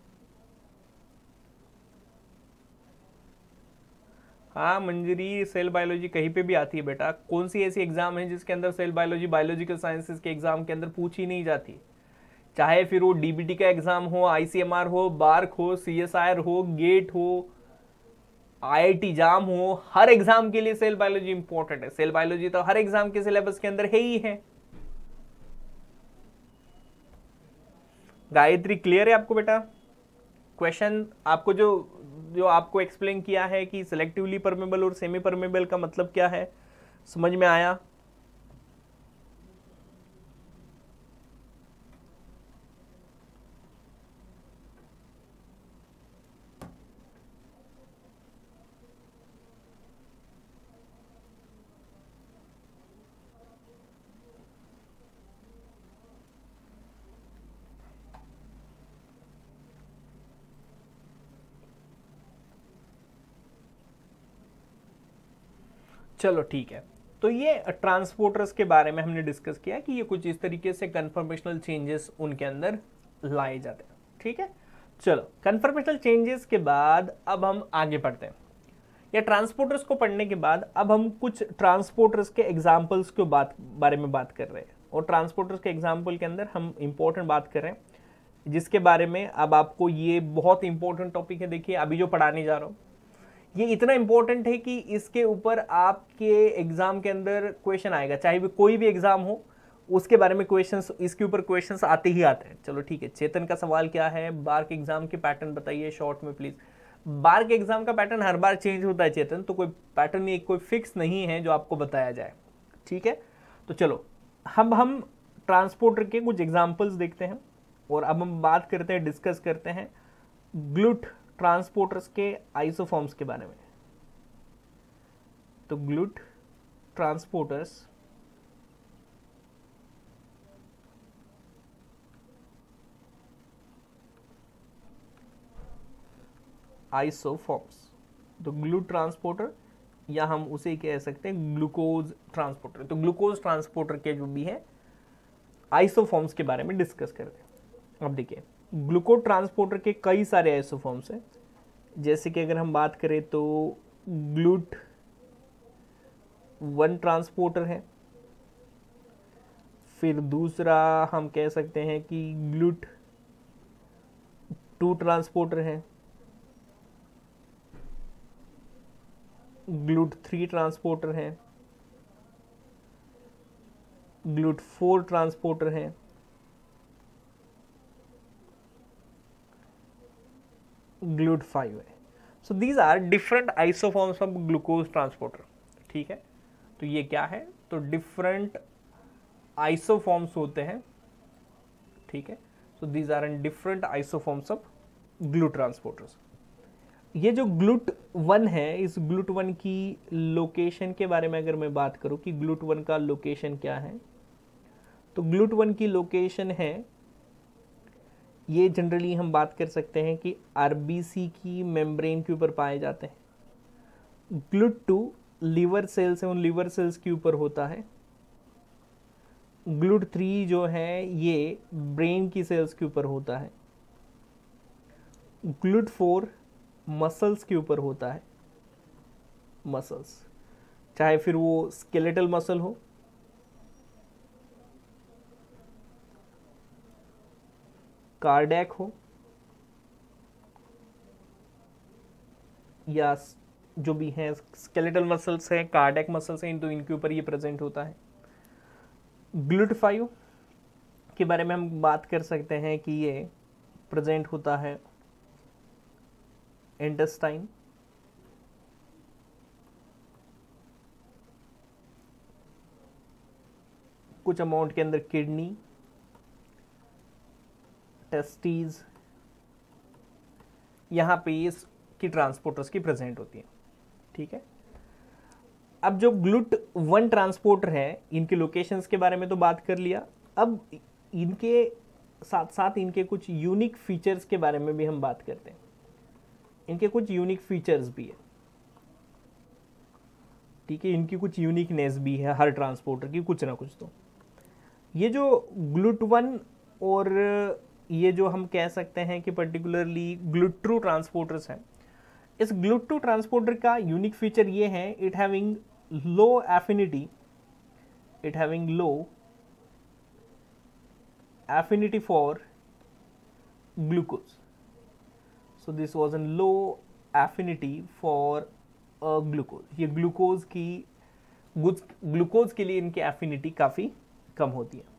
हाँ मंजरी, सेल बायोलॉजी कहीं पे भी आती है बेटा। कौन सी ऐसी एग्जाम है जिसके अंदर सेल बायोलॉजी बायोलॉजिकल साइंसेज के एग्जाम के अंदर पूछी नहीं जाती? चाहे फिर वो डीबीटी का एग्जाम हो, आईसीएमआर हो, बार्क हो, सीएसआईआर हो, गेट हो, आईआईटी जाम हो, हर एग्जाम के लिए सेल बायोलॉजी इंपॉर्टेंट है। सेल बायोलॉजी तो हर एग्जाम के सिलेबस के अंदर है ही है। गायत्री क्लियर है आपको बेटा? क्वेश्चन आपको जो जो आपको एक्सप्लेन किया है कि सिलेक्टिवली परमेबल और सेमी परमेबल का मतलब क्या है, समझ में आया? चलो ठीक है, तो ये ट्रांसपोर्टर्स के बारे में हमने डिस्कस किया कि ये कुछ इस तरीके से कन्फर्मेशनल चेंजेस उनके अंदर लाए जाते हैं, ठीक है। चलो कन्फर्मेशनल चेंजेस के बाद अब हम आगे बढ़ते हैं। या ट्रांसपोर्टर्स को पढ़ने के बाद अब हम कुछ ट्रांसपोर्टर्स के एग्जाम्पल्स के बात बारे में बात कर रहे हैं, और ट्रांसपोर्टर्स के एग्जाम्पल के अंदर हम इंपॉर्टेंट बात कर रहे हैं जिसके बारे में अब आपको, ये बहुत इंपॉर्टेंट टॉपिक है। देखिए अभी जो पढ़ाने जा रहा हूँ ये इतना इंपॉर्टेंट है कि इसके ऊपर आपके एग्जाम के अंदर क्वेश्चन आएगा, चाहे भी कोई भी एग्जाम हो उसके बारे में क्वेश्चंस, इसके ऊपर क्वेश्चंस आते ही आते हैं। चलो ठीक है, चेतन का सवाल क्या है, बार्क एग्जाम के पैटर्न बताइए शॉर्ट में प्लीज। बार्क एग्जाम का पैटर्न हर बार चेंज होता है चेतन, तो कोई पैटर्न नहीं, कोई फिक्स नहीं है जो आपको बताया जाए, ठीक है। तो चलो हम हम ट्रांसपोर्टर के कुछ एग्जाम्पल्स देखते हैं, और अब हम बात करते हैं, डिस्कस करते हैं ग्लूट ट्रांसपोर्टर्स के आइसोफॉर्म्स के बारे में। तो ग्लूट ट्रांसपोर्टर्स आइसोफॉर्म्स, तो ग्लूट ट्रांसपोर्टर या हम उसे कह सकते हैं ग्लूकोज ट्रांसपोर्टर। तो ग्लूकोज ट्रांसपोर्टर के जो भी है आइसोफॉर्म्स के बारे में डिस्कस करते हैं। अब देखिए ग्लूकोज ट्रांसपोर्टर के कई सारे आइसोफॉर्म्स हैं, जैसे कि अगर हम बात करें तो ग्लूट वन ट्रांसपोर्टर है, फिर दूसरा हम कह सकते हैं कि ग्लूट टू ट्रांसपोर्टर है, ग्लूट थ्री ट्रांसपोर्टर है, ग्लूट फोर ट्रांसपोर्टर है, ग्लूट फाइव है। So these are different isoforms of glucose transporter, ठीक है। तो ये क्या है, तो डिफरेंट आइसोफॉर्म्स होते हैं, ठीक है। So these are in different isoforms of GLUT transporters. ये जो ग्लूट वन है, इस ग्लूट वन की लोकेशन के बारे में अगर मैं बात करूं कि ग्लूट वन का लोकेशन क्या है, तो ग्लूट वन की लोकेशन है, ये जनरली हम बात कर सकते हैं कि आरबीसी की मेम्ब्रेन के ऊपर पाए जाते हैं। ग्लूट टू लीवर सेल्स है, उन लीवर सेल्स के ऊपर होता है। ग्लूट थ्री जो है ये ब्रेन की सेल्स के ऊपर होता है। ग्लूट फोर मसल्स के ऊपर होता है, मसल्स, चाहे फिर वो स्केलेटल मसल हो, कार्डियक हो, या जो भी हैं स्केलेटल मसल्स हैं, कार्डियक मसल्स हैं, तो इनके ऊपर ये प्रेजेंट होता है। ग्लूट फाइव के बारे में हम बात कर सकते हैं कि ये प्रेजेंट होता है इंटेस्टाइन, कुछ अमाउंट के अंदर किडनी, टेस्टीज, यहाँ पे इसकी ट्रांसपोर्टर्स की प्रेजेंट होती है, ठीक है। अब जो ग्लूट वन ट्रांसपोर्टर है, इनके लोकेशंस के बारे में तो बात कर लिया। अब इनके साथ साथ इनके कुछ यूनिक फीचर्स के बारे में भी हम बात करते हैं। इनके कुछ यूनिक फीचर्स भी है, ठीक है, इनकी कुछ यूनिकनेस भी है हर ट्रांसपोर्टर की कुछ ना कुछ। तो ये जो ग्लूट वन और ये जो हम कह सकते हैं कि पर्टिकुलरली ग्लूट टू ट्रांसपोर्टर्स हैं, इस ग्लूट टू ट्रांसपोर्टर का यूनिक फीचर ये है, it having low affinity it having low affinity for glucose. So this was a low affinity for uh, glucose. ये ग्लूकोज की ग्लूकोज के लिए इनकी एफिनिटी काफ़ी कम होती है।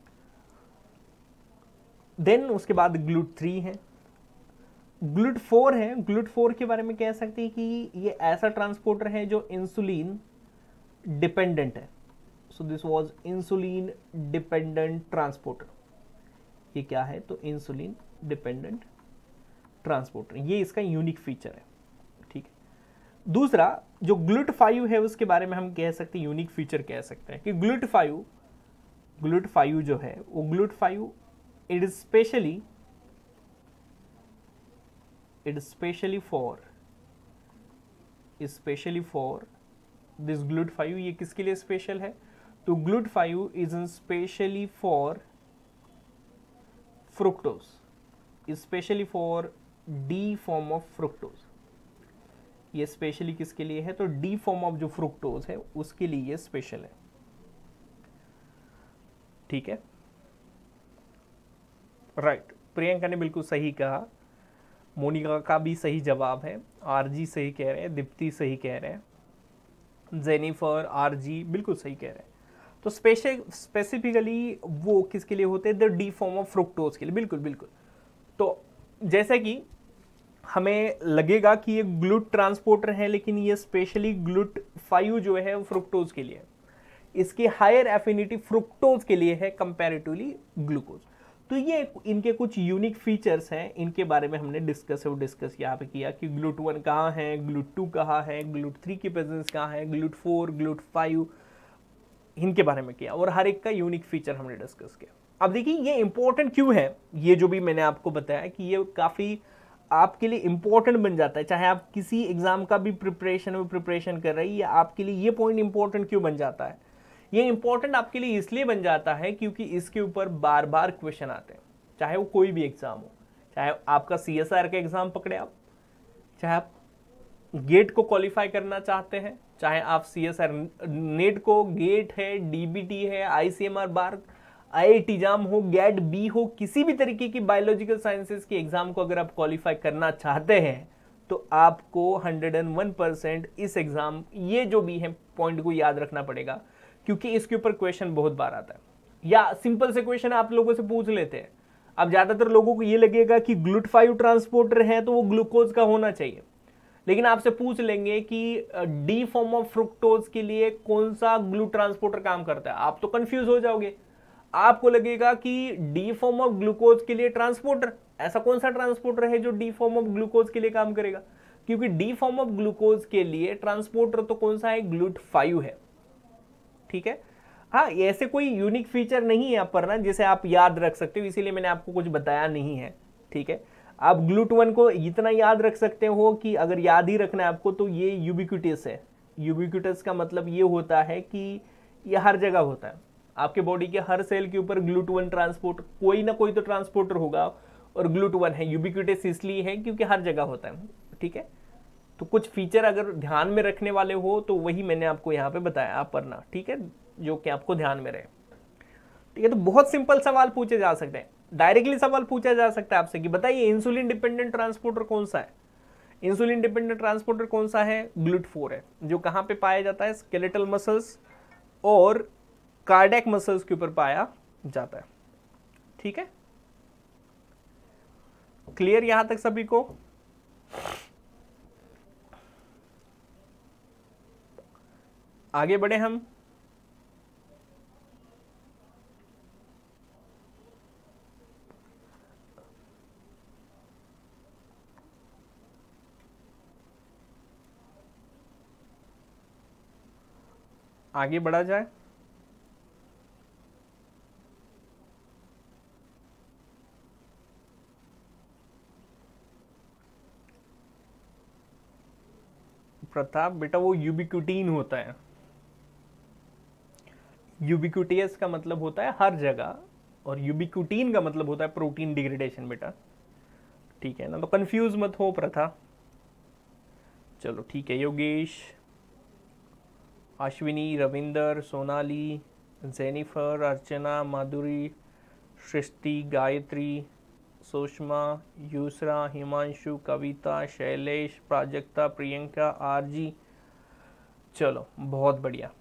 देन उसके बाद ग्लूट थ्री है, ग्लूट फोर है। ग्लूट फोर के बारे में कह सकते हैं कि ये ऐसा ट्रांसपोर्टर है जो इंसुलिन डिपेंडेंट है। So this was insulin dependent transporter. ये क्या है? तो इंसुलिन डिपेंडेंट ट्रांसपोर्टर, ये इसका यूनिक फीचर है, ठीक है। दूसरा जो ग्लूट फाइव है उसके बारे में हम कह सकते हैं, यूनिक फीचर कह सकते हैं कि ग्लूट फाइव ग्लूट फाइव जो है वो GLUT five it is specially it is specially for specially for this GLUT five. ये किसके लिए स्पेशल है? तो GLUT five is specially for fructose, especially for D form of fructose। ये specially किसके लिए है? तो D form of जो fructose है उसके लिए ये स्पेशल है, ठीक है, राइट right। प्रियंका ने बिल्कुल सही कहा, मोनिका का भी सही जवाब है, आरजी सही कह रहे हैं, दीप्ति सही कह रहे हैं, जेनिफर आरजी बिल्कुल सही कह रहे हैं। तो स्पेशल स्पेसिफिकली वो किसके लिए होते हैं? The D form of fructose के लिए, बिल्कुल बिल्कुल। तो जैसे कि हमें लगेगा कि ये ग्लूट ट्रांसपोर्टर है, लेकिन ये स्पेशली ग्लूट फाइव जो है वो फ्रुक्टोज के लिए, इसकी हायर एफिनिटी फ्रुक्टोज के लिए है कंपैरेटिवली ग्लूकोज। तो ये इनके कुछ यूनिक फीचर्स हैं, इनके बारे में हमने डिस्कस है वो डिस्कस यहाँ पे किया कि ग्लूट वन कहाँ है, ग्लूट टू कहाँ है, ग्लूट थ्री की प्रेजेंस कहाँ है, ग्लूट फोर, ग्लूट फाइव, इनके बारे में किया और हर एक का यूनिक फीचर हमने डिस्कस किया। अब देखिए ये इंपॉर्टेंट क्यों है, ये जो भी मैंने आपको बताया कि ये काफ़ी आपके लिए इंपॉर्टेंट बन जाता है, चाहे आप किसी एग्जाम का भी प्रिपरेशन में प्रिपरेशन कर रहे हैं, या आपके लिए ये पॉइंट इंपॉर्टेंट क्यों बन जाता है? ये इंपॉर्टेंट आपके लिए इसलिए बन जाता है क्योंकि इसके ऊपर बार बार क्वेश्चन आते हैं, चाहे वो कोई भी एग्जाम हो, चाहे आपका सी एस आर का एग्जाम पकड़े आप, चाहे आप गेट को क्वालिफाई करना चाहते हैं, चाहे आप सी एस आर नेट को, गेट है, डी बी टी है, आई सी एम आर बार, आई आई टी एग्जाम हो, गैट बी हो, किसी भी तरीके की बायोलॉजिकल साइंसेज के एग्जाम को अगर आप क्वालिफाई करना चाहते हैं तो आपको एक सौ एक परसेंट इस एग्जाम ये जो भी है पॉइंट को याद रखना पड़ेगा, क्योंकि इसके ऊपर क्वेश्चन बहुत बार आता है। या सिंपल से क्वेश्चन आप लोगों से पूछ लेते हैं, अब ज्यादातर लोगों को ये लगेगा कि ग्लूट फाइव ट्रांसपोर्टर है तो वो ग्लूकोज का होना चाहिए, लेकिन आपसे पूछ लेंगे कि डी फॉर्म ऑफ फ्रुक्टोज के लिए कौन सा ग्लूट ट्रांसपोर्टर काम करता है, आप तो कंफ्यूज हो जाओगे। आपको लगेगा कि डी फॉर्म ऑफ ग्लूकोज के लिए ट्रांसपोर्टर, ऐसा कौन सा ट्रांसपोर्टर है जो डी फॉर्म ऑफ ग्लूकोज के लिए काम करेगा? क्योंकि डी फॉर्म ऑफ ग्लूकोज के लिए ट्रांसपोर्टर तो कौन सा है? ग्लूट फाइव है, ठीक है। हाँ, ऐसे कोई यूनिक फीचर नहीं है यहाँ पर ना जिसे आप याद रख सकते हो, इसीलिए मैंने आपको कुछ बताया नहीं है, ठीक है। आप ग्लूट वन को इतना याद रख सकते हो कि अगर याद ही रखना है आपको तो ये यूबिक्विटस है। यूबिक्विटस का मतलब ये होता है कि ये हर जगह होता है, आपके बॉडी के हर सेल के ऊपर ग्लूट वन ट्रांसपोर्ट, कोई ना कोई तो ट्रांसपोर्टर होगा, और ग्लूट वन है। यूबिक्विटस इसलिए है क्योंकि हर जगह होता है, ठीक है। तो कुछ फीचर अगर ध्यान में रखने वाले हो तो वही मैंने आपको यहाँ पे बताया, आप पढ़ना, ठीक है, जो कि आपको ध्यान में रहे, ठीक है। तो बहुत सिंपल सवाल पूछे जा सकते हैं, डायरेक्टली सवाल पूछा जा सकता है आपसे कि बताइए इंसुलिन डिपेंडेंट ट्रांसपोर्टर कौन सा है? इंसुलिन डिपेंडेंट ट्रांसपोर्टर कौन सा है? ग्लूट फोर है, जो कहाँ पे पाया जाता है? स्केलेटल मसल्स और कार्डियक मसल्स के ऊपर पाया जाता है, ठीक है। क्लियर यहां तक सभी को? आगे बढ़े हम। आगे बढ़ा जाए। प्रताप बेटा वो यूबिक्यूटीन होता है। यूबिक्यूटियस का मतलब होता है हर जगह, और यूबिक्यूटीन का मतलब होता है प्रोटीन डिग्रेडेशन बेटा, ठीक है ना, तो कंफ्यूज मत हो प्रथा। चलो ठीक है, योगेश, अश्विनी, रविंदर, सोनाली, जेनिफर, अर्चना, माधुरी, सृष्टि, गायत्री, सुषमा, यूसरा, हिमांशु, कविता, शैलेश, प्राजक्ता, प्रियंका, आरजी। चलो बहुत बढ़िया।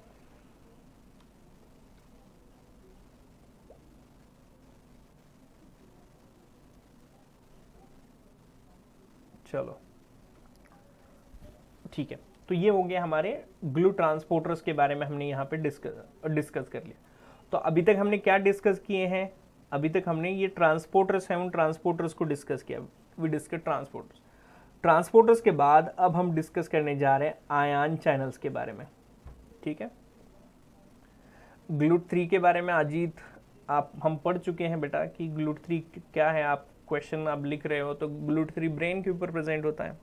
चलो ठीक है, तो ये हो गया हमारे ग्लू ट्रांसपोर्टर्स के बारे में हमने यहाँ पे डिस्कस डिस्कस कर लिया। तो अभी तक हमने क्या डिस्कस किए हैं? अभी तक हमने ये ट्रांसपोर्टर्स हैं, उन ट्रांसपोर्टर्स को डिस्कस किया। We discuss transporters. ट्रांसपोर्टर्स के बाद अब हम डिस्कस करने जा रहे हैं आयन चैनल्स के बारे में, ठीक है। ग्लूट थ्री के बारे में अजीत आप हम पढ़ चुके हैं बेटा कि ग्लूट थ्री क्या है। आप क्वेश्चन आप लिख रहे हो तो ग्लूट थ्री ब्रेन के ऊपर प्रेजेंट होता है।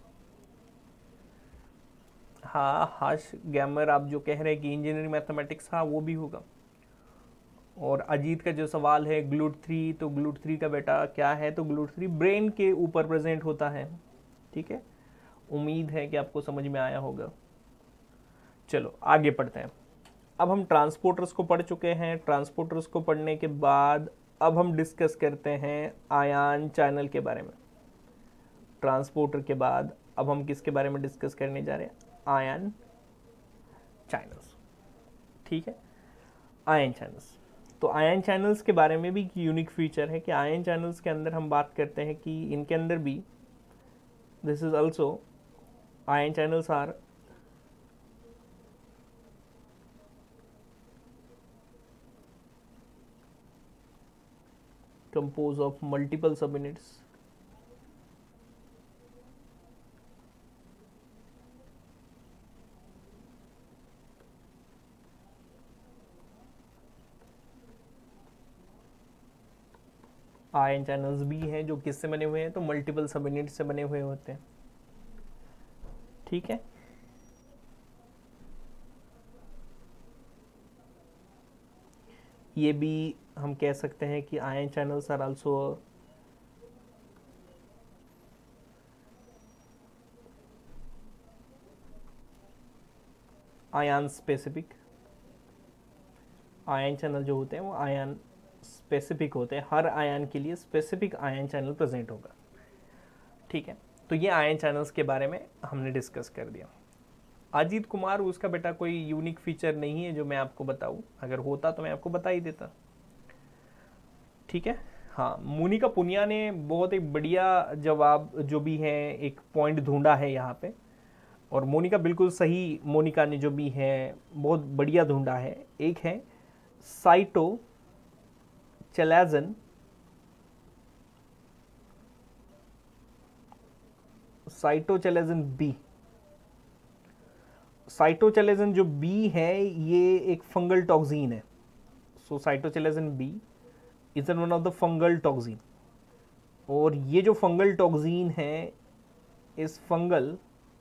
हाँ हर्ष गैमर आप जो कह रहे हैं कि इंजीनियरिंग मैथमेटिक्स, हाँ वो भी होगा। और अजीत का जो सवाल है ग्लूट थ्री, तो ग्लूट थ्री का बेटा क्या है? तो ग्लूट थ्री ब्रेन के ऊपर प्रेजेंट होता है, ठीक है। उम्मीद है कि आपको समझ में आया होगा। चलो आगे पढ़ते हैं। अब हम ट्रांसपोर्टर्स को पढ़ चुके हैं। ट्रांसपोर्टर्स को पढ़ने के बाद अब हम डिस्कस करते हैं आयन चैनल के बारे में। ट्रांसपोर्टर के बाद अब हम किसके बारे में डिस्कस करने जा रहे हैं? आयन चैनल्स, ठीक है। आयन चैनल्स, तो आयन चैनल्स के बारे में भी एक यूनिक फीचर है कि आयन चैनल्स के अंदर हम बात करते हैं कि इनके अंदर भी this is also ion channels are composed of multiple subunits ion channels भी हैं जो किससे बने हुए हैं? तो मल्टीपल सबयूनिट से बने हुए होते हैं, ठीक है। ये भी हम कह सकते हैं कि ion channels are also ion specific. Ion channel जो होते हैं वो आयन स्पेसिफिक होते हैं, हर आयन के लिए स्पेसिफिक आयन चैनल प्रेजेंट होगा, ठीक है। तो ये आयन चैनल्स के बारे में हमने डिस्कस कर दिया। अजीत कुमार उसका बेटा कोई यूनिक फीचर नहीं है जो मैं आपको बताऊं, अगर होता तो मैं आपको बता ही देता, ठीक है। हाँ मोनिका पुनिया ने बहुत ही बढ़िया जवाब जो भी है एक पॉइंट ढूंढा है यहाँ पे, और मोनिका बिल्कुल सही, मोनिका ने जो भी है बहुत बढ़िया ढूंढा है। एक है साइटो चैलाजन साइटोचैलेजन बी। साइटोचैलेजन जो बी है ये एक फंगल टॉक्सिन है। So cytochalasin B is one of the fungal toxin, और ये जो फंगल टॉक्सिन है, इस फंगल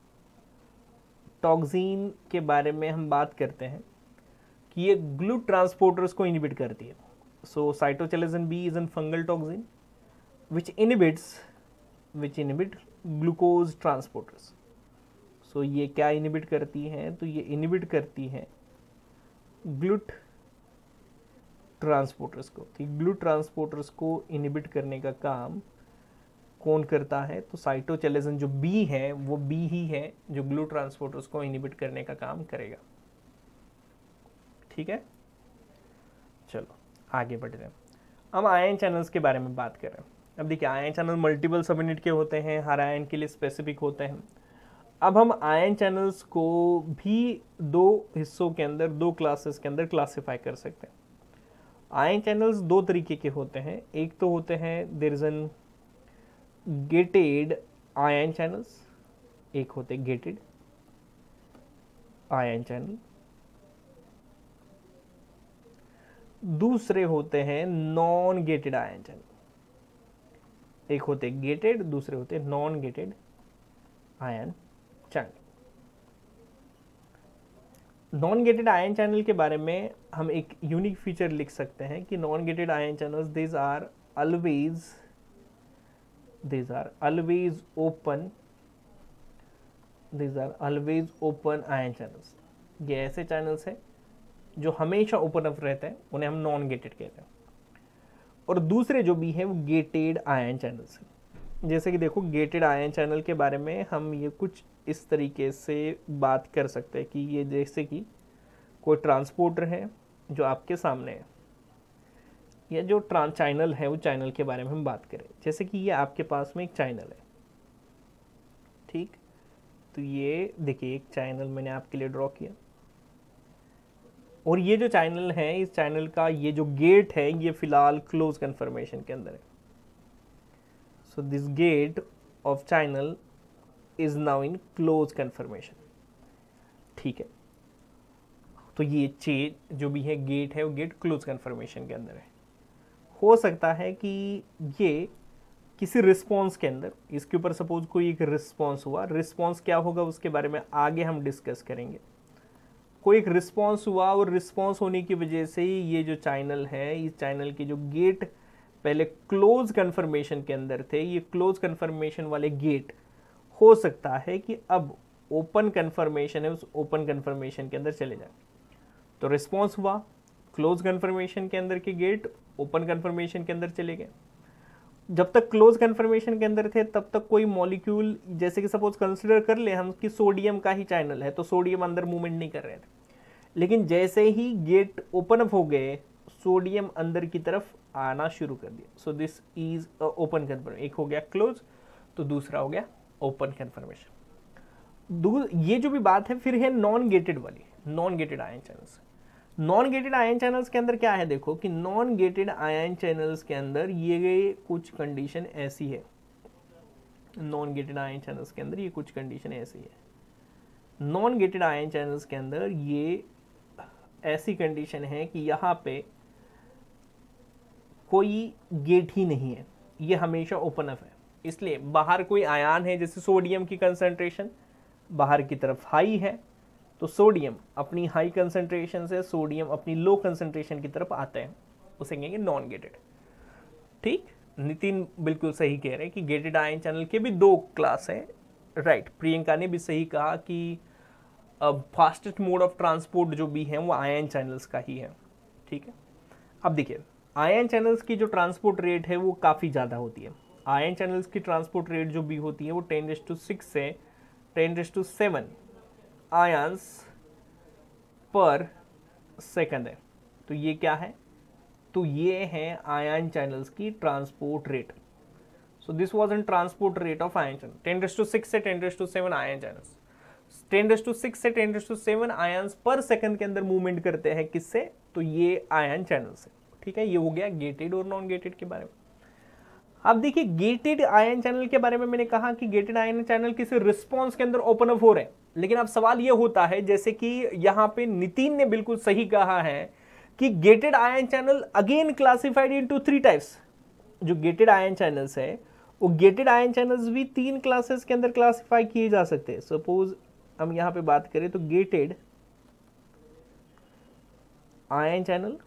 टॉक्सिन के बारे में हम बात करते हैं कि ये ग्लू ट्रांसपोर्टर्स को इनिबिट करती है। So cytochalasin B is an fungal toxin which inhibits which inhibit glucose transporters. So ये क्या इनिबिट करती हैं? तो ये इनिबिट करती हैं ग्लूट ट्रांसपोर्टर्स को। तो ग्लूट ट्रांसपोर्टर्स को इनिबिट करने का काम कौन करता है? तो साइटोचैलेजन जो बी है वो बी ही है जो ग्लू ट्रांसपोर्टर्स को इनिबिट करने का काम करेगा, ठीक है। चलो आगे बढ़ते हैं। हम आयन चैनल्स के बारे में बात कर रहे हैं। अब देखिए ion channel multiple subunit के होते हैं, हर आयन के लिए स्पेसिफिक होते हैं। अब हम आयन चैनल्स को भी दो हिस्सों के अंदर, दो क्लासेस के अंदर क्लासिफाई कर सकते हैं। आयन चैनल्स दो तरीके के होते हैं। एक तो होते हैं there is an gated ion channels, एक होते गेटेड आयन चैनल, दूसरे होते हैं नॉन गेटेड आयन चैनल। एक होते गेटेड, दूसरे होते non gated ion channel. Non gated ion channel के बारे में हम एक यूनिक फीचर लिख सकते हैं कि non gated ion channels this are always this are always open this are always open ion channels. ये ऐसे चैनल्स हैं जो हमेशा ओपन अप रहते हैं, उन्हें हम नॉन गेटेड कहते हैं। और दूसरे जो भी हैं वो गेटेड आयन चैनल्स हैं। जैसे कि देखो, गेटेड आयन चैनल के बारे में हम ये कुछ इस तरीके से बात कर सकते हैं कि ये जैसे कि कोई ट्रांसपोर्टर है जो आपके सामने है, या जो ट्रांस चैनल है वो चैनल के बारे में हम बात करें। जैसे कि ये आपके पास में एक चैनल है, ठीक। तो ये देखिए एक चैनल मैंने आपके लिए ड्रॉ किया, और ये जो चैनल है, इस चैनल का ये जो गेट है ये फिलहाल क्लोज कन्फर्मेशन के अंदर है। So this gate of channel is now in close conformation, ठीक है। तो ये चेन जो भी है गेट है वो गेट क्लोज कन्फर्मेशन के अंदर है। हो सकता है कि ये किसी रिस्पॉन्स के अंदर, इसके ऊपर सपोज कोई एक रिस्पॉन्स हुआ, रिस्पॉन्स क्या होगा उसके बारे में आगे हम डिस्कस करेंगे। कोई एक रिस्पॉन्स हुआ और रिस्पॉन्स होने की वजह से ये जो चैनल है, इस चैनल के जो गेट पहले क्लोज कन्फर्मेशन के अंदर थे, ये क्लोज कन्फर्मेशन वाले गेट हो सकता है कि अब ओपन कन्फर्मेशन है, उस ओपन कन्फर्मेशन के अंदर चले जाए। तो रिस्पॉन्स हुआ, क्लोज कन्फर्मेशन के अंदर के गेट ओपन कन्फर्मेशन के अंदर चले गए। जब तक क्लोज कन्फर्मेशन के अंदर थे तब तक कोई मॉलिक्यूल, जैसे कि सपोज कंसिडर कर ले हम कि सोडियम का ही चैनल है, तो सोडियम अंदर मूवमेंट नहीं कर रहे थे। लेकिन जैसे ही गेट ओपन अप हो गए, सोडियम अंदर की तरफ आना शुरू कर दिया। So this is open conformation. एक हो गया क्लोज, तो दूसरा हो गया ओपन कन्फर्मेशन। ये जो भी बात है फिर है नॉन गेटेड वाली, non gated ion channels. Non gated ion channels के अंदर क्या है, देखो कि नॉन गेटेड आयन चैनल्स के अंदर ये कुछ कंडीशन ऐसी है। नॉन गेटेड आयन चैनल्स के अंदर ये कुछ कंडीशन ऐसी है। नॉन गेटेड आयन चैनल्स के अंदर ये ऐसी कंडीशन है कि यहाँ पे कोई गेट ही नहीं है, ये हमेशा ओपन अप है। इसलिए बाहर कोई आयन है, जैसे सोडियम की कंसंट्रेशन बाहर की तरफ हाई है, तो सोडियम अपनी हाई कंसंट्रेशन से सोडियम अपनी लो कंसंट्रेशन की तरफ आते हैं, उसे कहेंगे नॉन गेटेड, ठीक। नितिन बिल्कुल सही कह रहे हैं कि गेटेड आयन चैनल के भी दो क्लास है, राइट। प्रियंका ने भी सही कहा कि फास्टेस्ट मोड ऑफ ट्रांसपोर्ट जो भी है वो आयन चैनल्स का ही है, ठीक है। अब देखिए आयन चैनल्स की जो ट्रांसपोर्ट रेट है वो काफ़ी ज़्यादा होती है। आयन चैनल्स की ट्रांसपोर्ट रेट जो भी होती है वो टेन रेज़ टू सिक्स से ten raise to seven ions per second है। तो ये क्या है, तो ये है आयन चैनल्स की transport rate. So this was in transport rate of ion channel, ten raise to six से ten raise to seven ion channels. Ten raise to six से ten raise to seven ions per second के अंदर movement करते हैं, किससे, तो ये ion channel से, ठीक है। ये हो गया गेटेड और नॉन गेटेड के बारे में। अब देखिए गेटेड आयन चैनल के बारे में मैंने कहा कि गेटेड आयन चैनल किसी रिस्पॉन्स के अंदर ओपन अप हो रहे हैं। लेकिन अब सवाल ये होता है, जैसे कि यहाँ पे नितिन ने बिल्कुल सही कहा है कि gated ion channel again classified into three types. जो गेटेड आयन चैनल्स है वो गेटेड आयन चैनल्स भी तीन क्लासेस के अंदर क्लासिफाई किए जा सकते हैं। सपोज हम यहाँ पे बात करें तो गेटेड आयन चैनल,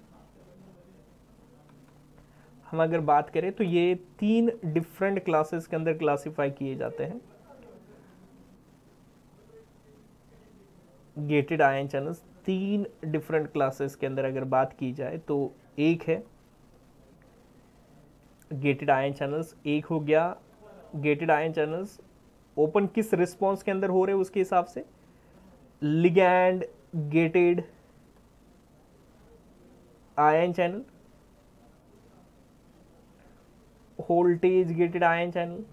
हम अगर बात करें तो ये तीन डिफरेंट क्लासेस के अंदर क्लासिफाई किए जाते हैं। गेटेड आयन चैनल्स तीन डिफरेंट क्लासेस के अंदर अगर बात की जाए तो एक है गेटेड आयन चैनल्स, एक हो गया गेटेड आयन चैनल्स ओपन किस रिस्पॉन्स के अंदर हो रहे हैं उसके हिसाब से, ligand gated ion channel, voltage gated ion channel,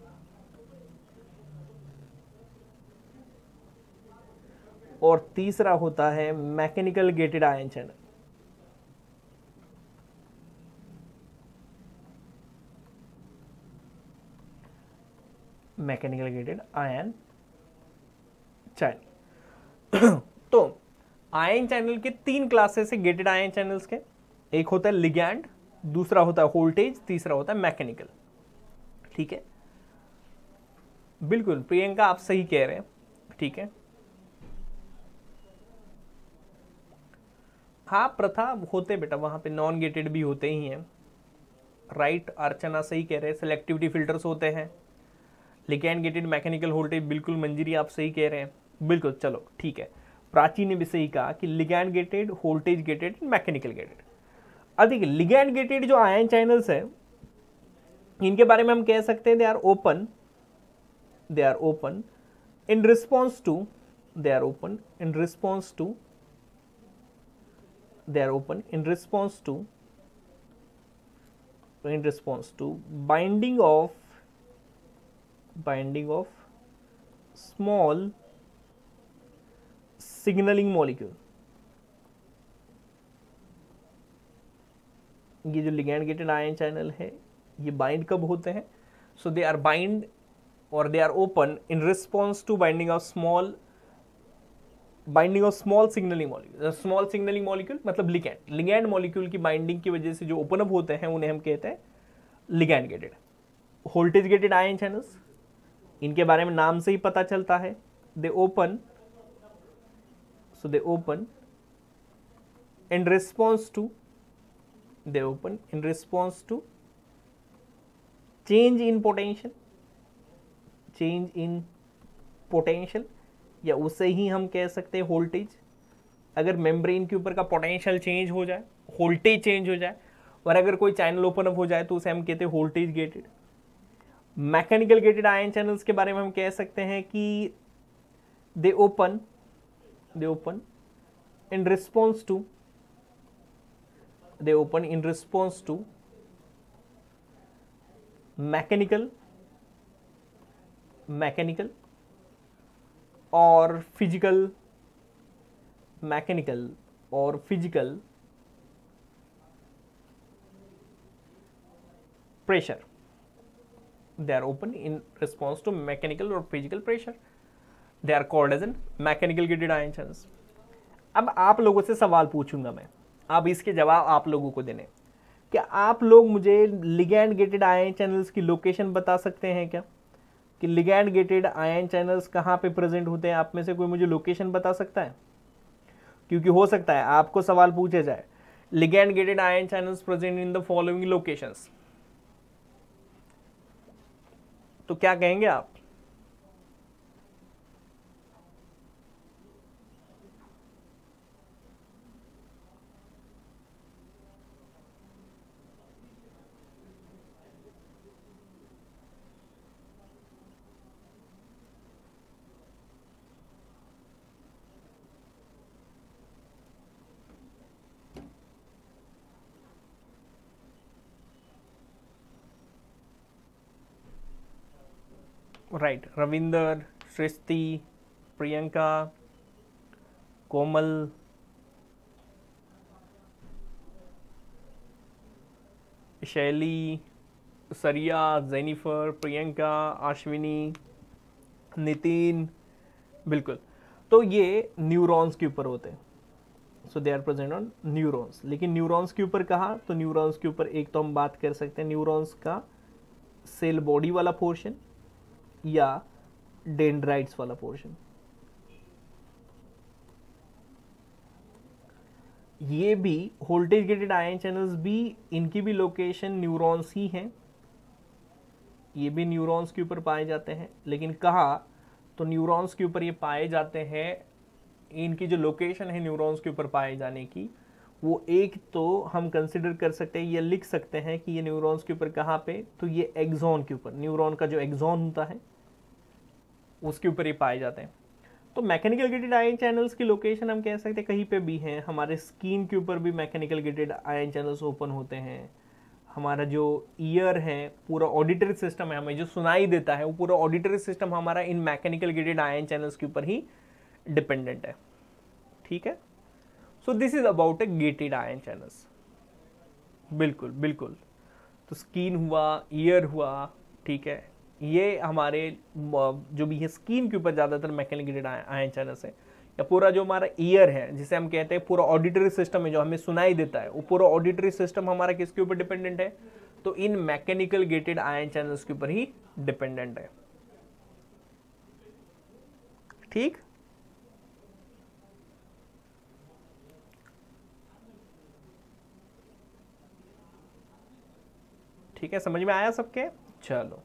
और तीसरा होता है mechanical gated ion channel. Mechanical gated ion channel. तो आयन चैनल के तीन क्लासेस है गेटेड आयन चैनल्स के। एक होता है लिगैंड, दूसरा होता है वोल्टेज, तीसरा होता है मैकेनिकल। ठीक है, बिल्कुल प्रियंका आप सही कह रहे हैं। ठीक है, हाँ प्रथा होते बेटा, वहां पे नॉन गेटेड भी होते ही हैं। राइट, अर्चना सही कह रहे हैं, सेलेक्टिविटी फिल्टर्स होते हैं। लिगैंड गेटेड मैकेनिकल वोल्टेज, बिल्कुल मंजरी आप सही कह रहे हैं, बिल्कुल। चलो ठीक है, प्राची ने भी सही कहा कि ligand gated, voltage gated, mechanical gated. अधिक लिगैंड गेटेड जो आयन चैनल्स है, इनके बारे में हम कह सकते हैं they are open, they are open in response to, they are open in response to, they are open in response to in response to binding of binding of small signaling molecule। ये जो ligand gated ion channel है, ये bind कब होते हैं? So they are bind और they are open in response to binding of small binding of small signalling molecule. Small signalling molecule मतलब ligand, ligand molecule की बाइंडिंग की वजह से जो ओपन अप होते हैं उन्हें हम कहते हैं ligand gated. Voltage gated ion channels, इनके बारे में नाम से ही पता चलता है, they open, so they open in response to, they open in response to change in potential, change in potential, या उसे ही हम कह सकते हैं वोल्टेज। अगर मेम्ब्रेन के ऊपर का पोटेंशियल चेंज हो जाए, वोल्टेज चेंज हो जाए, और अगर कोई चैनल ओपन अप हो जाए तो उसे हम कहते हैं voltage gated. Mechanical gated ion channels के बारे में हम कह सकते हैं कि they open they open in response to they open in response to mechanical mechanical और फिजिकल मैकेनिकल और physical pressure. They are open in response to mechanical और physical pressure, they are called as an mechanical gated ion channels. अब आप लोगों से सवाल पूछूंगा मैं, अब इसके जवाब आप लोगों को देने। क्या आप लोग मुझे लिगैंड गेटेड आयन चैनल्स की लोकेशन बता सकते हैं क्या, कि लिगैंड गेटेड आयन चैनल्स कहाँ पे प्रेजेंट होते हैं? आप में से कोई मुझे लोकेशन बता सकता है? क्योंकि हो सकता है आपको सवाल पूछा जाए ligand gated ion channels present in the following locations, तो क्या कहेंगे आप? Right right. Ravinder, Srishti, Priyanka, Komal, Shaili, Sariya, Jennifer, Priyanka, Ashwini, Nitin, बिल्कुल। तो ये न्यूरॉन्स के ऊपर होते हैं, so they are present on neurons. लेकिन न्यूरॉन्स के ऊपर कहा, तो न्यूरॉन्स के ऊपर एक तो हम बात कर सकते हैं न्यूरॉन्स का सेल बॉडी वाला पोर्शन या डेंड्राइट्स वाला पोर्शन। ये भी वोल्टेज गेटेड आयन चैनल्स भी, इनकी भी लोकेशन न्यूरॉन्स ही हैं, ये भी न्यूरॉन्स के ऊपर पाए जाते हैं। लेकिन कहा तो न्यूरॉन्स के ऊपर ये पाए जाते हैं, इनकी जो लोकेशन है न्यूरॉन्स के ऊपर पाए जाने की, वो एक तो हम कंसिडर कर सकते हैं, ये लिख सकते हैं कि ये न्यूरॉन्स के ऊपर कहाँ पे, तो ये एक्सॉन के ऊपर, न्यूरॉन का जो एक्सॉन होता है उसके ऊपर ये पाए जाते हैं। तो मैकेनिकल गेटेड आयन चैनल्स की लोकेशन हम कह सकते हैं कहीं पे भी हैं। हमारे स्किन के ऊपर भी mechanical gated ion channels open होते हैं। हमारा जो ईयर है, पूरा ऑडिटरी सिस्टम है, हमें जो सुनाई देता है, वो पूरा ऑडिटरी सिस्टम हमारा इन मैकेनिकल गेटेड आयन चैनल्स के ऊपर ही डिपेंडेंट है। ठीक है, so this is about a gated ion channels. बिल्कुल बिल्कुल, तो स्किन हुआ, ईयर हुआ, ठीक है, ये हमारे जो भी है स्किन के ऊपर ज़्यादातर मैकेनिकल गेटेड आयन चैनल्स है, या पूरा जो हमारा ईयर है, जिसे हम कहते हैं पूरा ऑडिटरी सिस्टम है जो हमें सुनाई देता है, वो पूरा ऑडिटरी सिस्टम हमारा किसके ऊपर डिपेंडेंट है? तो इन मैकेनिकल गेटेड आयन चैनल्स के ऊपर ही डिपेंडेंट है। ठीक, ठीक है, समझ में आया सबके? चलो,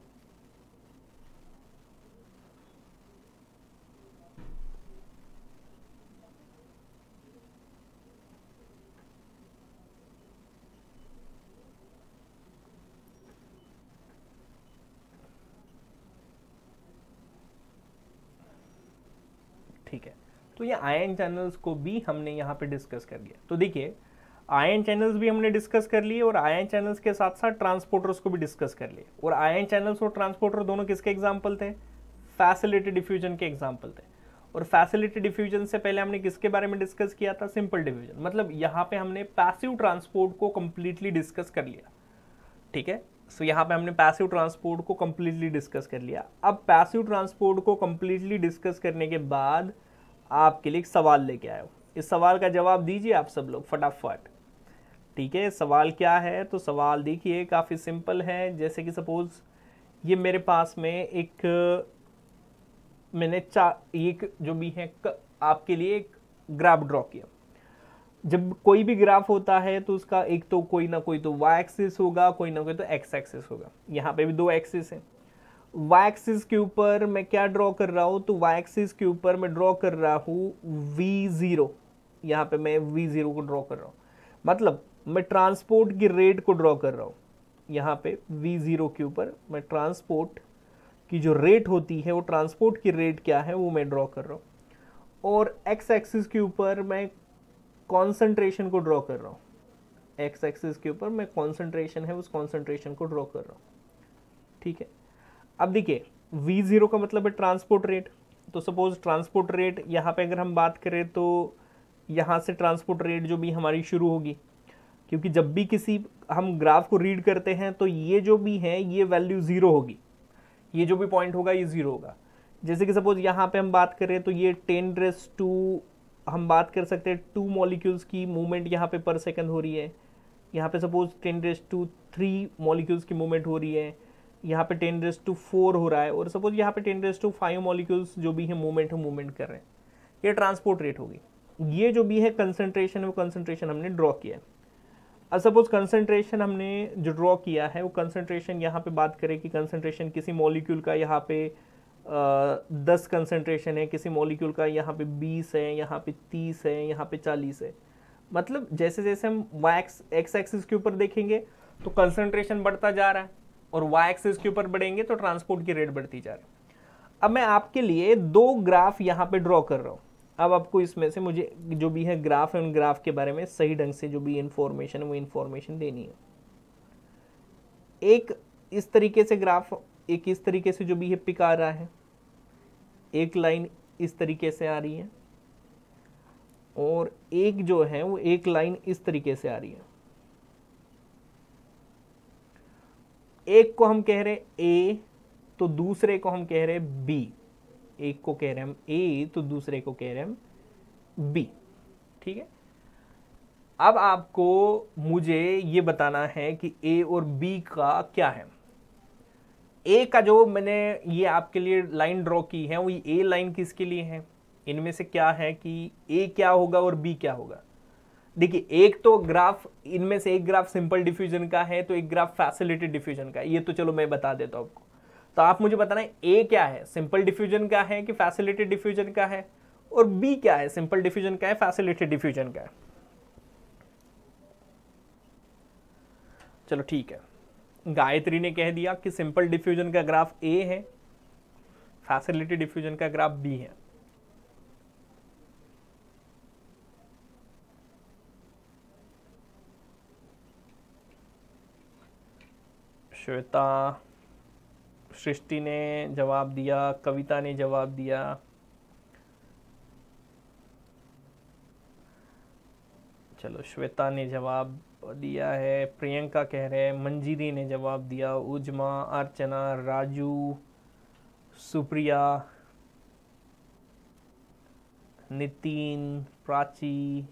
ठीक है। तो ये आयन चैनल्स को भी हमने यहाँ पे डिस्कस कर लिया। तो देखिए, आयन चैनल्स भी हमने डिस्कस कर लिए और आयन चैनल्स के साथ साथ ट्रांसपोर्टर्स को भी डिस्कस कर लिए। और आयन चैनल्स और ट्रांसपोर्टर दोनों किसके एग्जाम्पल थे? फैसिलिटी डिफ्यूजन के एग्जाम्पल थे। और फैसिलिटी डिफ्यूजन से पहले हमने किसके बारे में डिस्कस किया था? Simple diffusion. मतलब यहाँ पे हमने पैसिव ट्रांसपोर्ट को कंप्लीटली डिस्कस कर लिया। ठीक है, सो यहाँ पे हमने पैसिव ट्रांसपोर्ट को कंप्लीटली डिस्कस कर लिया। अब पैसिव ट्रांसपोर्ट को कंप्लीटली डिस्कस करने के बाद आपके लिए एक सवाल लेके आया हूँ। इस सवाल का जवाब दीजिए आप सब लोग फटाफट। ठीक है, सवाल क्या है? तो सवाल देखिए काफ़ी सिंपल है। जैसे कि सपोज ये मेरे पास में एक मैंने चार एक जो भी है आपके लिए एक ग्राफ ड्रॉ किया। जब कोई भी ग्राफ होता है तो उसका एक तो कोई ना कोई तो वाई एक्सिस होगा, कोई ना कोई तो एक्स एक्सिस होगा। यहाँ पे भी दो एक्सिस है। वाई एक्सिस के ऊपर मैं क्या ड्रॉ कर रहा हूँ? तो वाई एक्सिस के ऊपर मैं ड्रॉ कर रहा हूँ वी ज़ीरो। यहाँ पे मैं वी ज़ीरो को ड्रॉ कर रहा हूँ, मतलब मैं ट्रांसपोर्ट की रेट को ड्रॉ कर रहा हूँ। यहाँ पे वी ज़ीरो के ऊपर मैं ट्रांसपोर्ट की जो रेट होती है, वो ट्रांसपोर्ट की रेट क्या है वो मैं ड्रॉ कर रहा हूँ। और एक्स एक्सिस के ऊपर मैं कॉन्सेंट्रेशन को ड्रॉ कर रहा हूँ। एक्स एक्सिस के ऊपर मैं कॉन्सेंट्रेशन है उस कॉन्सेंट्रेशन को ड्रॉ कर रहा हूँ। ठीक है, अब देखिए वी ज़ीरो का मतलब है ट्रांसपोर्ट रेट। तो सपोज ट्रांसपोर्ट रेट यहाँ पे अगर हम बात करें तो यहाँ से ट्रांसपोर्ट रेट जो भी हमारी शुरू होगी, क्योंकि जब भी किसी हम ग्राफ को रीड करते हैं तो ये जो भी है ये वैल्यू ज़ीरो होगी, ये जो भी पॉइंट होगा ये ज़ीरो होगा। जैसे कि सपोज यहाँ पे हम बात करें तो ये टेन रेस टू हम बात कर सकते हैं टू मॉलिक्यूल्स की मूवमेंट यहाँ पे पर सेकंड हो रही है। यहाँ पे suppose ten raise to three molecules की मूवमेंट हो रही है। यहाँ पे टेन रेस टू फोर हो रहा है। और सपोज यहाँ पे ten raise to five molecules जो भी है मूवमेंट है मूवमेंट कर रहे हैं। ये ट्रांसपोर्ट रेट होगी। ये जो भी है कंसंट्रेशन है वो कंसंट्रेशन हमने ड्रॉ किया है। अब सपोज कंसंट्रेशन हमने जो ड्रॉ किया है वो कंसंट्रेशन यहाँ पे बात करें कि कंसंट्रेशन किसी मॉलिक्यूल का यहाँ पे दस कंसंट्रेशन है, किसी मॉलिक्यूल का यहाँ पे बीस है, यहाँ पे तीस है, यहाँ पे चालीस है। मतलब जैसे जैसे हम वाई एक्स एक्सिस के ऊपर देखेंगे तो कंसंट्रेशन बढ़ता जा रहा है और वाई एक्सिस के ऊपर बढ़ेंगे तो ट्रांसपोर्ट की रेट बढ़ती जा रही है। अब मैं आपके लिए दो ग्राफ यहाँ पे ड्रॉ कर रहा हूँ। अब आपको इसमें से मुझे जो भी है ग्राफ है उन ग्राफ के बारे में सही ढंग से जो भी इंफॉर्मेशन है वो इंफॉर्मेशन देनी है। एक इस तरीके से ग्राफ, एक इस तरीके से जो भी है पिक आ रहा है, एक लाइन इस तरीके से आ रही है और एक जो है वो एक लाइन इस तरीके से आ रही है। एक को हम कह रहे ए तो दूसरे को हम कह रहे बी। एक को कह रहे हम ए तो दूसरे को कह रहे हम बी। ठीक है, अब आपको मुझे ये बताना है कि ए और बी का क्या है। ए का जो मैंने ये आपके लिए लाइन ड्रॉ की है वो ए लाइन किसके लिए है? इनमें से क्या है कि ए क्या होगा और बी क्या होगा? देखिए, एक तो ग्राफ, इनमें से एक ग्राफ सिंपल डिफ्यूजन का है तो एक ग्राफ फैसिलिटेड डिफ्यूजन का है। ये तो चलो मैं बता देता हूं आपको। तो आप मुझे बताना है ए क्या है, सिंपल डिफ्यूजन का है कि फैसिलिटेड डिफ्यूजन का है, और बी क्या है, सिंपल डिफ्यूजन का है फैसिलिटेड डिफ्यूजन का है। चलो ठीक है, गायत्री ने कह दिया कि सिंपल डिफ्यूजन का ग्राफ ए है, फैसिलिटेड डिफ्यूजन का ग्राफ बी है। श्वेता, सृष्टि ने जवाब दिया, कविता ने जवाब दिया, चलो श्वेता ने जवाब दिया है, प्रियंका कह रहे हैं, मंजीरी ने जवाब दिया, उजमा, अर्चना, राजू, सुप्रिया, नितिन, प्राची,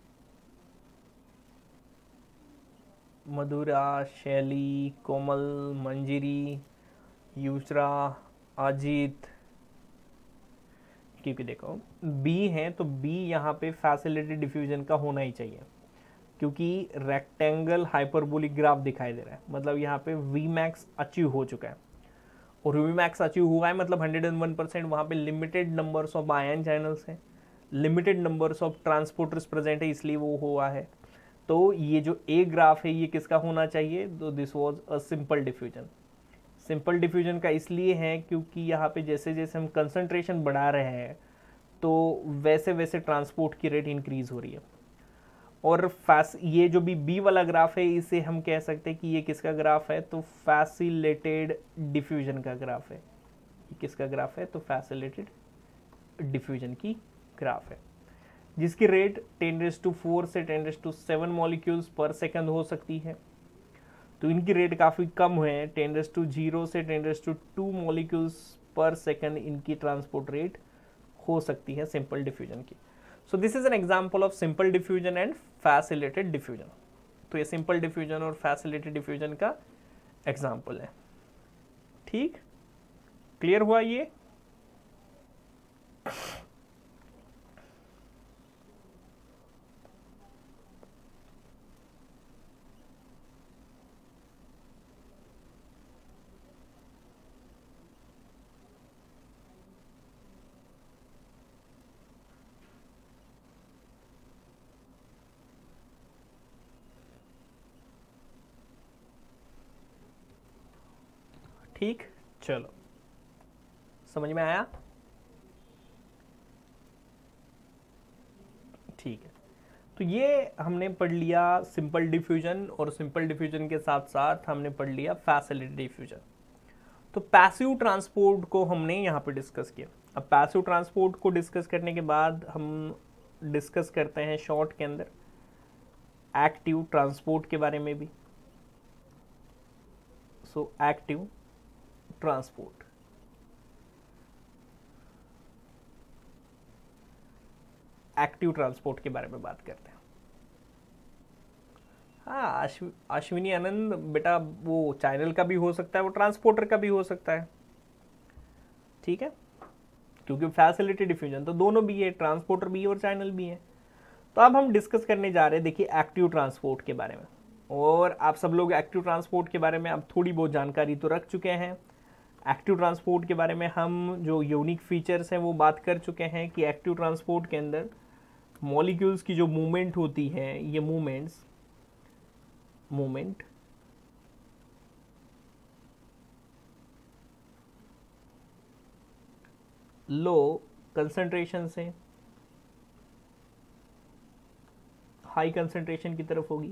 मधुरा, शैली, कोमल, मंजिरी, यूसरा, अजीत, क्योंकि देखो बी है तो बी यहाँ पे फैसिलिटी डिफ्यूजन का होना ही चाहिए, क्योंकि रेक्टेंगल हाइपरबोलिक ग्राफ दिखाई दे रहा है, मतलब यहाँ पे वी मैक्स अचीव हो चुका है। और वी मैक्स अचीव हुआ है मतलब हंड्रेड एंड वन परसेंट वहाँ पे limited numbers of ion channels हैं, limited numbers of transporters present है, इसलिए वो हुआ है। तो ये जो ए ग्राफ है ये किसका होना चाहिए, तो this was a simple diffusion. Simple diffusion का इसलिए है क्योंकि यहाँ पे जैसे जैसे हम कंसंट्रेशन बढ़ा रहे हैं तो वैसे वैसे ट्रांसपोर्ट की रेट इंक्रीज हो रही है। और फैस ये जो भी बी वाला ग्राफ है इसे हम कह सकते हैं कि ये किसका ग्राफ है, तो फैसिलेटेड डिफ्यूजन का ग्राफ है। ये किसका ग्राफ है, तो फैसिलेटेड डिफ्यूजन की ग्राफ है, जिसकी rate ten raise to four से ten raise to seven molecules per second हो सकती है। तो इनकी रेट काफ़ी कम है, टेन रेज टू जीरो से ten raise to two molecules per second इनकी ट्रांसपोर्ट रेट हो सकती है सिंपल डिफ्यूजन की। So this is an example of simple diffusion and facilitated diffusion. तो ये सिंपल डिफ्यूजन और फैसिलेटेड डिफ्यूजन का एग्जांपल है। ठीक, क्लियर हुआ ये? ठीक, चलो समझ में आया? ठीक है, तो ये हमने पढ़ लिया सिंपल डिफ्यूजन, और सिंपल डिफ्यूजन के साथ साथ हमने पढ़ लिया फैसिलिटेड डिफ्यूजन। तो पैसिव ट्रांसपोर्ट को हमने यहाँ पे डिस्कस किया। अब पैसिव ट्रांसपोर्ट को डिस्कस करने के बाद हम डिस्कस करते हैं शॉर्ट के अंदर एक्टिव ट्रांसपोर्ट के बारे में भी। So active transport, active transport के बारे में बात करते हैं। हाँ, अश्विनी आनंद बेटा, वो चैनल का भी हो सकता है, वो ट्रांसपोर्टर का भी हो सकता है। ठीक है, क्योंकि फैसिलिटी डिफ्यूजन तो दोनों भी है, ट्रांसपोर्टर भी है और चैनल भी है। तो अब हम डिस्कस करने जा रहे हैं, देखिए, एक्टिव ट्रांसपोर्ट के बारे में। और आप सब लोग एक्टिव ट्रांसपोर्ट के बारे में अब थोड़ी बहुत जानकारी तो रख चुके हैं। एक्टिव ट्रांसपोर्ट के बारे में हम जो यूनिक फीचर्स हैं वो बात कर चुके हैं कि एक्टिव ट्रांसपोर्ट के अंदर मॉलिक्यूल्स की जो मूवमेंट होती है, ये मूवमेंट्स मूवमेंट लो कंसंट्रेशन से हाई कंसंट्रेशन की तरफ होगी।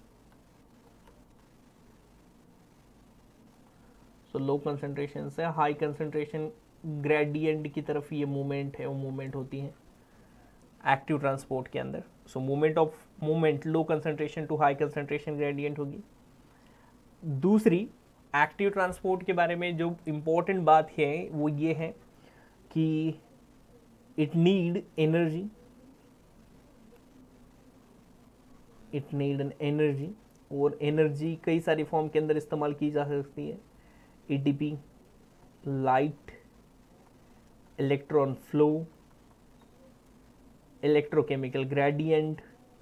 सो लो कंसंट्रेशन से हाई कंसंट्रेशन ग्रेडियंट की तरफ ये मूवमेंट है, वो मूवमेंट होती है एक्टिव ट्रांसपोर्ट के अंदर। So movement of movement low concentration to high concentration gradient होगी। दूसरी, एक्टिव ट्रांसपोर्ट के बारे में जो इम्पोर्टेंट बात है वो ये है कि it need energy, it need an energy, और एनर्जी कई सारी फॉर्म के अंदर इस्तेमाल की जा सकती है। ATP, light, electron flow, electrochemical gradient,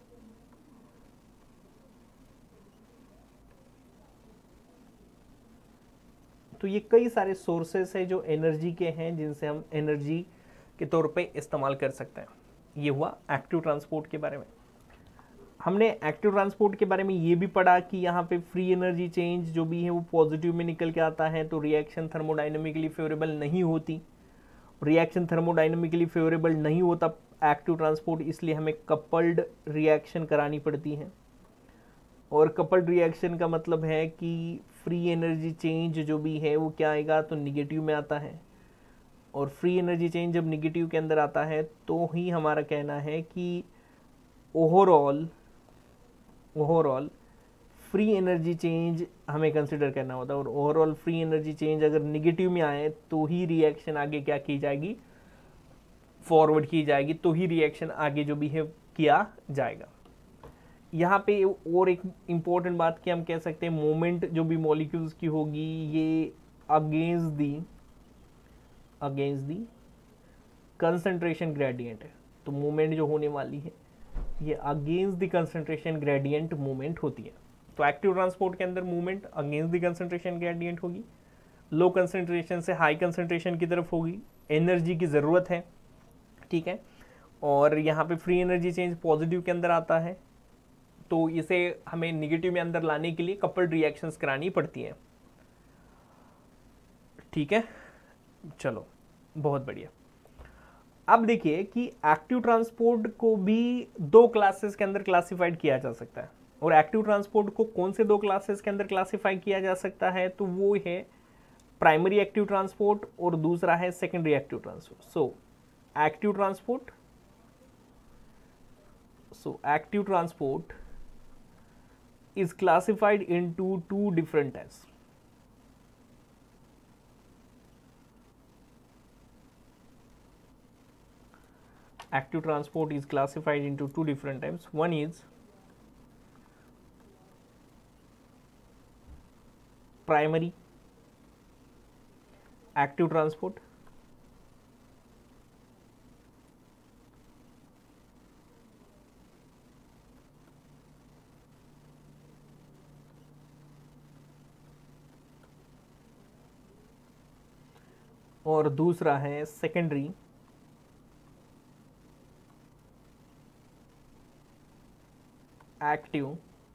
तो ये कई सारे सोर्सेस है जो एनर्जी के हैं, जिनसे हम एनर्जी के तौर पे इस्तेमाल कर सकते हैं। ये हुआ एक्टिव ट्रांसपोर्ट के बारे में। हमने एक्टिव ट्रांसपोर्ट के बारे में ये भी पढ़ा कि यहाँ पे फ्री एनर्जी चेंज जो भी है वो पॉजिटिव में निकल के आता है, तो रिएक्शन थर्मोडाइनमिकली फेवरेबल नहीं होती। रिएक्शन थर्मोडाइनमिकली फेवरेबल नहीं होता एक्टिव ट्रांसपोर्ट, इसलिए हमें कपल्ड रिएक्शन करानी पड़ती है। और कपल्ड रिएक्शन का मतलब है कि फ्री एनर्जी चेंज जो भी है वो क्या आएगा, तो निगेटिव में आता है। और फ्री एनर्जी चेंज जब निगेटिव के अंदर आता है तो ही हमारा कहना है कि overall overall free energy change हमें कंसिडर करना होता है। और ओवरऑल फ्री एनर्जी चेंज अगर निगेटिव में आए तो ही रिएक्शन आगे क्या की जाएगी, फॉरवर्ड की जाएगी, तो ही रिएक्शन आगे जो भी है किया जाएगा। यहाँ पे और एक इम्पोर्टेंट बात की हम कह सकते हैं, मोमेंट जो भी मॉलिक्यूल्स की होगी ये against the against the concentration gradient है। तो मूवमेंट जो होने वाली है ये against the concentration gradient movement होती है। तो एक्टिव ट्रांसपोर्ट के अंदर movement against the concentration gradient होगी, लो कंसंट्रेशन से हाई कंसंट्रेशन की तरफ होगी, एनर्जी की ज़रूरत है, ठीक है। और यहाँ पे फ्री एनर्जी चेंज पॉजिटिव के अंदर आता है, तो इसे हमें निगेटिव में अंदर लाने के लिए कपल्ड रिएक्शंस करानी पड़ती हैं, ठीक है। चलो बहुत बढ़िया। अब देखिए कि एक्टिव ट्रांसपोर्ट को भी दो क्लासेस के अंदर क्लासिफाइड किया जा सकता है, और एक्टिव ट्रांसपोर्ट को कौन से दो क्लासेस के अंदर क्लासिफाई किया जा सकता है, तो वो है प्राइमरी एक्टिव ट्रांसपोर्ट और दूसरा है secondary active transport. So active transport so active transport is classified into two different types. Active transport is classified into two different types. One is primary active transport, और दूसरा है secondary active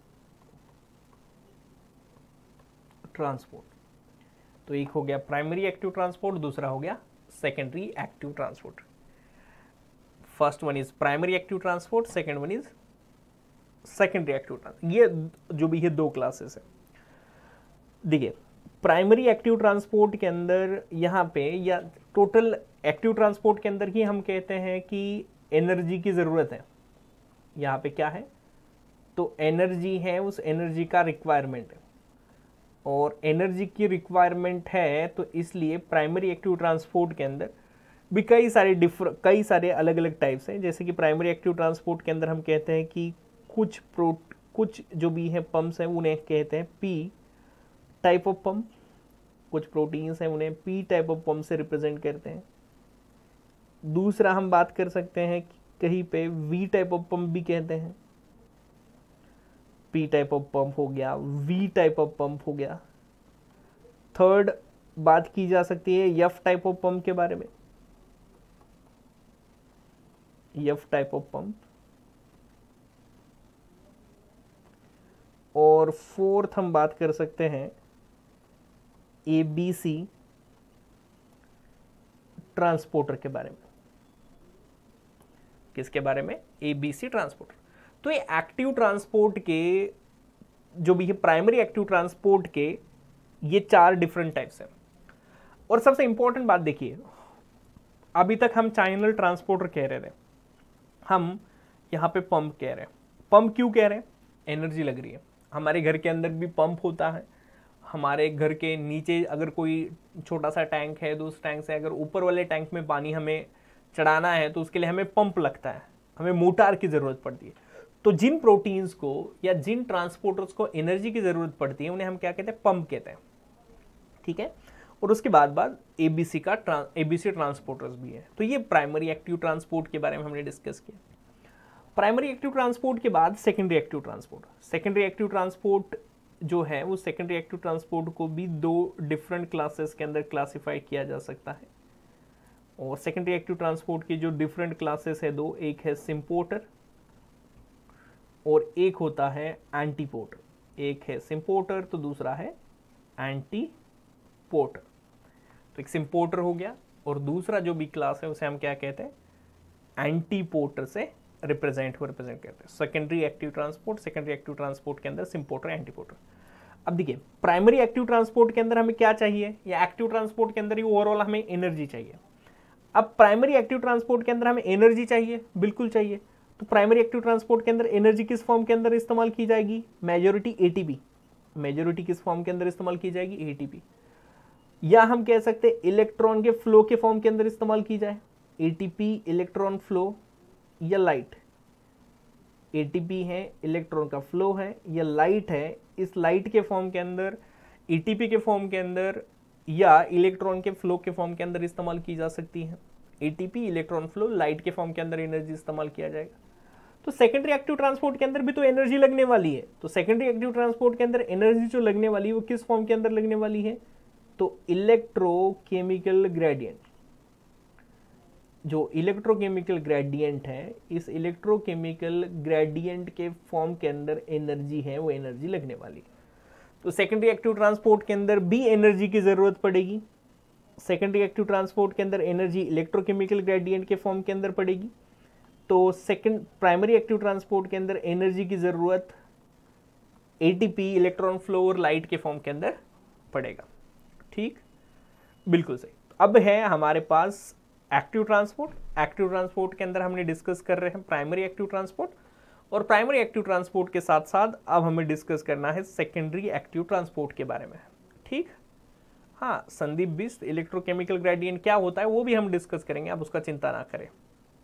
transport. तो एक हो गया primary active transport, दूसरा हो गया secondary active transport. First one is primary active transport, second one is secondary active transport. ये जो भी है दो क्लासेस है। देखिए प्राइमरी एक्टिव ट्रांसपोर्ट के अंदर यहाँ पे या टोटल एक्टिव ट्रांसपोर्ट के अंदर ही हम कहते हैं कि एनर्जी की ज़रूरत है। यहाँ पे क्या है, तो एनर्जी है, उस एनर्जी का रिक्वायरमेंट है, और एनर्जी की रिक्वायरमेंट है, तो इसलिए प्राइमरी एक्टिव ट्रांसपोर्ट के अंदर भी कई सारे डिफर कई सारे अलग अलग टाइप्स हैं। जैसे कि प्राइमरी एक्टिव ट्रांसपोर्ट के अंदर हम कहते हैं कि कुछ प्रो कुछ जो भी है पंप्स हैं उन्हें कहते हैं पी टाइप ऑफ पंप, कुछ प्रोटीन्स हैं उन्हें पी टाइप ऑफ पंप से रिप्रेजेंट करते हैं। दूसरा हम बात कर सकते हैं कि कहीं पे वी टाइप ऑफ पंप भी कहते हैं, पी टाइप ऑफ पंप हो गया, वी टाइप ऑफ पंप हो गया। थर्ड बात की जा सकती है एफ टाइप ऑफ पंप के बारे में, एफ टाइप ऑफ पंप। और फोर्थ हम बात कर सकते हैं ए बी सी ट्रांसपोर्टर के बारे में। किसके बारे में, ए बी सी ट्रांसपोर्टर। तो ये एक्टिव ट्रांसपोर्ट के जो भी है प्राइमरी एक्टिव ट्रांसपोर्ट के ये चार डिफरेंट टाइप्स हैं। और सबसे इंपॉर्टेंट बात देखिए, अभी तक हम चैनल ट्रांसपोर्टर कह रहे थे, हम यहाँ पे पंप कह रहे हैं। पंप क्यों कह रहे हैं, एनर्जी लग रही है। हमारे घर के अंदर भी पंप होता है, हमारे घर के नीचे अगर कोई छोटा सा टैंक है तो उस टैंक से अगर ऊपर वाले टैंक में पानी हमें चढ़ाना है तो उसके लिए हमें पंप लगता है, हमें मोटर की ज़रूरत पड़ती है। तो जिन प्रोटीन्स को या जिन ट्रांसपोर्टर्स को एनर्जी की ज़रूरत पड़ती है उन्हें हम क्या कहते हैं, पंप कहते हैं, ठीक है। और उसके बाद बाद एबीसी का ट्रां एबीसी ट्रांसपोर्टर्स भी है। तो ये प्राइमरी एक्टिव ट्रांसपोर्ट के बारे में हमने डिस्कस किया। प्राइमरी एक्टिव ट्रांसपोर्ट के बाद secondary active transport. Secondary active transport जो है वो सेकेंडरी एक्टिव ट्रांसपोर्ट को भी दो डिफरेंट क्लासेस के अंदर क्लासिफाई किया जा सकता है। और सेकेंडरी एक्टिव ट्रांसपोर्ट की जो डिफरेंट क्लासेस है दो, एक है सिम्पोर्टर और एक होता है एंटीपोर्टर। एक है सिम्पोर्टर तो दूसरा है एंटीपोर्टर। तो एक सिम्पोर्टर हो गया और दूसरा जो भी क्लास है उसे हम क्या कहते हैं, एंटीपोर्टर से रिप्रेजेंट को रिप्रेजेंट करते हैं। Secondary active transport, secondary active transport के अंदर सिम्पोर्टर, एंटीपोर्टर। अब देखिए प्राइमरी एक्टिव ट्रांसपोर्ट के अंदर हमें क्या चाहिए, या एक्टिव ट्रांसपोर्ट के अंदर ही ओवरऑल हमें एनर्जी चाहिए। अब प्राइमरी एक्टिव ट्रांसपोर्ट के अंदर हमें एनर्जी चाहिए, बिल्कुल चाहिए। तो प्राइमरी एक्टिव ट्रांसपोर्ट के अंदर एनर्जी किस फॉर्म के अंदर इस्तेमाल की जाएगी, मेजॉरिटी एटीपी। मेजॉरिटी किस फॉर्म के अंदर इस्तेमाल की जाएगी, एटीपी। या हम कह सकते हैं इलेक्ट्रॉन के फ्लो के फॉर्म के अंदर इस्तेमाल की जाए। एटीपी इलेक्ट्रॉन फ्लो या लाइट? एटीपी है, इलेक्ट्रॉन का फ्लो है, या लाइट है, इस लाइट के फॉर्म के अंदर, एटीपी के फॉर्म के अंदर या इलेक्ट्रॉन के फ्लो के फॉर्म के अंदर इस्तेमाल की जा सकती है। एटीपी, इलेक्ट्रॉन फ्लो, लाइट के फॉर्म के अंदर एनर्जी इस्तेमाल किया जाएगा। तो सेकेंडरी एक्टिव ट्रांसपोर्ट के अंदर भी तो एनर्जी लगने वाली है। तो सेकेंडरी एक्टिव ट्रांसपोर्ट के अंदर एनर्जी जो लगने वाली है वो किस फॉर्म के अंदर लगने वाली है? तो इलेक्ट्रोकेमिकल ग्रेडियंट। जो इलेक्ट्रोकेमिकल ग्रेडियंट है, इस इलेक्ट्रोकेमिकल ग्रेडियंट के फॉर्म के अंदर एनर्जी है, वो एनर्जी लगने वाली है। तो सेकेंडरी एक्टिव ट्रांसपोर्ट के अंदर भी एनर्जी की जरूरत पड़ेगी। सेकेंडरी एक्टिव ट्रांसपोर्ट के अंदर एनर्जी इलेक्ट्रोकेमिकल ग्रेडियंट के फॉर्म के अंदर पड़ेगी। तो सेकेंड प्राइमरी एक्टिव ट्रांसपोर्ट के अंदर एनर्जी की जरूरत एटीपी, इलेक्ट्रॉन फ्लो और लाइट के फॉर्म के अंदर पड़ेगा। ठीक, बिल्कुल सही। अब है हमारे पास एक्टिव ट्रांसपोर्ट। एक्टिव ट्रांसपोर्ट के अंदर हमने डिस्कस कर रहे हैं प्राइमरी एक्टिव ट्रांसपोर्ट, और प्राइमरी एक्टिव ट्रांसपोर्ट के साथ साथ अब हमें डिस्कस करना है सेकेंडरी एक्टिव ट्रांसपोर्ट के बारे में। ठीक, हाँ, संदीप बिस्त, इलेक्ट्रोकेमिकल ग्रेडियंट क्या होता है वो भी हम डिस्कस करेंगे, आप उसका चिंता ना करें।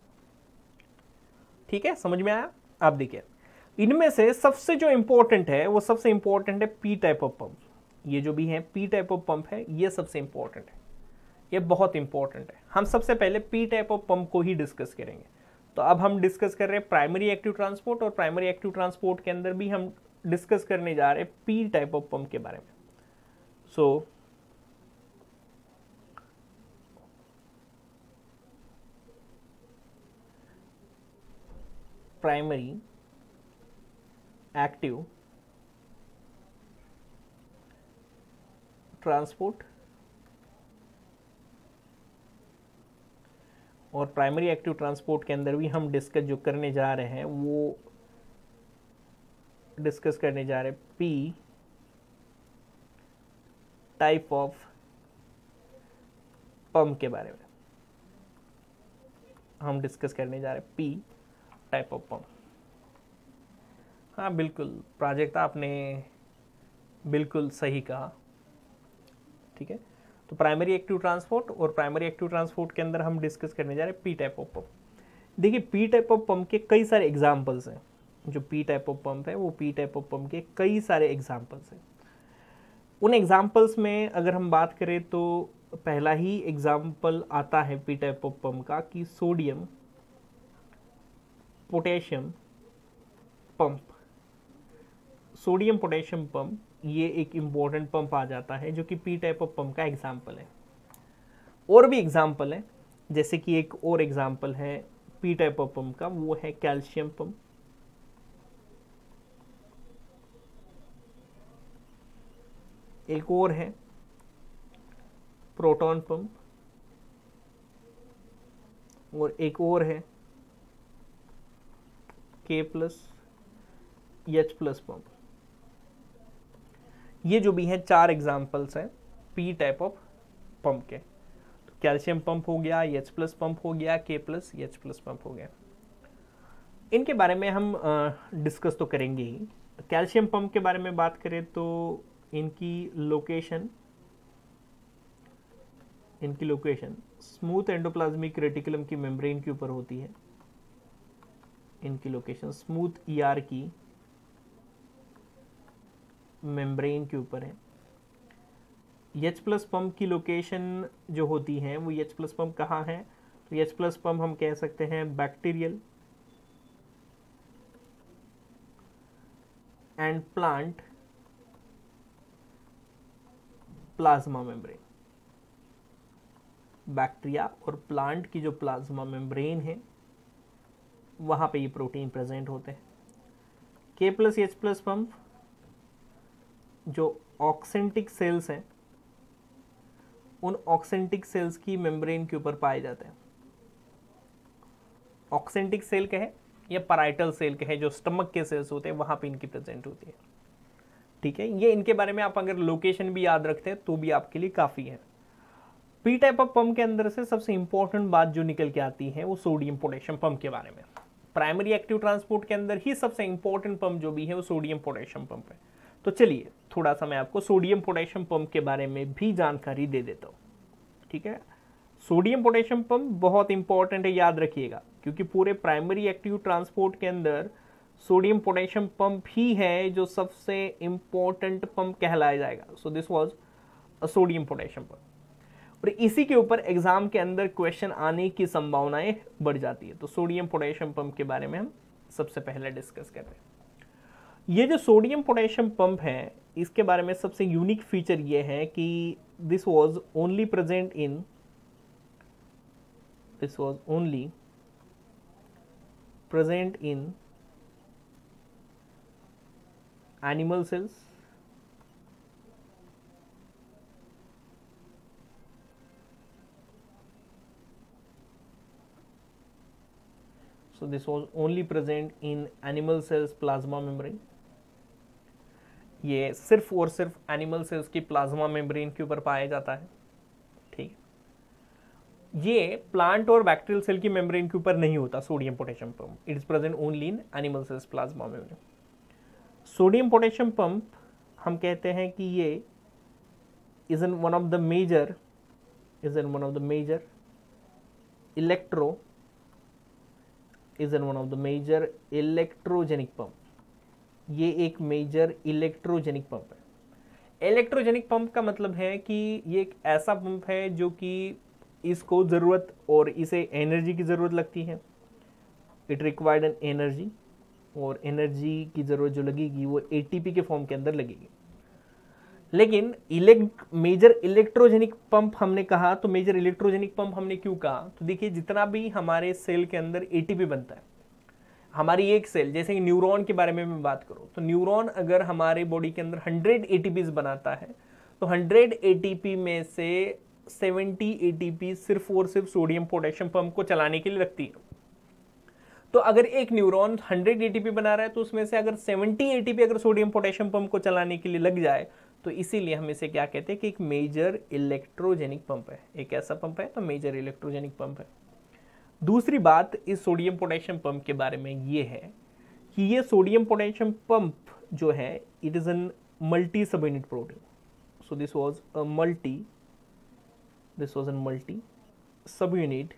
ठीक है, समझ में आया? आप देखिए, इनमें से सबसे जो इंपॉर्टेंट है वो सबसे इंपॉर्टेंट है पी टाइप ऑफ पंप। ये जो भी है पी टाइप ऑफ पंप है, ये सबसे इंपॉर्टेंट है, ये बहुत इंपॉर्टेंट है। हम सबसे पहले पी टाइप ऑफ पंप को ही डिस्कस करेंगे। तो अब हम डिस्कस कर रहे हैं प्राइमरी एक्टिव ट्रांसपोर्ट, और प्राइमरी एक्टिव ट्रांसपोर्ट के अंदर भी हम डिस्कस करने जा रहे हैं पी टाइप ऑफ पंप के बारे में। So so, primary active transport और प्राइमरी एक्टिव ट्रांसपोर्ट के अंदर भी हम डिस्कस जो करने जा रहे हैं वो डिस्कस करने जा रहे हैं पी टाइप ऑफ पंप के बारे में। हम डिस्कस करने जा रहे हैं पी टाइप ऑफ पंप। हाँ बिल्कुल प्राजक्ता, आपने बिल्कुल सही कहा। ठीक है, तो प्राइमरी एक्टिव ट्रांसपोर्ट और प्राइमरी एक्टिव ट्रांसपोर्ट के अंदर हम डिस्कस करने जा रहे हैं पी टाइप ऑफ पंप। देखिए, पी टाइप ऑफ पंप के कई सारे एग्जांपल्स हैं। जो पी टाइप ऑफ पंप है वो पी टाइप ऑफ पंप के कई सारे एग्जांपल्स हैं। उन एग्जांपल्स में अगर हम बात करें तो पहला ही एग्जांपल आता है पी टाइप ऑफ पंप का कि sodium potassium pump. Sodium potassium pump ये एक इम्पोर्टेंट पंप आ जाता है जो कि पी टाइप ऑफ पंप का एग्जाम्पल है। और भी एग्जाम्पल है, जैसे कि एक और एग्जाम्पल है पी टाइप ऑफ पंप का, वो है कैल्शियम पंप। एक और है प्रोटॉन पंप, और एक और है के प्लस एच प्लस पंप। ये जो भी है चार एग्जाम्पल्स हैं पी टाइप ऑफ पंप के। तो कैल्शियम पंप हो गया, एच प्लस पंप हो गया, के प्लस एच प्लस पंप हो गया। इनके बारे में हम डिस्कस तो करेंगे ही। कैल्शियम पंप के बारे में बात करें तो इनकी लोकेशन इनकी लोकेशन स्मूथ एंडोप्लाज्मिक रेटिकुलम की मेम्ब्रेन के ऊपर होती है। इनकी लोकेशन स्मूथ ईआर की मेम्ब्रेन के ऊपर है। एच प्लस पंप की लोकेशन जो होती है वो एच प्लस पंप कहाँ है? तो एच प्लस पंप हम कह सकते हैं bacterial and plant plasma membrane. Bacteria और प्लांट की जो प्लाज्मा मेम्ब्रेन है वहाँ पे ये प्रोटीन प्रेजेंट होते हैं। K plus H plus pump जो ऑक्सेंटिक सेल्स हैं उन ऑक्सेंटिक सेल्स की मेम्ब्रेन के ऊपर पाए जाते हैं। ऑक्सेंटिक सेल कहे या पैराइटल सेल कहे, जो स्टमक के सेल्स होते हैं वहां पे इनकी प्रेजेंट होती है। ठीक है, ये इनके बारे में आप अगर लोकेशन भी याद रखते हैं तो भी आपके लिए काफी है। पी टाइप ऑफ पंप के अंदर से सबसे इंपॉर्टेंट बात जो निकल के आती है वो सोडियम पोटेशियम पंप के बारे में। प्राइमरी एक्टिव ट्रांसपोर्ट के अंदर ही सबसे इंपॉर्टेंट पंप जो भी है वो सोडियम पोटेशियम पंप है। तो चलिए थोड़ा सा मैं आपको सोडियम पोटेशियम पंप के बारे में भी जानकारी दे देता हूँ। ठीक है, सोडियम पोटेशियम पंप बहुत इंपॉर्टेंट है, याद रखिएगा, क्योंकि पूरे प्राइमरी एक्टिव ट्रांसपोर्ट के अंदर सोडियम पोटेशियम पंप ही है जो सबसे इंपॉर्टेंट पंप कहलाया जाएगा। So this was a sodium potassium pump, और इसी के ऊपर एग्जाम के अंदर क्वेश्चन आने की संभावनाएं बढ़ जाती है। तो सोडियम पोटेशियम पंप के बारे में हम सबसे पहले डिस्कस कर रहे हैं। ये जो सोडियम पोटेशियम पंप है, इसके बारे में सबसे यूनिक फीचर ये है कि this was only present in this was only present in animal cells, so this was only present in animal cells plasma membrane। ये सिर्फ और सिर्फ एनिमल सेल्स की प्लाज्मा मेम्ब्रेन के ऊपर पाया जाता है, ठीक। ये प्लांट और बैक्टीरियल सेल की मेम्ब्रेन के ऊपर नहीं होता sodium potassium pump, it is present only in animal cells plasma membrane. Sodium potassium pump हम कहते हैं कि ये is in one of the major is in one of the major electro is in one of the major electrogenic pump. ये एक major electrogenic pump है। Electrogenic pump का मतलब है कि ये एक ऐसा पंप है जो कि इसको ज़रूरत और इसे एनर्जी की ज़रूरत लगती है, इट रिक्वायर्ड एन एनर्जी, और एनर्जी की ज़रूरत जो लगेगी वो एटीपी के फॉर्म के अंदर लगेगी। लेकिन इलेक्ट मेजर इलेक्ट्रोजेनिक पंप हमने कहा, तो मेजर इलेक्ट्रोजेनिक पंप हमने क्यों कहा, तो देखिए जितना भी हमारे सेल के अंदर एटीपी बनता है, हमारी एक सेल, जैसे कि न्यूरॉन के बारे में मैं बात करूँ, तो न्यूरॉन अगर हमारे बॉडी के अंदर हंड्रेड एटीपीज बनाता है, तो हंड्रेड एटीपी में से सेवेंटी एटीपी सिर्फ और सिर्फ सोडियम पोटेशियम पंप को चलाने के लिए लगती है। तो अगर एक न्यूरॉन हंड्रेड एटीपी बना रहा है, तो उसमें से अगर सेवेंटी एटीपी अगर सोडियम पोटेशियम पंप को चलाने के लिए लग जाए, तो इसीलिए हम इसे क्या कहते हैं कि एक मेजर इलेक्ट्रोजेनिक पंप है। एक ऐसा पंप है तो मेजर इलेक्ट्रोजेनिक पंप है। दूसरी बात इस सोडियम पोटेशियम पंप के बारे में ये है कि ये सोडियम पोटेशियम पंप जो है, it is an multi subunit protein. So this was a multi this was an multi subunit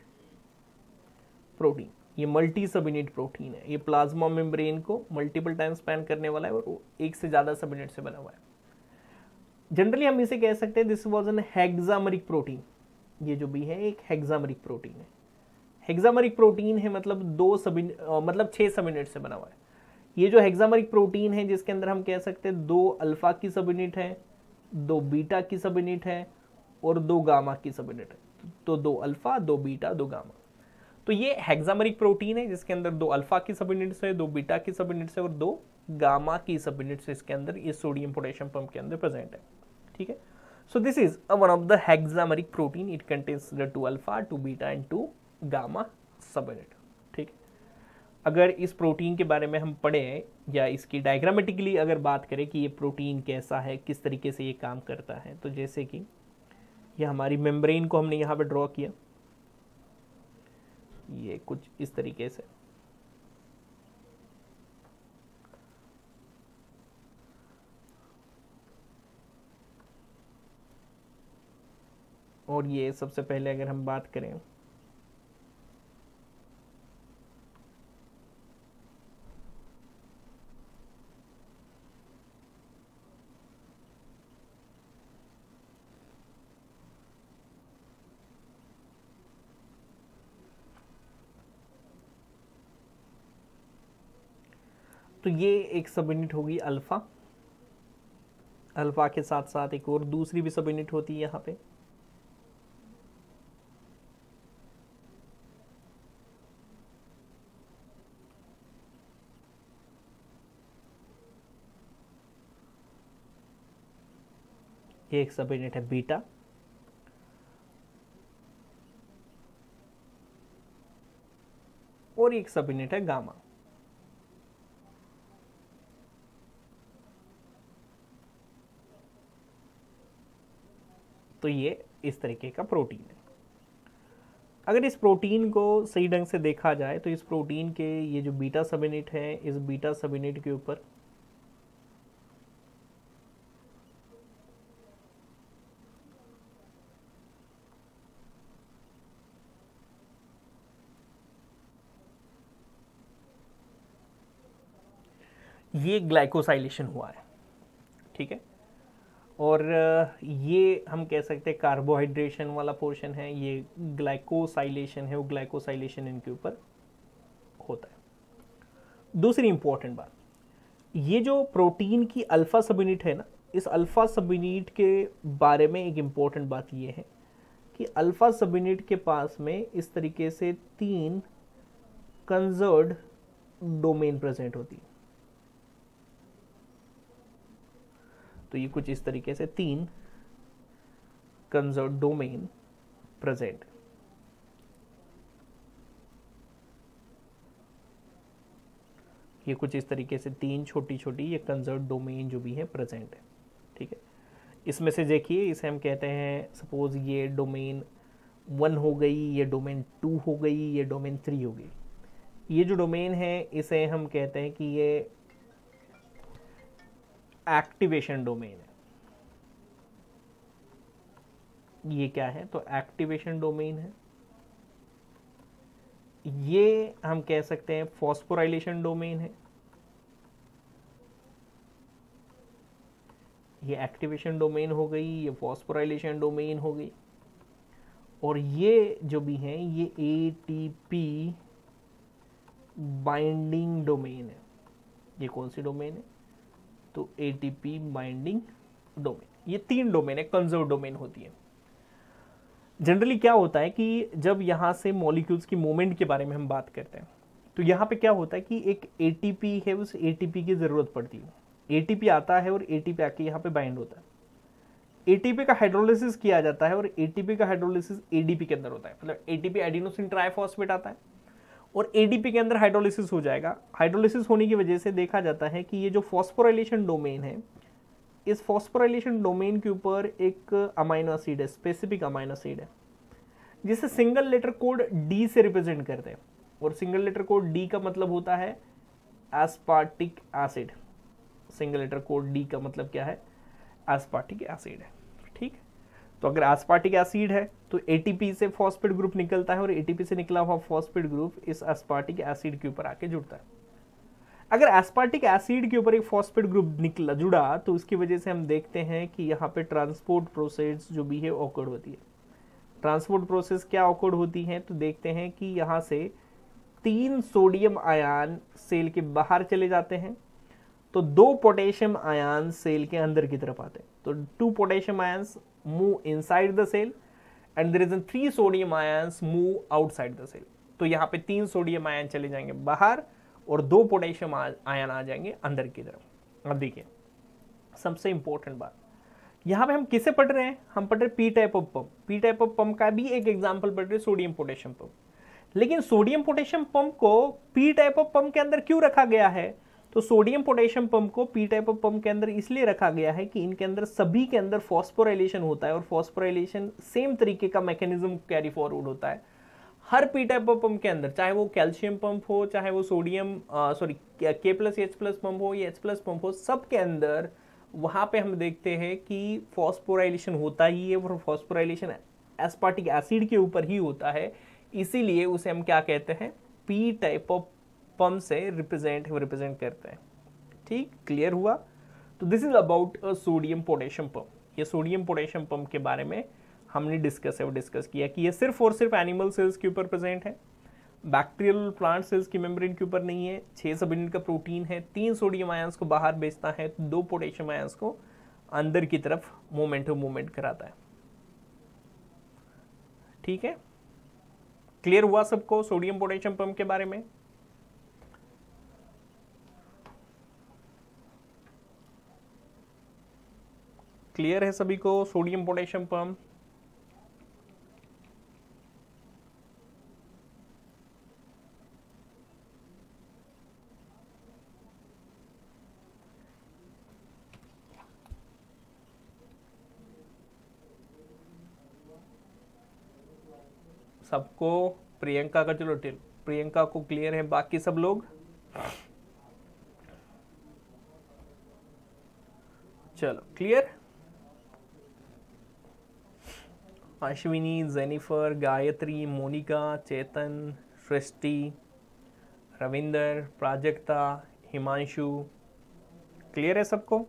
protein. ये मल्टी सब यूनिट प्रोटीन है। ये प्लाज्मा मेम्ब्रेन को मल्टीपल टाइम स्पैन करने वाला है और वो एक से ज्यादा सब यूनिट से बना हुआ है। जनरली हम इसे कह सकते हैं this was an hexameric protein. ये जो भी है एक हेक्सामेरिक प्रोटीन है। हेक्सामेरिक प्रोटीन है मतलब दो सब मतलब छह सब यूनिट से बना हुआ है। ये जो हेक्सामेरिक प्रोटीन है जिसके अंदर हम कह सकते हैं दो अल्फा की सब यूनिट है, दो बीटा की सब यूनिट है और दो गामा की सब यूनिट है। तो दो अल्फा, दो बीटा, दो गामा। तो ये हेक्सामेरिक प्रोटीन है जिसके अंदर दो अल्फा की सब यूनिट्स है, दो बीटा की सब यूनिट्स है और दो गामा की सब यूनिट्स इसके अंदर इस सोडियम पोटेशियम पंप के अंदर प्रेजेंट है। ठीक है, so this is one of the hexameric protein. It contains the two alpha, two beta and two gamma subunit. ठीक, अगर इस प्रोटीन के बारे में हम पढ़ें या इसकी डायग्रामेटिकली अगर बात करें कि ये प्रोटीन कैसा है, किस तरीके से ये काम करता है, तो जैसे कि ये हमारी मेम्ब्रेन को हमने यहाँ पे ड्रॉ किया, ये कुछ इस तरीके से। और ये सबसे पहले अगर हम बात करें तो ये एक सब यूनिट होगी अल्फा। अल्फा के साथ साथ एक और दूसरी भी सब यूनिट होती है यहाँ पे, ये एक सब यूनिट है बीटा। और एक सब यूनिट है गामा। तो ये इस तरीके का प्रोटीन है। अगर इस प्रोटीन को सही ढंग से देखा जाए तो इस प्रोटीन के ये जो बीटा सब यूनिट है, इस बीटा सब यूनिट के ऊपर ये ग्लाइकोसाइलेशन हुआ है, ठीक है। और ये हम कह सकते हैं कार्बोहाइड्रेशन वाला पोर्शन है, ये ग्लाइकोसाइलेशन है, वो ग्लाइकोसाइलेशन इनके ऊपर होता है। दूसरी इंपॉर्टेंट बात, ये जो प्रोटीन की अल्फा सब यूनिट है ना, इस अल्फा सब यूनिट के बारे में एक इंपॉर्टेंट बात ये है कि अल्फा सब यूनिट के पास में इस तरीके से तीन कंजर्व्ड डोमेन प्रेजेंट होती है। तो ये कुछ इस तरीके से तीन कंजर्व्ड डोमेन प्रेजेंट, ये कुछ इस तरीके से तीन छोटी छोटी ये कंजर्व्ड डोमेन जो भी है प्रेजेंट है, ठीक है। इसमें से देखिए, इसे हम कहते हैं, सपोज ये डोमेन वन हो गई, ये डोमेन टू हो गई, ये डोमेन थ्री हो गई। ये जो डोमेन है इसे हम कहते हैं कि ये एक्टिवेशन डोमेन है। ये क्या है? तो एक्टिवेशन डोमेन है। ये हम कह सकते हैं फॉस्फोराइलेशन डोमेन है। ये एक्टिवेशन डोमेन हो गई, ये फॉस्फोराइलेशन डोमेन हो गई, और ये जो भी है ये एटीपी बाइंडिंग डोमेन है। ये कौन सी डोमेन है? तो एटीपी बाइंडिंग डोमेन। ये तीन डोमेन है, कंजर्व डोमेन होती है। जनरली क्या होता है कि जब यहाँ से मॉलिक्यूल्स की मूवमेंट के बारे में हम बात करते हैं तो यहाँ पे क्या होता है कि एक एटीपी है, उस एटीपी की ज़रूरत पड़ती है। एटीपी आता है और एटीपी आके यहाँ पे बाइंड होता है। एटीपी का हाइड्रोलिसिस किया जाता है और एटीपी का हाइड्रोलिसिस एडीपी के अंदर होता है। मतलब एटीपी एडिनोसिन ट्राइफॉस्फेट आता है और एडीपी के अंदर हाइड्रोलिसिस हो जाएगा। हाइड्रोलिसिस होने की वजह से देखा जाता है कि ये जो फॉस्फोराइलेशन डोमेन है, इस फॉस्फोराइलेशन डोमेन के ऊपर एक अमाइनो एसिड है, स्पेसिफिक अमाइनो एसिड है, जिसे सिंगल लेटर कोड डी से रिप्रेजेंट करते हैं। और सिंगल लेटर कोड डी का मतलब होता है aspartic acid. Single letter code D का मतलब क्या है? एस्पार्टिक एसिड है, ठीक। तो अगर एस्पार्टिक एसिड है तो एटीपी से फॉस्फेट ग्रुप निकलता है और एटीपी से निकला हुआ फॉस्फेट ग्रुप इस एस्पार्टिक एसिड के ऊपर आके जुड़ता है। अगर एस्पार्टिक एसिड के ऊपर एक फॉस्फेट ग्रुप निकला जुड़ा तो उसकी वजह से हम देखते हैं कि यहाँ पे ट्रांसपोर्ट प्रोसेस जो भी है ऑकर्ड होती है। ट्रांसपोर्ट प्रोसेस क्या ऑकर्ड होती है? तो देखते हैं कि यहाँ से तीन सोडियम आयन सेल के बाहर चले जाते हैं, तो दो पोटेशियम आयन सेल के अंदर की तरफ आते हैं। तो two potassium ions move inside the cell and there is three sodium ions move outside the cell. तो यहाँ पे तीन सोडियम आयन चले जाएंगे बाहर और दो पोटेशियम आयन आ जाएंगे अंदर की तरफ। अब देखिए सबसे इंपॉर्टेंट बात, यहाँ पे हम किसे पढ़ रहे हैं? हम पढ़ रहे हैं P type of pump. P type of pump का भी एक एग्जांपल पढ़ रहे हैं, सोडियम पोटेशियम पंप। लेकिन सोडियम पोटेशियम पंप को पी टाइप ऑफ पंप के अंदर क्यों रखा गया है? तो सोडियम पोटेशियम पंप को पी टाइप ऑफ पंप के अंदर इसलिए रखा गया है कि इनके अंदर सभी के अंदर फॉस्फोराइलेशन होता है और फॉस्फोराइलेशन सेम तरीके का मैकेनिज्म कैरी फॉरवर्ड होता है हर पी टाइप ऑफ पंप के अंदर, चाहे वो कैल्शियम पंप हो, चाहे वो sodium sorry K plus H plus pump हो या एच प्लस पंप हो, सब के अंदर वहाँ पे हम देखते हैं कि फॉस्फोराइलेशन होता ही है और फॉस्फोराइलेशन एस्पार्टिक एसिड के ऊपर ही होता है। इसीलिए उसे हम क्या कहते हैं? पी टाइप ऑफ पंप से रिप्रेजेंट रिप्रेजेंट करते हैं। ठीक, क्लियर हुआ? तो this is about a sodium potassium pump. ये सोडियम पोटेशियम पंप के बारे में हमने डिस्कस है वो डिस्कस किया कि ये सिर्फ और सिर्फ एनिमल सेल्स के ऊपर प्रेजेंट है, बैक्टीरियल प्लांट सेल्स की मेम्ब्रेन के ऊपर नहीं है। छह सब यूनिट का प्रोटीन है, तीन सोडियम आयंस को बाहर भेजता है, दो पोटेशियम आयंस को अंदर की तरफ मोमेंट मूवमेंट कराता है। ठीक है, क्लियर हुआ सबको सोडियम पोटेशियम पंप के बारे में? क्लियर है सभी को सोडियम पोटेशियम पंप? सबको? प्रियंका का, चलो प्रियंका को क्लियर है, बाकी सब लोग? चलो clear. Ashwini, Jennifer, Gayatri, Monika, Chetan, Srishti, Ravinder, Prajakta, Himanshu, clear है सबको?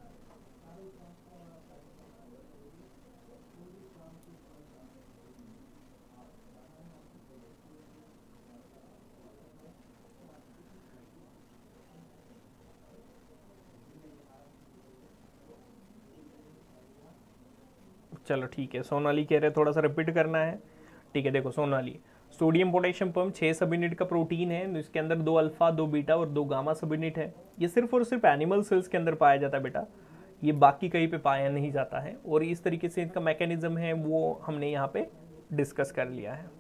चलो ठीक है, सोनाली कह रहे थोड़ा सा रिपीट करना है। ठीक है, देखो सोनाली, सोडियम पोटेशियम पर्म छः सब यूनिट का प्रोटीन है, इसके अंदर दो अल्फा, दो बीटा और दो गामा सब यूनिट है। ये सिर्फ और सिर्फ एनिमल सेल्स के अंदर पाया जाता है बेटा, ये बाकी कहीं पे पाया नहीं जाता है। और इस तरीके से इनका मैकेनिज्म है वो हमने यहाँ पे डिस्कस कर लिया है।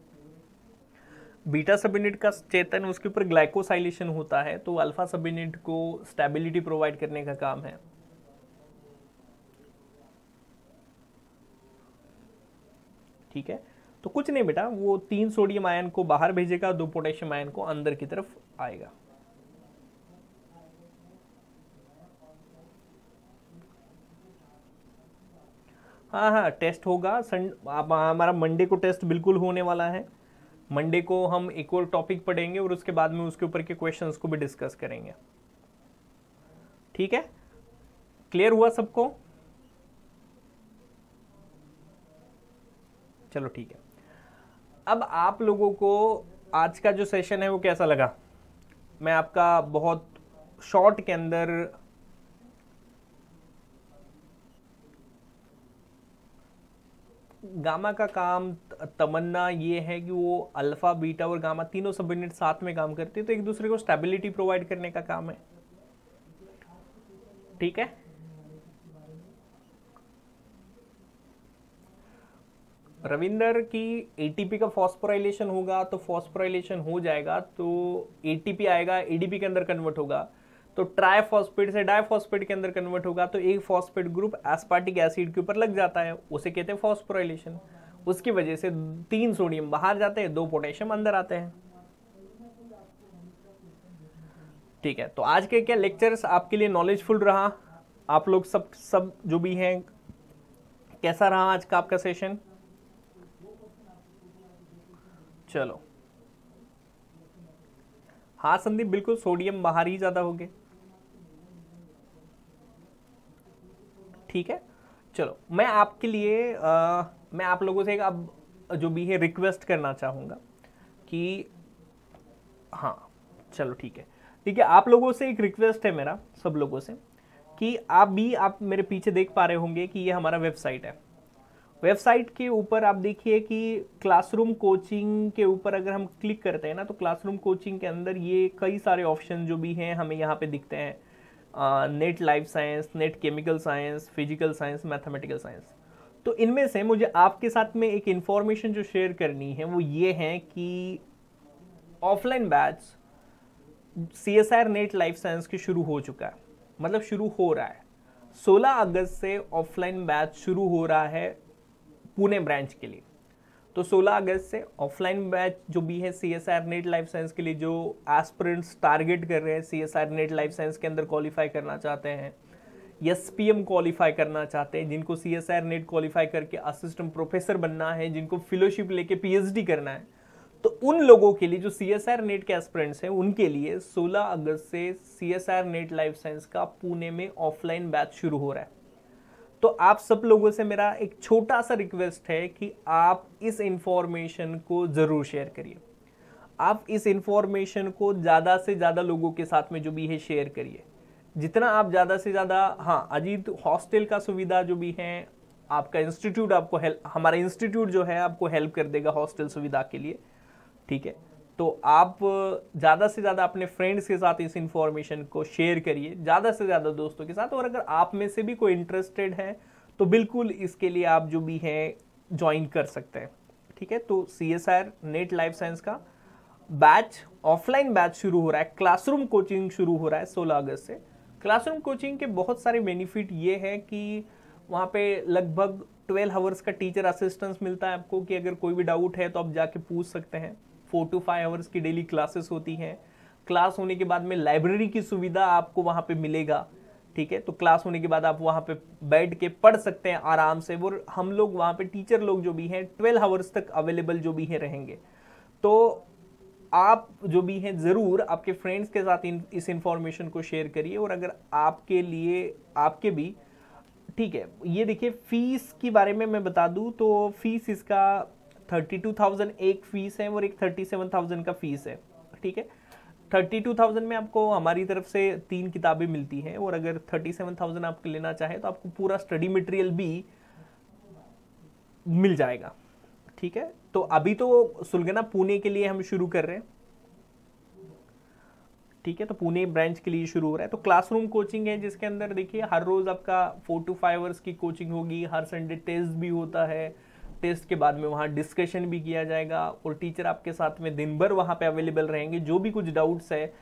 बीटा सब यूनिट का चेतन, उसके ऊपर ग्लाइकोसाइलेशन होता है, तो अल्फा सब यूनिट को स्टेबिलिटी प्रोवाइड करने का काम है। ठीक है, तो कुछ नहीं बेटा, वो तीन सोडियम आयन को बाहर भेजेगा, दो पोटेशियम आयन को अंदर की तरफ आएगा। हाँ हाँ, टेस्ट होगा। सन आप हमारा मंडे को टेस्ट बिल्कुल होने वाला है। मंडे को हम एक और टॉपिक पढ़ेंगे और उसके बाद में उसके ऊपर के क्वेश्चंस को भी डिस्कस करेंगे। ठीक है, क्लियर हुआ सबको? चलो ठीक है। अब आप लोगों को आज का जो सेशन है वो कैसा लगा? मैं आपका बहुत शॉर्ट के अंदर गामा का काम, तमन्ना ये है कि वो अल्फा, बीटा और गामा तीनों सब यूनिट साथ में काम करते हैं, तो एक दूसरे को स्टेबिलिटी प्रोवाइड करने का काम है। ठीक है, रविंदर की एटीपी का फॉस्फोराइलेशन होगा तो फॉस्फोराइलेशन हो जाएगा तो एटीपी आएगा, एडीपी के अंदर कन्वर्ट होगा, तो ट्राइफॉस्फेट से डाइफॉस्फेट के अंदर कन्वर्ट होगा, तो एक फॉस्फेट ग्रुप एस्पार्टिक एसिड के ऊपर लग जाता है, उसे कहते हैं फॉस्फोराइलेशन। उसकी वजह से तीन सोडियम बाहर जाते हैं, दो पोटेशियम अंदर आते हैं। ठीक है, तो आज के क्या लेक्चर्स आपके लिए नॉलेजफुल रहा? आप लोग सब सब जो भी हैं, कैसा रहा आज का आपका सेशन? चलो हाँ संदीप, बिल्कुल सोडियम बाहर ही ज्यादा होंगे। ठीक है, चलो मैं आपके लिए आ, मैं आप लोगों से एक अब जो भी है रिक्वेस्ट करना चाहूंगा कि हाँ चलो ठीक है ठीक है आप लोगों से एक रिक्वेस्ट है मेरा, सब लोगों से, कि आप भी आप मेरे पीछे देख पा रहे होंगे कि ये हमारा वेबसाइट है। वेबसाइट के ऊपर आप देखिए कि क्लासरूम कोचिंग के ऊपर अगर हम क्लिक करते हैं ना, तो क्लासरूम कोचिंग के अंदर ये कई सारे ऑप्शन जो भी हैं हमें यहाँ पे दिखते हैं। NET life science, NET chemical science, physical science, mathematical science. तो इनमें से मुझे आपके साथ में एक इन्फॉर्मेशन जो शेयर करनी है वो ये है कि offline batch C S R NET life science की शुरू हो चुका है, मतलब शुरू हो रहा है। सोलह अगस्त से ऑफलाइन बैच शुरू हो रहा है पुणे ब्रांच के लिए। तो सोलह अगस्त से ऑफलाइन बैच जो भी है C S R NET life science के लिए, जो एस्पिरेंट्स टारगेट कर रहे हैं C S R NET life science के अंदर क्वालिफाई करना चाहते हैं, एस पी एम क्वालिफाई करना चाहते हैं, जिनको C S R NET qualify करके असिस्टेंट प्रोफेसर बनना है, जिनको फेलोशिप लेके पी एच डी करना है, तो उन लोगों के लिए जो सी एस आर नेट के एस्पिरेंट्स हैं उनके लिए सोलह अगस्त से C S R NET life science का पुणे में ऑफलाइन बैच शुरू हो रहा है। तो आप सब लोगों से मेरा एक छोटा सा रिक्वेस्ट है कि आप इस इंफॉर्मेशन को जरूर शेयर करिए। आप इस इंफॉर्मेशन को ज़्यादा से ज़्यादा लोगों के साथ में जो भी है शेयर करिए, जितना आप ज़्यादा से ज़्यादा। हाँ, अजीत हॉस्टल का सुविधा जो भी है, आपका इंस्टीट्यूट आपको हेल्प, हमारा इंस्टीट्यूट जो है आपको हेल्प कर देगा हॉस्टल सुविधा के लिए। ठीक है, तो आप ज़्यादा से ज़्यादा अपने फ्रेंड्स के साथ इस इंफॉर्मेशन को शेयर करिए, ज़्यादा से ज़्यादा दोस्तों के साथ। और अगर आप में से भी कोई इंटरेस्टेड है तो बिल्कुल इसके लिए आप जो भी है ज्वाइन कर सकते हैं। ठीक है, तो C S R NET life science का बैच, ऑफलाइन बैच शुरू हो रहा है, क्लासरूम कोचिंग शुरू हो रहा है सोलह अगस्त से। क्लासरूम कोचिंग के बहुत सारे बेनिफिट ये है कि वहाँ पे लगभग ट्वेल्व आवर्स का टीचर असिस्टेंस मिलता है आपको, कि अगर कोई भी डाउट है तो आप जाके पूछ सकते हैं। फोर टू फाइव आवर्स की डेली क्लासेस होती हैं। क्लास होने के बाद में लाइब्रेरी की सुविधा आपको वहाँ पे मिलेगा। ठीक है, तो क्लास होने के बाद आप वहाँ पे बैठ के पढ़ सकते हैं आराम से। वो हम लोग वहाँ पे टीचर लोग जो भी हैं ट्वेल्व आवर्स तक अवेलेबल जो भी है रहेंगे। तो आप जो भी हैं ज़रूर आपके फ्रेंड्स के साथ इन, इस इंफॉर्मेशन को शेयर करिए। और अगर आपके लिए आपके भी ठीक है, ये देखिए फीस के बारे में मैं बता दूं तो फीस इसका थर्टी टू थाउजेंड एक फीस है और एक थर्टी सेवन थाउजेंड का फीस है। ठीक है, थर्टी टू थाउजेंड में आपको हमारी तरफ से तीन किताबें मिलती हैं और अगर थर्टी सेवन थाउजेंड आप लेना चाहें तो आपको पूरा स्टडी मटेरियल भी मिल जाएगा। ठीक है, तो अभी तो सुलगना पुणे के लिए हम शुरू कर रहे हैं। ठीक है, तो पुणे ब्रांच के लिए शुरू हो रहा है। तो क्लासरूम कोचिंग है जिसके अंदर देखिए हर रोज आपका फोर टू फाइव आवर्स की कोचिंग होगी। हर संडे टेस्ट भी होता है, टेस्ट के बाद में वहाँ डिस्कशन भी किया जाएगा और टीचर आपके साथ में दिन भर वहाँ पे अवेलेबल रहेंगे। जो भी कुछ डाउट्स है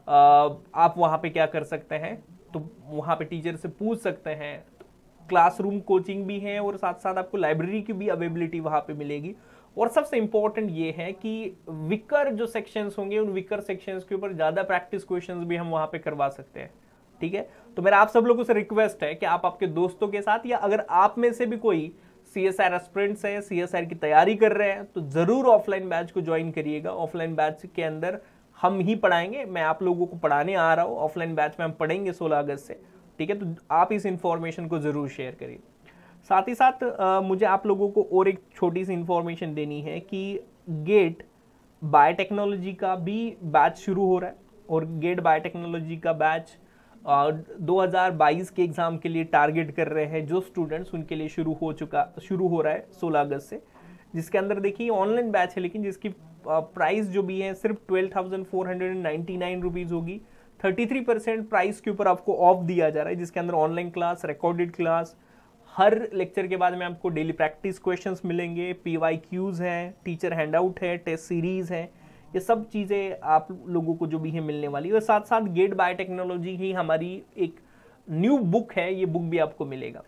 आप वहाँ पे क्या कर सकते हैं, तो वहाँ पे टीचर से पूछ सकते हैं। क्लासरूम कोचिंग भी है और साथ साथ आपको लाइब्रेरी की भी अवेलेबिलिटी वहाँ पे मिलेगी। और सबसे इंपॉर्टेंट ये है कि विकर जो सेक्शंस होंगे उन विकर सेक्शंस के ऊपर ज़्यादा प्रैक्टिस क्वेश्चंस भी हम वहाँ पे करवा सकते हैं। ठीक है, तो मेरा आप सब लोगों से रिक्वेस्ट है कि आप आपके दोस्तों के साथ या अगर आप में से भी कोई सी एस आर एस्पिरेंट्स है, सी एस आर की तैयारी कर रहे हैं, तो ज़रूर ऑफलाइन बैच को ज्वाइन करिएगा। ऑफलाइन बैच के अंदर हम ही पढ़ाएंगे, मैं आप लोगों को पढ़ाने आ रहा हूँ। ऑफलाइन बैच में हम पढ़ेंगे सोलह अगस्त से। ठीक है, तो आप इस इंफॉर्मेशन को ज़रूर शेयर करिए। साथ ही साथ आ, मुझे आप लोगों को और एक छोटी सी इंफॉर्मेशन देनी है कि गेट बायोटेक्नोलॉजी का भी बैच शुरू हो रहा है। और गेट बायोटेक्नोलॉजी का बैच दो हज़ार बाईस के एग्ज़ाम के लिए टारगेट कर रहे हैं जो स्टूडेंट्स, उनके लिए शुरू हो चुका शुरू हो रहा है सोलह अगस्त से। जिसके अंदर देखिए ऑनलाइन बैच है लेकिन जिसकी प्राइस जो भी है सिर्फ twelve thousand four hundred ninety nine rupees होगी। थर्टी थ्री परसेंट प्राइस के ऊपर आपको ऑफ दिया जा रहा है, जिसके अंदर ऑनलाइन क्लास, रिकॉर्डेड क्लास, हर लेक्चर के बाद में आपको डेली प्रैक्टिस क्वेश्चंस मिलेंगे, पी वाई क्यूज हैं, टीचर हैंडआउट है, टेस्ट सीरीज है, ये सब चीज़ें आप लोगों को जो भी है मिलने वाली है। और साथ साथ गेट बायोटेक्नोलॉजी ही हमारी एक न्यू बुक है, ये बुक भी आपको मिलेगा।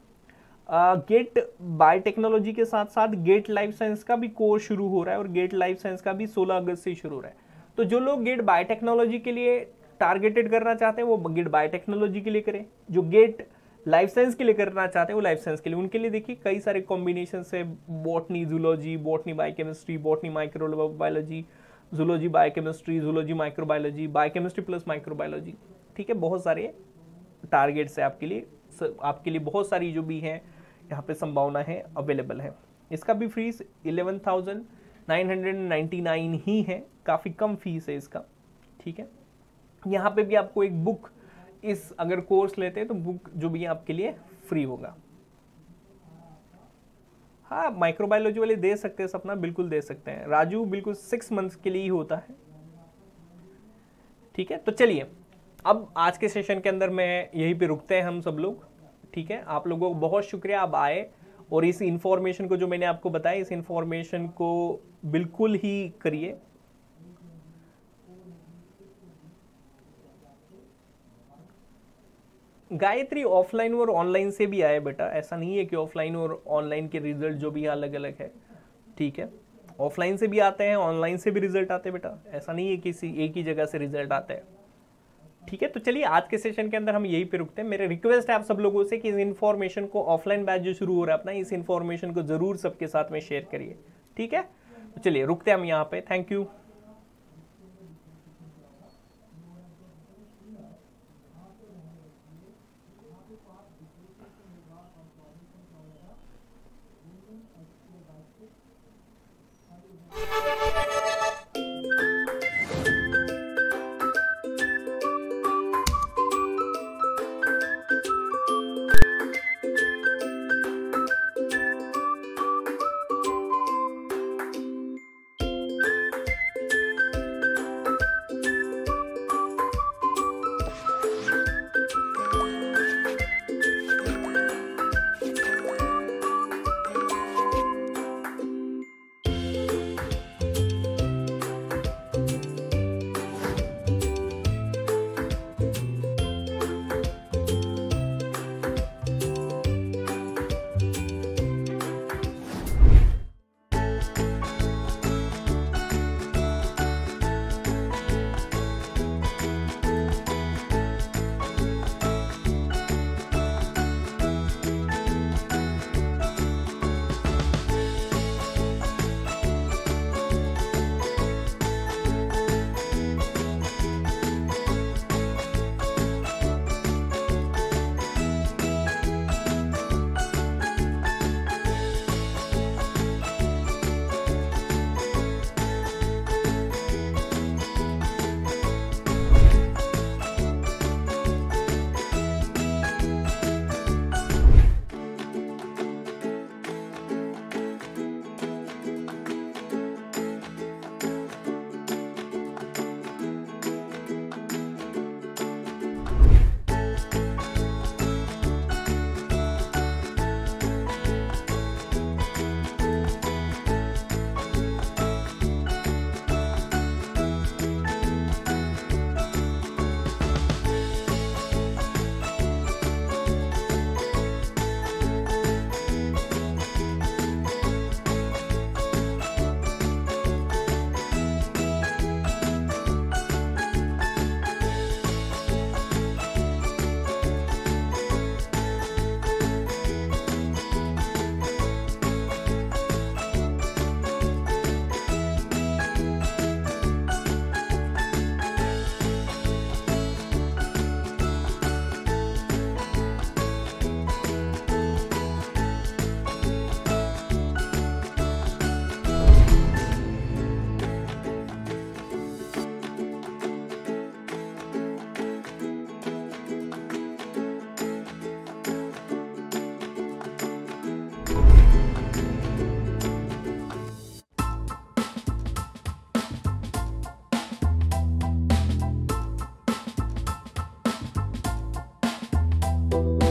गेट बायोटेक्नोलॉजी के साथ साथ गेट लाइफ साइंस का भी कोर्स शुरू हो रहा है और गेट लाइफ साइंस का भी सोलह अगस्त से शुरू हो रहा है। तो जो लोग गेट बायोटेक्नोलॉजी के लिए टारगेटेड करना चाहते हैं वो गेट बायोटेक्नोलॉजी के लिए करें, जो गेट लाइफ साइंस के लिए करना चाहते हैं वो लाइफ साइंस के लिए, उनके लिए देखिए कई सारे कॉम्बिनेशन है, botany zoology, botany biochemistry, botany microbiology, zoology biochemistry, zoology microbiology, biochemistry plus microbiology. ठीक है, बहुत सारे टारगेट्स है आपके लिए, आपके लिए बहुत सारी जो भी है यहाँ पे संभावना है अवेलेबल है। इसका भी fees eleven thousand nine hundred ninety nine ही है, काफ़ी कम फीस है इसका। ठीक है, यहाँ पे भी आपको एक बुक, इस अगर कोर्स लेते हैं तो बुक जो भी है आपके लिए फ्री होगा। हाँ, माइक्रोबायोलॉजी वाले दे सकते हैं सपना, बिल्कुल दे सकते हैं। राजू बिल्कुल सिक्स मंथ्स के लिए ही होता है। ठीक है, तो चलिए अब आज के सेशन के अंदर मैं यहीं पे रुकते हैं हम सब लोग। ठीक है, आप लोगों को बहुत शुक्रिया, आप आए और इस इंफॉर्मेशन को जो मैंने आपको बताया, इस इंफॉर्मेशन को बिल्कुल ही करिए। गायत्री ऑफलाइन और ऑनलाइन से भी आए बेटा, ऐसा नहीं है कि ऑफलाइन और ऑनलाइन के रिजल्ट जो भी अलग अलग है। ठीक है, ऑफलाइन से भी आते हैं, ऑनलाइन से भी रिजल्ट आते हैं बेटा, ऐसा नहीं है किसी एक ही जगह से रिजल्ट आता है। ठीक है, तो चलिए आज के सेशन के अंदर हम यही पे रुकते हैं। मेरे रिक्वेस्ट है आप सब लोगों से कि इस इन्फॉर्मेशन को, ऑफलाइन बैच जो शुरू हो रहा है अपना, इस इन्फॉर्मेशन को जरूर सबके साथ में शेयर करिए। ठीक है, तो चलिए रुकते हैं हम यहाँ पे। Thank you. है।